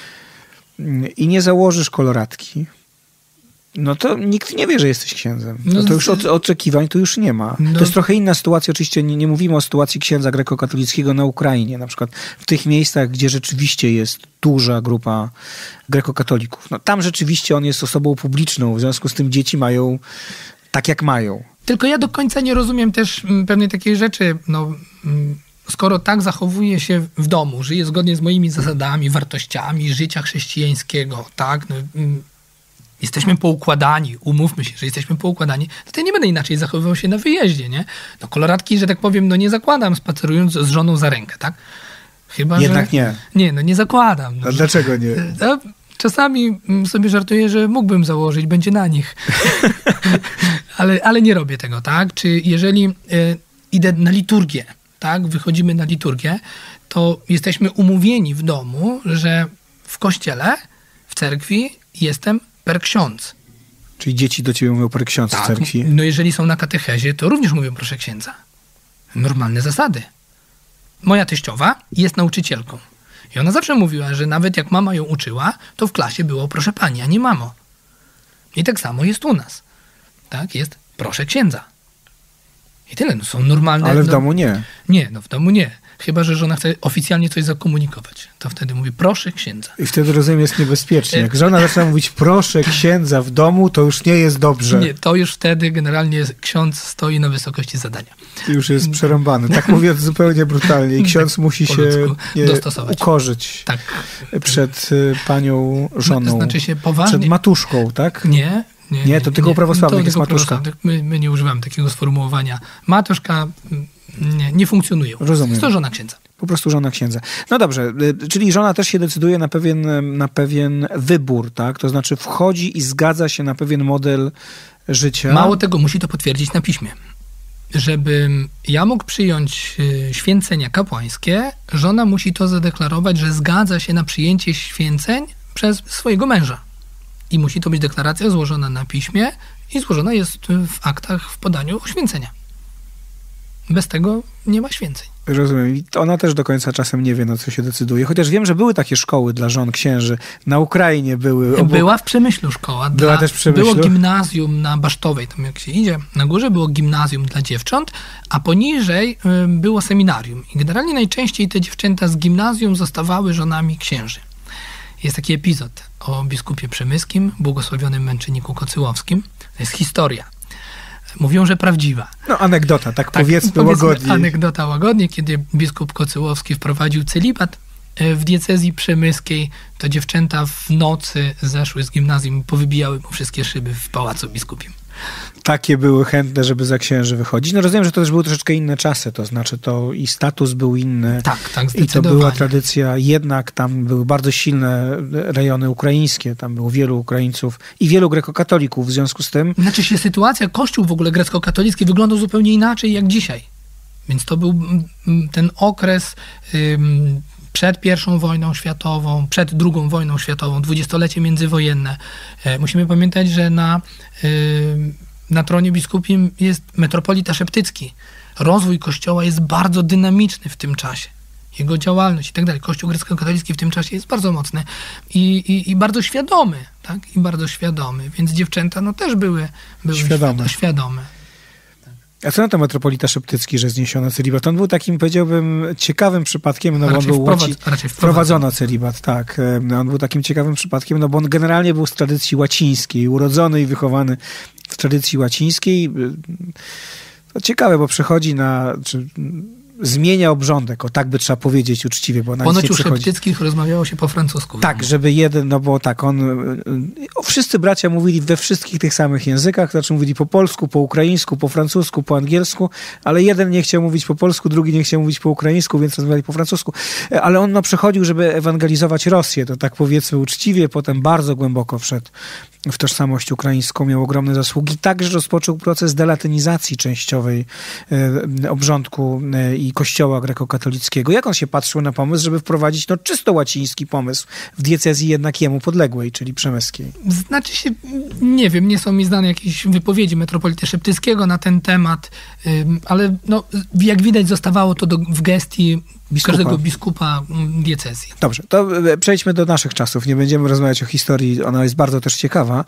i nie założysz koloratki, no to nikt nie wie, że jesteś księdzem. No to już od, oczekiwań tu już nie ma. No. To jest trochę inna sytuacja. Oczywiście nie, nie mówimy o sytuacji księdza grekokatolickiego na Ukrainie. Na przykład w tych miejscach, gdzie rzeczywiście jest duża grupa grekokatolików. No tam rzeczywiście on jest osobą publiczną. W związku z tym dzieci mają tak, jak mają. Tylko ja do końca nie rozumiem też pewnej takiej rzeczy. No, skoro tak zachowuje się w domu, żyje zgodnie z moimi zasadami, wartościami życia chrześcijańskiego, tak, no, jesteśmy poukładani, umówmy się, że jesteśmy poukładani, to ja nie będę inaczej zachowywał się na wyjeździe, nie? No koloratki, że tak powiem, no nie zakładam spacerując z żoną za rękę, tak? Chyba, Jednak że... nie. Nie, no nie zakładam. No, A dlaczego nie? No, czasami sobie żartuję, że mógłbym założyć, będzie na nich. ale, ale nie robię tego, tak? Czy jeżeli y, idę na liturgię, tak? Wychodzimy na liturgię, to jesteśmy umówieni w domu, że w kościele, w cerkwi jestem per ksiądz. Czyli dzieci do ciebie mówią per ksiądz tak, w cerkwi? No jeżeli są na katechezie, to również mówią proszę księdza. Normalne zasady. Moja teściowa jest nauczycielką. I ona zawsze mówiła, że nawet jak mama ją uczyła, to w klasie było proszę pani, a nie mamo. I tak samo jest u nas. Tak, jest proszę księdza. I tyle, no są normalne... Ale w no, domu nie. Nie, no w domu nie. Chyba że żona chce oficjalnie coś zakomunikować. To wtedy mówi proszę księdza. I wtedy, rozumiem, jest niebezpiecznie. Jak żona zaczyna mówić proszę księdza w domu, to już nie jest dobrze. Nie, to już wtedy generalnie ksiądz stoi na wysokości zadania. I już jest przerąbany. Tak mówiąc zupełnie brutalnie. I ksiądz tak, musi się nie, dostosować. ukorzyć tak. przed panią żoną. Znaczy się poważnie. Przed matuszką, tak? Nie. Nie, nie, to tylko u prawosławnych jest matuszka. My, my nie używamy takiego sformułowania. Matuszka nie, nie funkcjonuje. Rozumiem. Jest to żona księdza. Po prostu żona księdza. No dobrze, czyli żona też się decyduje na pewien, na pewien wybór, tak? To znaczy wchodzi i zgadza się na pewien model życia. Mało tego, musi to potwierdzić na piśmie. Żebym ja mógł przyjąć święcenia kapłańskie, żona musi to zadeklarować, że zgadza się na przyjęcie święceń przez swojego męża. I musi to być deklaracja złożona na piśmie i złożona jest w aktach w podaniu oświęcenia. Bez tego nie ma święceń. Rozumiem. I ona też do końca czasem nie wie, na co się decyduje. Chociaż wiem, że były takie szkoły dla żon księży. Na Ukrainie były. Obok... Była w Przemyślu szkoła. Była dla... też w Przemyślu? Było gimnazjum na Basztowej, tam jak się idzie. Na górze było gimnazjum dla dziewcząt, a poniżej y, było seminarium. I generalnie najczęściej te dziewczęta z gimnazjum zostawały żonami księży. Jest taki epizod o biskupie przemyskim, błogosławionym męczenniku Kocyłowskim. To jest historia. Mówią, że prawdziwa. No anegdota, tak, tak powiedzmy, powiedzmy łagodnie. Anegdota łagodnie, kiedy biskup Kocyłowski wprowadził celibat w diecezji przemyskiej, to dziewczęta w nocy zeszły z gimnazjum i powybijały mu wszystkie szyby w pałacu biskupim. Takie były chętne, żeby za księży wychodzić. No rozumiem, że to też były troszeczkę inne czasy, to znaczy to i status był inny. Tak, tak, i to była tradycja, jednak tam były bardzo silne rejony ukraińskie, tam było wielu Ukraińców i wielu grekokatolików w związku z tym. Znaczy się sytuacja, kościół w ogóle grecko-katolicki wyglądał zupełnie inaczej jak dzisiaj. Więc to był ten okres ym, przed pierwszą wojną światową, przed drugą wojną światową, dwudziestolecie międzywojenne. E, musimy pamiętać, że na, y, na tronie biskupim jest metropolita szeptycki. Rozwój kościoła jest bardzo dynamiczny w tym czasie. Jego działalność i tak dalej. Kościół grecko-katolicki w tym czasie jest bardzo mocny i, i, i bardzo świadomy, tak? I bardzo świadomy. Więc dziewczęta no, też były, były świadome. świadome. A co na to metropolita szeptycki, że zniesiono celibat? On był takim, powiedziałbym, ciekawym przypadkiem, no bo on był wprowadz, łaci... raczej wprowadzono celibat, tak. On był takim ciekawym przypadkiem, no bo on generalnie był z tradycji łacińskiej, urodzony i wychowany w tradycji łacińskiej. To ciekawe, bo przechodzi na... Czy zmienia obrządek, o tak by trzeba powiedzieć uczciwie, bo na Ponoć u przychodzi. Szeptyckich rozmawiało się po francusku. Tak, żeby jeden, no bo tak, on, o, wszyscy bracia mówili we wszystkich tych samych językach, znaczy mówili po polsku, po ukraińsku, po francusku, po angielsku, ale jeden nie chciał mówić po polsku, drugi nie chciał mówić po ukraińsku, więc rozmawiali po francusku. Ale on no, przychodził, żeby ewangelizować Rosję, to tak powiedzmy uczciwie, potem bardzo głęboko wszedł w tożsamość ukraińską, miał ogromne zasługi. Także rozpoczął proces delatynizacji częściowej e, obrządku e, i kościoła grekokatolickiego. Jak on się patrzył na pomysł, żeby wprowadzić no, czysto łaciński pomysł w diecezji jednak jemu podległej, czyli przemyskiej? Znaczy się, nie wiem, nie są mi znane jakieś wypowiedzi metropolity Szeptyckiego na ten temat, ale no, jak widać zostawało to do, w gestii biskupa. każdego biskupa diecezji. Dobrze, to przejdźmy do naszych czasów. Nie będziemy rozmawiać o historii, ona jest bardzo też ciekawa.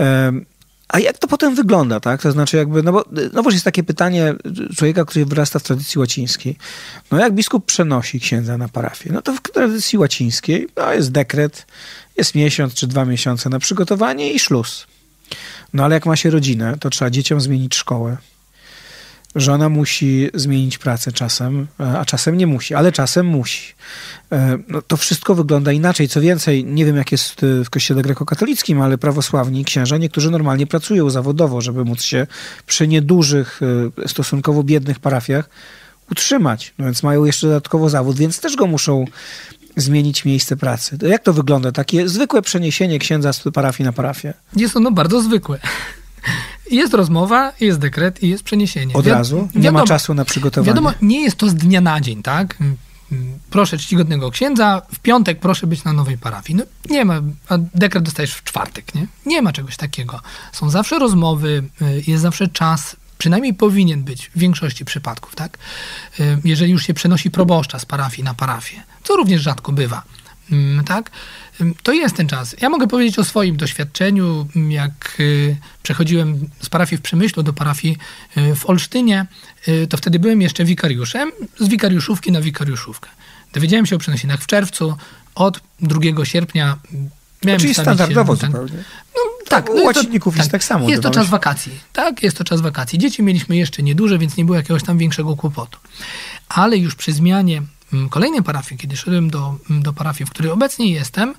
A jak to potem wygląda, tak? To znaczy jakby, no bo, no bo jest takie pytanie człowieka, który wyrasta w tradycji łacińskiej. No jak biskup przenosi księdza na parafię? No to w tradycji łacińskiej no jest dekret, jest miesiąc czy dwa miesiące na przygotowanie i szluz. No ale jak ma się rodzinę, to trzeba dzieciom zmienić szkołę. Żona musi zmienić pracę czasem, a czasem nie musi, ale czasem musi. No, to wszystko wygląda inaczej. Co więcej, nie wiem jak jest w kościele grekokatolickim, ale prawosławni księża, niektórzy normalnie pracują zawodowo, żeby móc się przy niedużych, stosunkowo biednych parafiach utrzymać. No więc mają jeszcze dodatkowo zawód, więc też go muszą zmienić miejsce pracy. To jak to wygląda? Takie zwykłe przeniesienie księdza z parafii na parafię? Jest ono bardzo zwykłe. Jest rozmowa, jest dekret i jest przeniesienie. Od Wi- razu? Nie wiadomo, ma czasu na przygotowanie? Wiadomo, nie jest to z dnia na dzień, tak? Proszę czcigodnego księdza, w piątek proszę być na nowej parafii. No nie ma, a dekret dostajesz w czwartek, nie? Nie ma czegoś takiego. Są zawsze rozmowy, jest zawsze czas, przynajmniej powinien być w większości przypadków, tak? Jeżeli już się przenosi proboszcza z parafii na parafię, co również rzadko bywa, tak? To jest ten czas. Ja mogę powiedzieć o swoim doświadczeniu, jak y, przechodziłem z parafii w Przemyślu do parafii y, w Olsztynie, y, to wtedy byłem jeszcze wikariuszem, z wikariuszówki na wikariuszówkę. Dowiedziałem się o przenosinach w czerwcu, od drugiego sierpnia miałem Czyli standardowo się, zupełnie. No, tak, u no łacinników jest tak, tak samo. Jest to czas wakacji, tak? Jest to czas wakacji. Dzieci mieliśmy jeszcze nieduże, więc nie było jakiegoś tam większego kłopotu. Ale już przy zmianie kolejnej parafii, kiedy szedłem do, do parafii, w której obecnie jestem,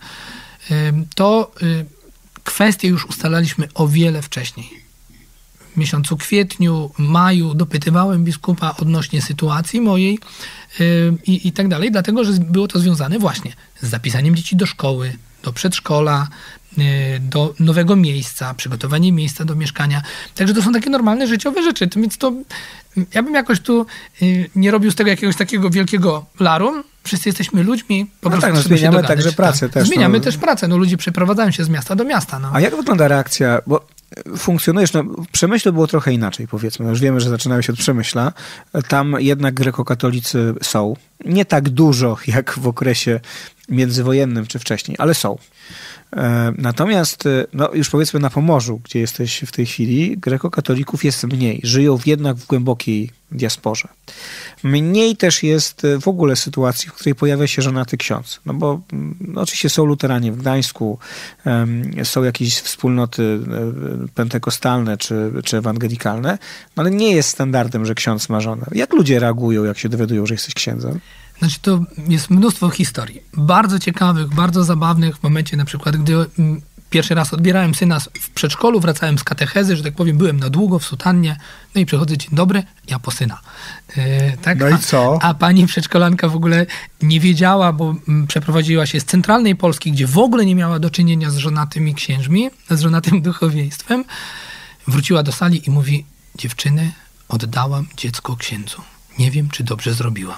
to kwestie już ustalaliśmy o wiele wcześniej. W miesiącu kwietniu, maju dopytywałem biskupa odnośnie sytuacji mojej i, i tak dalej, dlatego, że było to związane właśnie z zapisaniem dzieci do szkoły, do przedszkola, do nowego miejsca, przygotowanie miejsca do mieszkania. Także to są takie normalne życiowe rzeczy. Więc to ja bym jakoś tu nie robił z tego jakiegoś takiego wielkiego larum. Wszyscy jesteśmy ludźmi. Po no prostu tak, no zmieniamy także pracę tak. też. Zmieniamy no. też pracę. No, ludzie przeprowadzają się z miasta do miasta. No. A jak wygląda reakcja? Bo funkcjonujesz, no w Przemyślu było trochę inaczej, powiedzmy. No już wiemy, że zaczynają się od Przemyśla. Tam jednak grekokatolicy są. Nie tak dużo, jak w okresie międzywojennym czy wcześniej, ale są. Natomiast, no już powiedzmy na Pomorzu, gdzie jesteś w tej chwili, grekokatolików jest mniej. Żyją jednak w głębokiej diasporze. Mniej też jest w ogóle sytuacji, w której pojawia się żonaty ksiądz. No bo no oczywiście są luteranie w Gdańsku, są jakieś wspólnoty pentekostalne czy, czy ewangelikalne, no ale nie jest standardem, że ksiądz ma żonę. Jak ludzie reagują, jak się dowiadują, że jesteś księdzem? Znaczy to jest mnóstwo historii. Bardzo ciekawych, bardzo zabawnych w momencie na przykład, gdy pierwszy raz odbierałem syna w przedszkolu, wracałem z katechezy, że tak powiem, byłem na długo w sutannie, no i przychodzę, dzień dobry, ja po syna. Yy, tak? No i co? A, a pani przedszkolanka w ogóle nie wiedziała, bo przeprowadziła się z centralnej Polski, gdzie w ogóle nie miała do czynienia z żonatymi księżmi, z żonatym duchowieństwem. Wróciła do sali i mówi, dziewczyny, oddałam dziecko księdzu. Nie wiem, czy dobrze zrobiłam.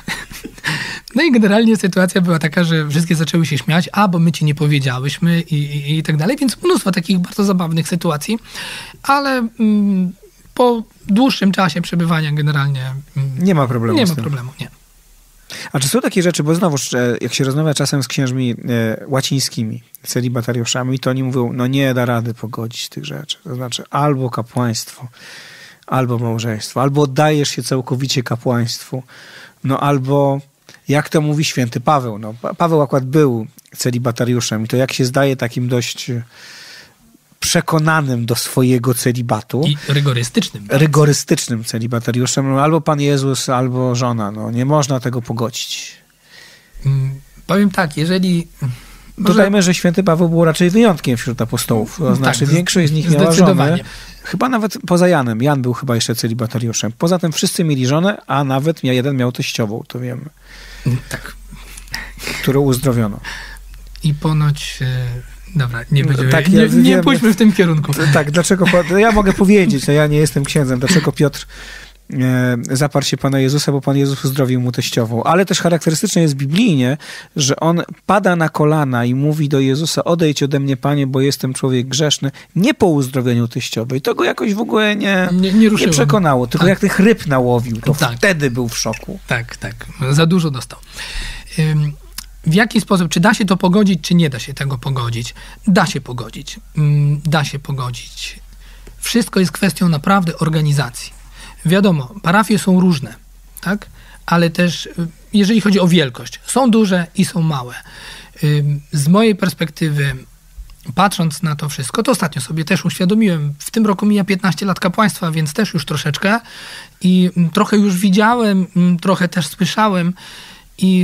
No i generalnie sytuacja była taka, że wszystkie zaczęły się śmiać, a bo my ci nie powiedziałyśmy i, i, i tak dalej, więc mnóstwo takich bardzo zabawnych sytuacji, ale mm, po dłuższym czasie przebywania generalnie mm, nie ma problemu. Nie z ma tym. problemu, nie. A czy są takie rzeczy, bo znowuż jak się rozmawia czasem z księżmi e, łacińskimi, celibatariuszami, to oni mówią, no nie da rady pogodzić tych rzeczy. To znaczy albo kapłaństwo, albo małżeństwo, albo oddajesz się całkowicie kapłaństwu, no albo, jak to mówi święty Paweł, no Paweł akurat był celibatariuszem i to jak się zdaje takim dość przekonanym do swojego celibatu. I rygorystycznym. Tak? Rygorystycznym celibatariuszem. Albo Pan Jezus, albo żona. No, nie można tego pogodzić. Hmm, powiem tak, jeżeli... Może... Dodajmy, że święty Paweł był raczej wyjątkiem wśród apostołów. To znaczy, tak, większość z nich miała żonę. Chyba nawet poza Janem. Jan był chyba jeszcze celibatariuszem. Poza tym wszyscy mieli żonę, a nawet jeden miał teściową, to wiemy. Tak. Którą uzdrowiono. I ponoć... Dobra, nie będziemy, tak, nie, ja nie wiem, pójdźmy w tym kierunku. Tak, dlaczego... Ja mogę powiedzieć, ja nie jestem księdzem, dlaczego Piotr e, zaparł się Pana Jezusa, bo Pan Jezus uzdrowił mu teściową. Ale też charakterystyczne jest biblijnie, że on pada na kolana i mówi do Jezusa: odejdź ode mnie, Panie, bo jestem człowiek grzeszny, nie po uzdrowieniu teściowej. To go jakoś w ogóle nie, nie, nie, nie przekonało. Tylko tak. jak tych ryb nałowił, to tak. wtedy był w szoku. Tak, tak. Za dużo dostał. Ym, W jaki sposób, czy da się to pogodzić, czy nie da się tego pogodzić? Da się pogodzić. Da się pogodzić. Wszystko jest kwestią naprawdę organizacji. Wiadomo, parafie są różne, tak? Ale też, jeżeli chodzi o wielkość, są duże i są małe. Z mojej perspektywy, patrząc na to wszystko, to ostatnio sobie też uświadomiłem, w tym roku mija piętnaście lat kapłaństwa, więc też już troszeczkę i trochę już widziałem, trochę też słyszałem i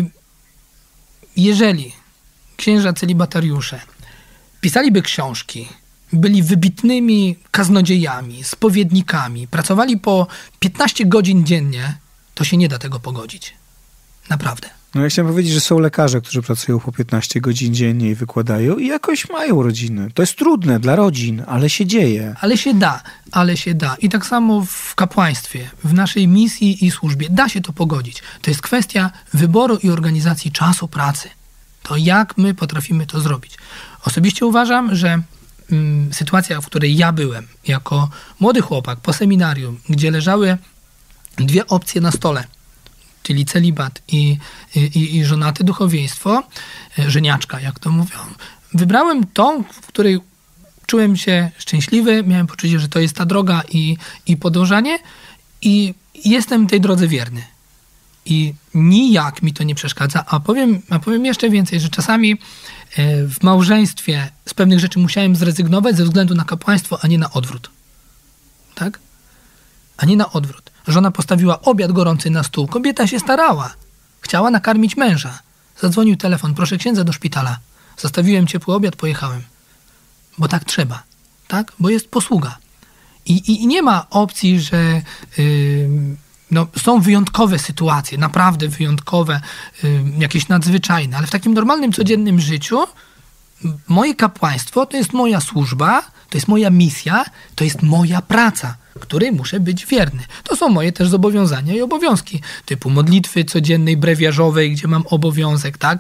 jeżeli księża celibatariusze pisaliby książki, byli wybitnymi kaznodziejami, spowiednikami, pracowali po piętnaście godzin dziennie, to się nie da tego pogodzić. Naprawdę. No ja chciałem powiedzieć, że są lekarze, którzy pracują po piętnaście godzin dziennie i wykładają i jakoś mają rodziny. To jest trudne dla rodzin, ale się dzieje. Ale się da, ale się da. I tak samo w kapłaństwie, w naszej misji i służbie da się to pogodzić. To jest kwestia wyboru i organizacji czasu pracy. To jak my potrafimy to zrobić. Osobiście uważam, że mm, sytuacja, w której ja byłem jako młody chłopak po seminarium, gdzie leżały dwie opcje na stole, czyli celibat i, i, i żonaty duchowieństwo, żeniaczka, jak to mówią. Wybrałem tą, w której czułem się szczęśliwy, miałem poczucie, że to jest ta droga i, i podążanie i jestem tej drodze wierny. I nijak mi to nie przeszkadza, a powiem, a powiem jeszcze więcej, że czasami w małżeństwie z pewnych rzeczy musiałem zrezygnować ze względu na kapłaństwo, a nie na odwrót. Tak? A nie na odwrót. Żona postawiła obiad gorący na stół. Kobieta się starała. Chciała nakarmić męża. Zadzwonił telefon. Proszę księdza do szpitala. Zostawiłem ciepły obiad, pojechałem. Bo tak trzeba. Tak? Bo jest posługa. I, i, i nie ma opcji, że yy, no, są wyjątkowe sytuacje, naprawdę wyjątkowe, yy, jakieś nadzwyczajne, ale w takim normalnym, codziennym życiu moje kapłaństwo to jest moja służba, to jest moja misja, to jest moja praca, której muszę być wierny. To są moje też zobowiązania i obowiązki, typu modlitwy codziennej, brewiarzowej, gdzie mam obowiązek, tak?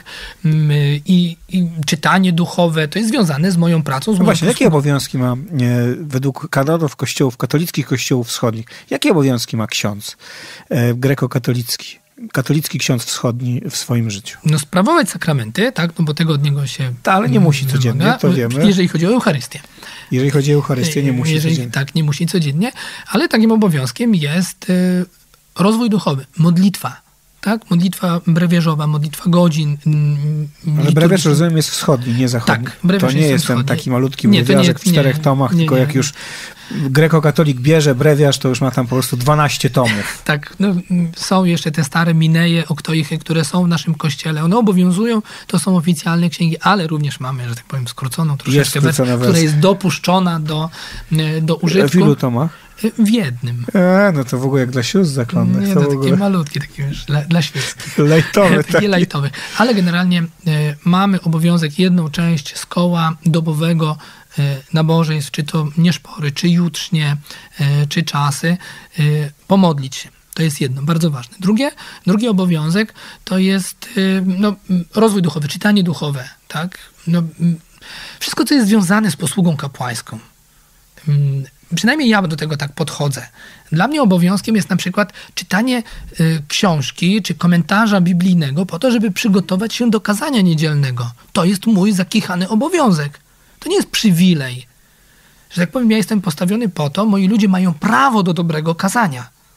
I, i czytanie duchowe, to jest związane z moją pracą. Z no moją właśnie, jakie obowiązki ma e, według kanonów kościołów, katolickich kościołów wschodnich, jakie obowiązki ma ksiądz e, grekokatolicki? Katolicki ksiądz wschodni w swoim życiu. No sprawować sakramenty, tak, no bo tego od niego się Ta, ale nie musi codziennie, wymaga, to wiemy. Jeżeli chodzi o Eucharystię. Jeżeli chodzi o Eucharystię, nie musi jeżeli, codziennie. Tak, nie musi codziennie, ale takim obowiązkiem jest y, rozwój duchowy, modlitwa, tak, modlitwa brewiarzowa, modlitwa godzin. Y, ale brewiarz, rozumiem, jest wschodni, nie zachodni. Tak, brewiarz to nie jest ten taki malutki brewiarzek w czterech tomach, nie, tylko nie, jak już grekokatolik bierze brewiarz, to już ma tam po prostu dwanaście tomów. Tak, no, są jeszcze te stare mineje, oktoichy, które są w naszym kościele. One obowiązują, to są oficjalne księgi, ale również mamy, że tak powiem, skróconą troszeczkę wersję, która jest dopuszczona do, do użytku. W ilu tomach? W jednym. E, no to w ogóle jak dla sióstr zakonnych. Nie, to to w ogóle... takie malutkie, takie już dla, dla świeckich. Lajtowe. Takie lajtowe. Ale generalnie y, mamy obowiązek jedną część z koła dobowego y, nabożeństw, czy to nieszpory, czy jutrznie, y, czy czasy, y, pomodlić się. To jest jedno, bardzo ważne. Drugie, drugi obowiązek to jest y, no, rozwój duchowy, czytanie duchowe. Tak? No, y, wszystko, co jest związane z posługą kapłańską. Y, Przynajmniej ja do tego tak podchodzę. Dla mnie obowiązkiem jest na przykład czytanie y, książki czy komentarza biblijnego po to, żeby przygotować się do kazania niedzielnego. To jest mój zakichany obowiązek. To nie jest przywilej. Że tak powiem, ja jestem postawiony po to, moi ludzie mają prawo do dobrego kazania.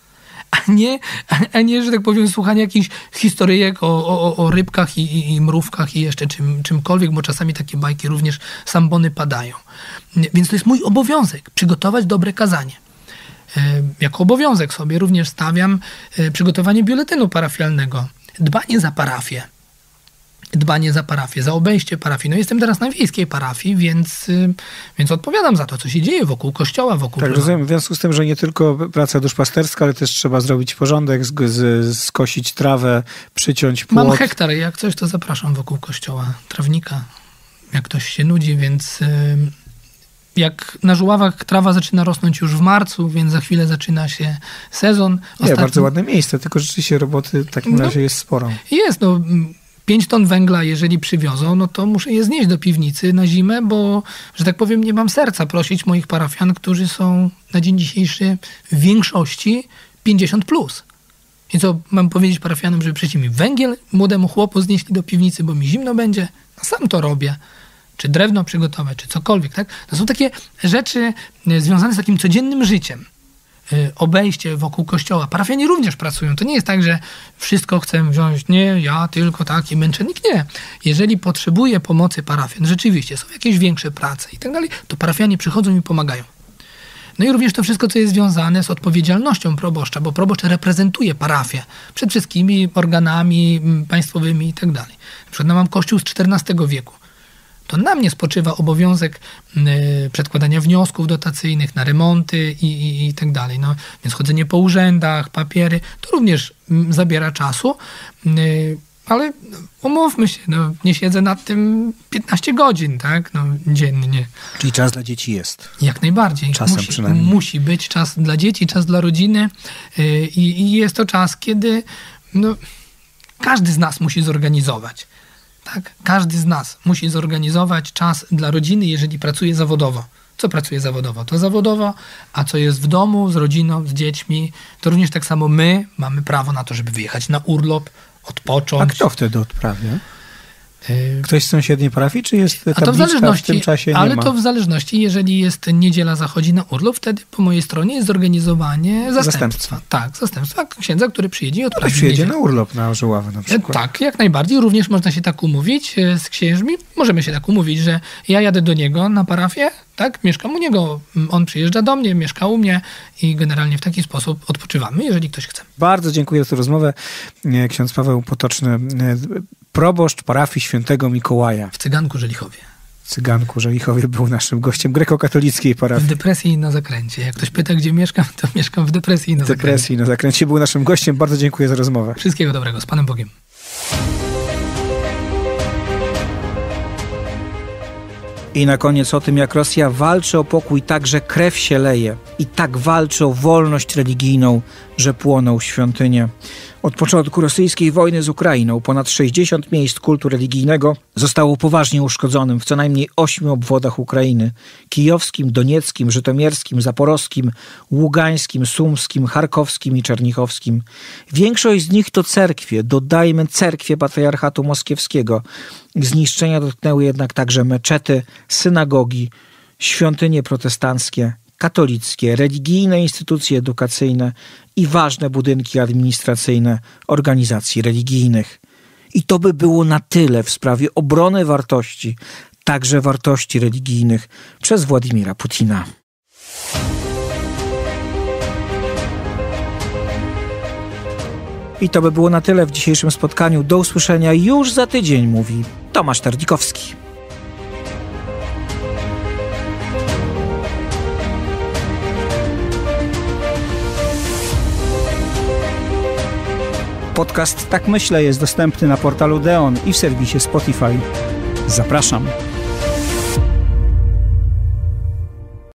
a nie, a nie, że tak powiem, słuchanie jakichś historyjek o, o, o rybkach i, i, i mrówkach i jeszcze czym, czymkolwiek, bo czasami takie bajki również sambony padają. Więc to jest mój obowiązek, przygotować dobre kazanie. Jako obowiązek sobie również stawiam przygotowanie biuletynu parafialnego, dbanie za parafię. Dbanie za parafię, za obejście parafii. No jestem teraz na wiejskiej parafii, więc, więc odpowiadam za to, co się dzieje wokół kościoła, wokół... Tak, rozumiem. W związku z tym, że nie tylko praca duszpasterska, ale też trzeba zrobić porządek, z, z, skosić trawę, przyciąć płot. Mam hektar, jak coś, to zapraszam wokół kościoła trawnika, jak ktoś się nudzi, więc... Jak na Żuławach trawa zaczyna rosnąć już w marcu, więc za chwilę zaczyna się sezon. Ostatni... Nie, bardzo ładne miejsce, tylko rzeczywiście roboty w takim no, razie jest sporo. Jest, no pięć ton węgla, jeżeli przywiozą, no to muszę je znieść do piwnicy na zimę, bo, że tak powiem, nie mam serca prosić moich parafian, którzy są na dzień dzisiejszy w większości pięćdziesiąt plus. I co mam powiedzieć parafianom, żeby przyjść mi węgiel młodemu chłopu znieśli do piwnicy, bo mi zimno będzie? No sam to robię. Czy drewno przygotować, czy cokolwiek, tak? To są takie rzeczy związane z takim codziennym życiem. Obejście wokół kościoła. Parafianie również pracują. To nie jest tak, że wszystko chcę wziąć, nie, ja tylko taki męczennik. Nie. Jeżeli potrzebuję pomocy parafian, rzeczywiście są jakieś większe prace i tak dalej, to parafianie przychodzą i pomagają. No i również to wszystko, co jest związane z odpowiedzialnością proboszcza, bo proboszcz reprezentuje parafię przed wszystkimi organami państwowymi i tak dalej. Na przykład no, mam kościół z czternastego wieku. To na mnie spoczywa obowiązek y, przedkładania wniosków dotacyjnych na remonty i, i, i tak dalej. No, więc chodzenie po urzędach, papiery, to również y, zabiera czasu, y, ale no, umówmy się, no, nie siedzę nad tym piętnaście godzin, tak, no, dziennie. Czyli czas dla dzieci jest. Jak najbardziej. Czasem musi, przynajmniej. Musi być czas dla dzieci, czas dla rodziny y, i jest to czas, kiedy no, każdy z nas musi zorganizować. Tak? Każdy z nas musi zorganizować czas dla rodziny, jeżeli pracuje zawodowo. Co pracuje zawodowo? To zawodowo, a co jest w domu, z rodziną, z dziećmi, to również tak samo my mamy prawo na to, żeby wyjechać na urlop, odpocząć. A kto wtedy odprawia? Ktoś z sąsiedniej parafii, czy jest tabliczka, a to w, zależności, w tym czasie nie ale ma? to w zależności, jeżeli jest niedziela, zachodzi na urlop, wtedy po mojej stronie jest zorganizowanie zastępstwa. zastępstwa. Tak, zastępstwa księdza, który przyjedzie i odprawi. Ktoś przyjedzie na urlop na Żuławy na przykład. Tak, jak najbardziej. Również można się tak umówić z księżmi. Możemy się tak umówić, że ja jadę do niego na parafię, tak, mieszkam u niego, on przyjeżdża do mnie, mieszka u mnie i generalnie w taki sposób odpoczywamy, jeżeli ktoś chce. Bardzo dziękuję za tę rozmowę. Ksiądz Paweł Potoczny, proboszcz parafii Świętego Mikołaja. W Cyganku Żelichowie. W Cyganku Żelichowie był naszym gościem grekokatolickiej parafii. W depresji i na zakręcie. Jak ktoś pyta, gdzie mieszkam, to mieszkam w depresji i na zakręcie. Depresji i na zakręcie był naszym gościem. Bardzo dziękuję za rozmowę. Wszystkiego dobrego. Z Panem Bogiem. I na koniec o tym, jak Rosja walczy o pokój, tak, że krew się leje. I tak walczy o wolność religijną, że płoną świątynie. Od początku rosyjskiej wojny z Ukrainą ponad sześćdziesiąt miejsc kultu religijnego zostało poważnie uszkodzonym w co najmniej ośmiu obwodach Ukrainy. Kijowskim, Donieckim, Żytomierskim, Zaporowskim, Ługańskim, Sumskim, Charkowskim i Czernichowskim. Większość z nich to cerkwie, dodajmy cerkwie patriarchatu moskiewskiego. Zniszczenia dotknęły jednak także meczety, synagogi, świątynie protestanckie, katolickie, religijne instytucje edukacyjne i ważne budynki administracyjne organizacji religijnych. I to by było na tyle w sprawie obrony wartości, także wartości religijnych, przez Władimira Putina. I to by było na tyle w dzisiejszym spotkaniu. Do usłyszenia już za tydzień, mówi Tomasz Tardikowski. Podcast Tak Myślę jest dostępny na portalu Deon i w serwisie Spotify. Zapraszam.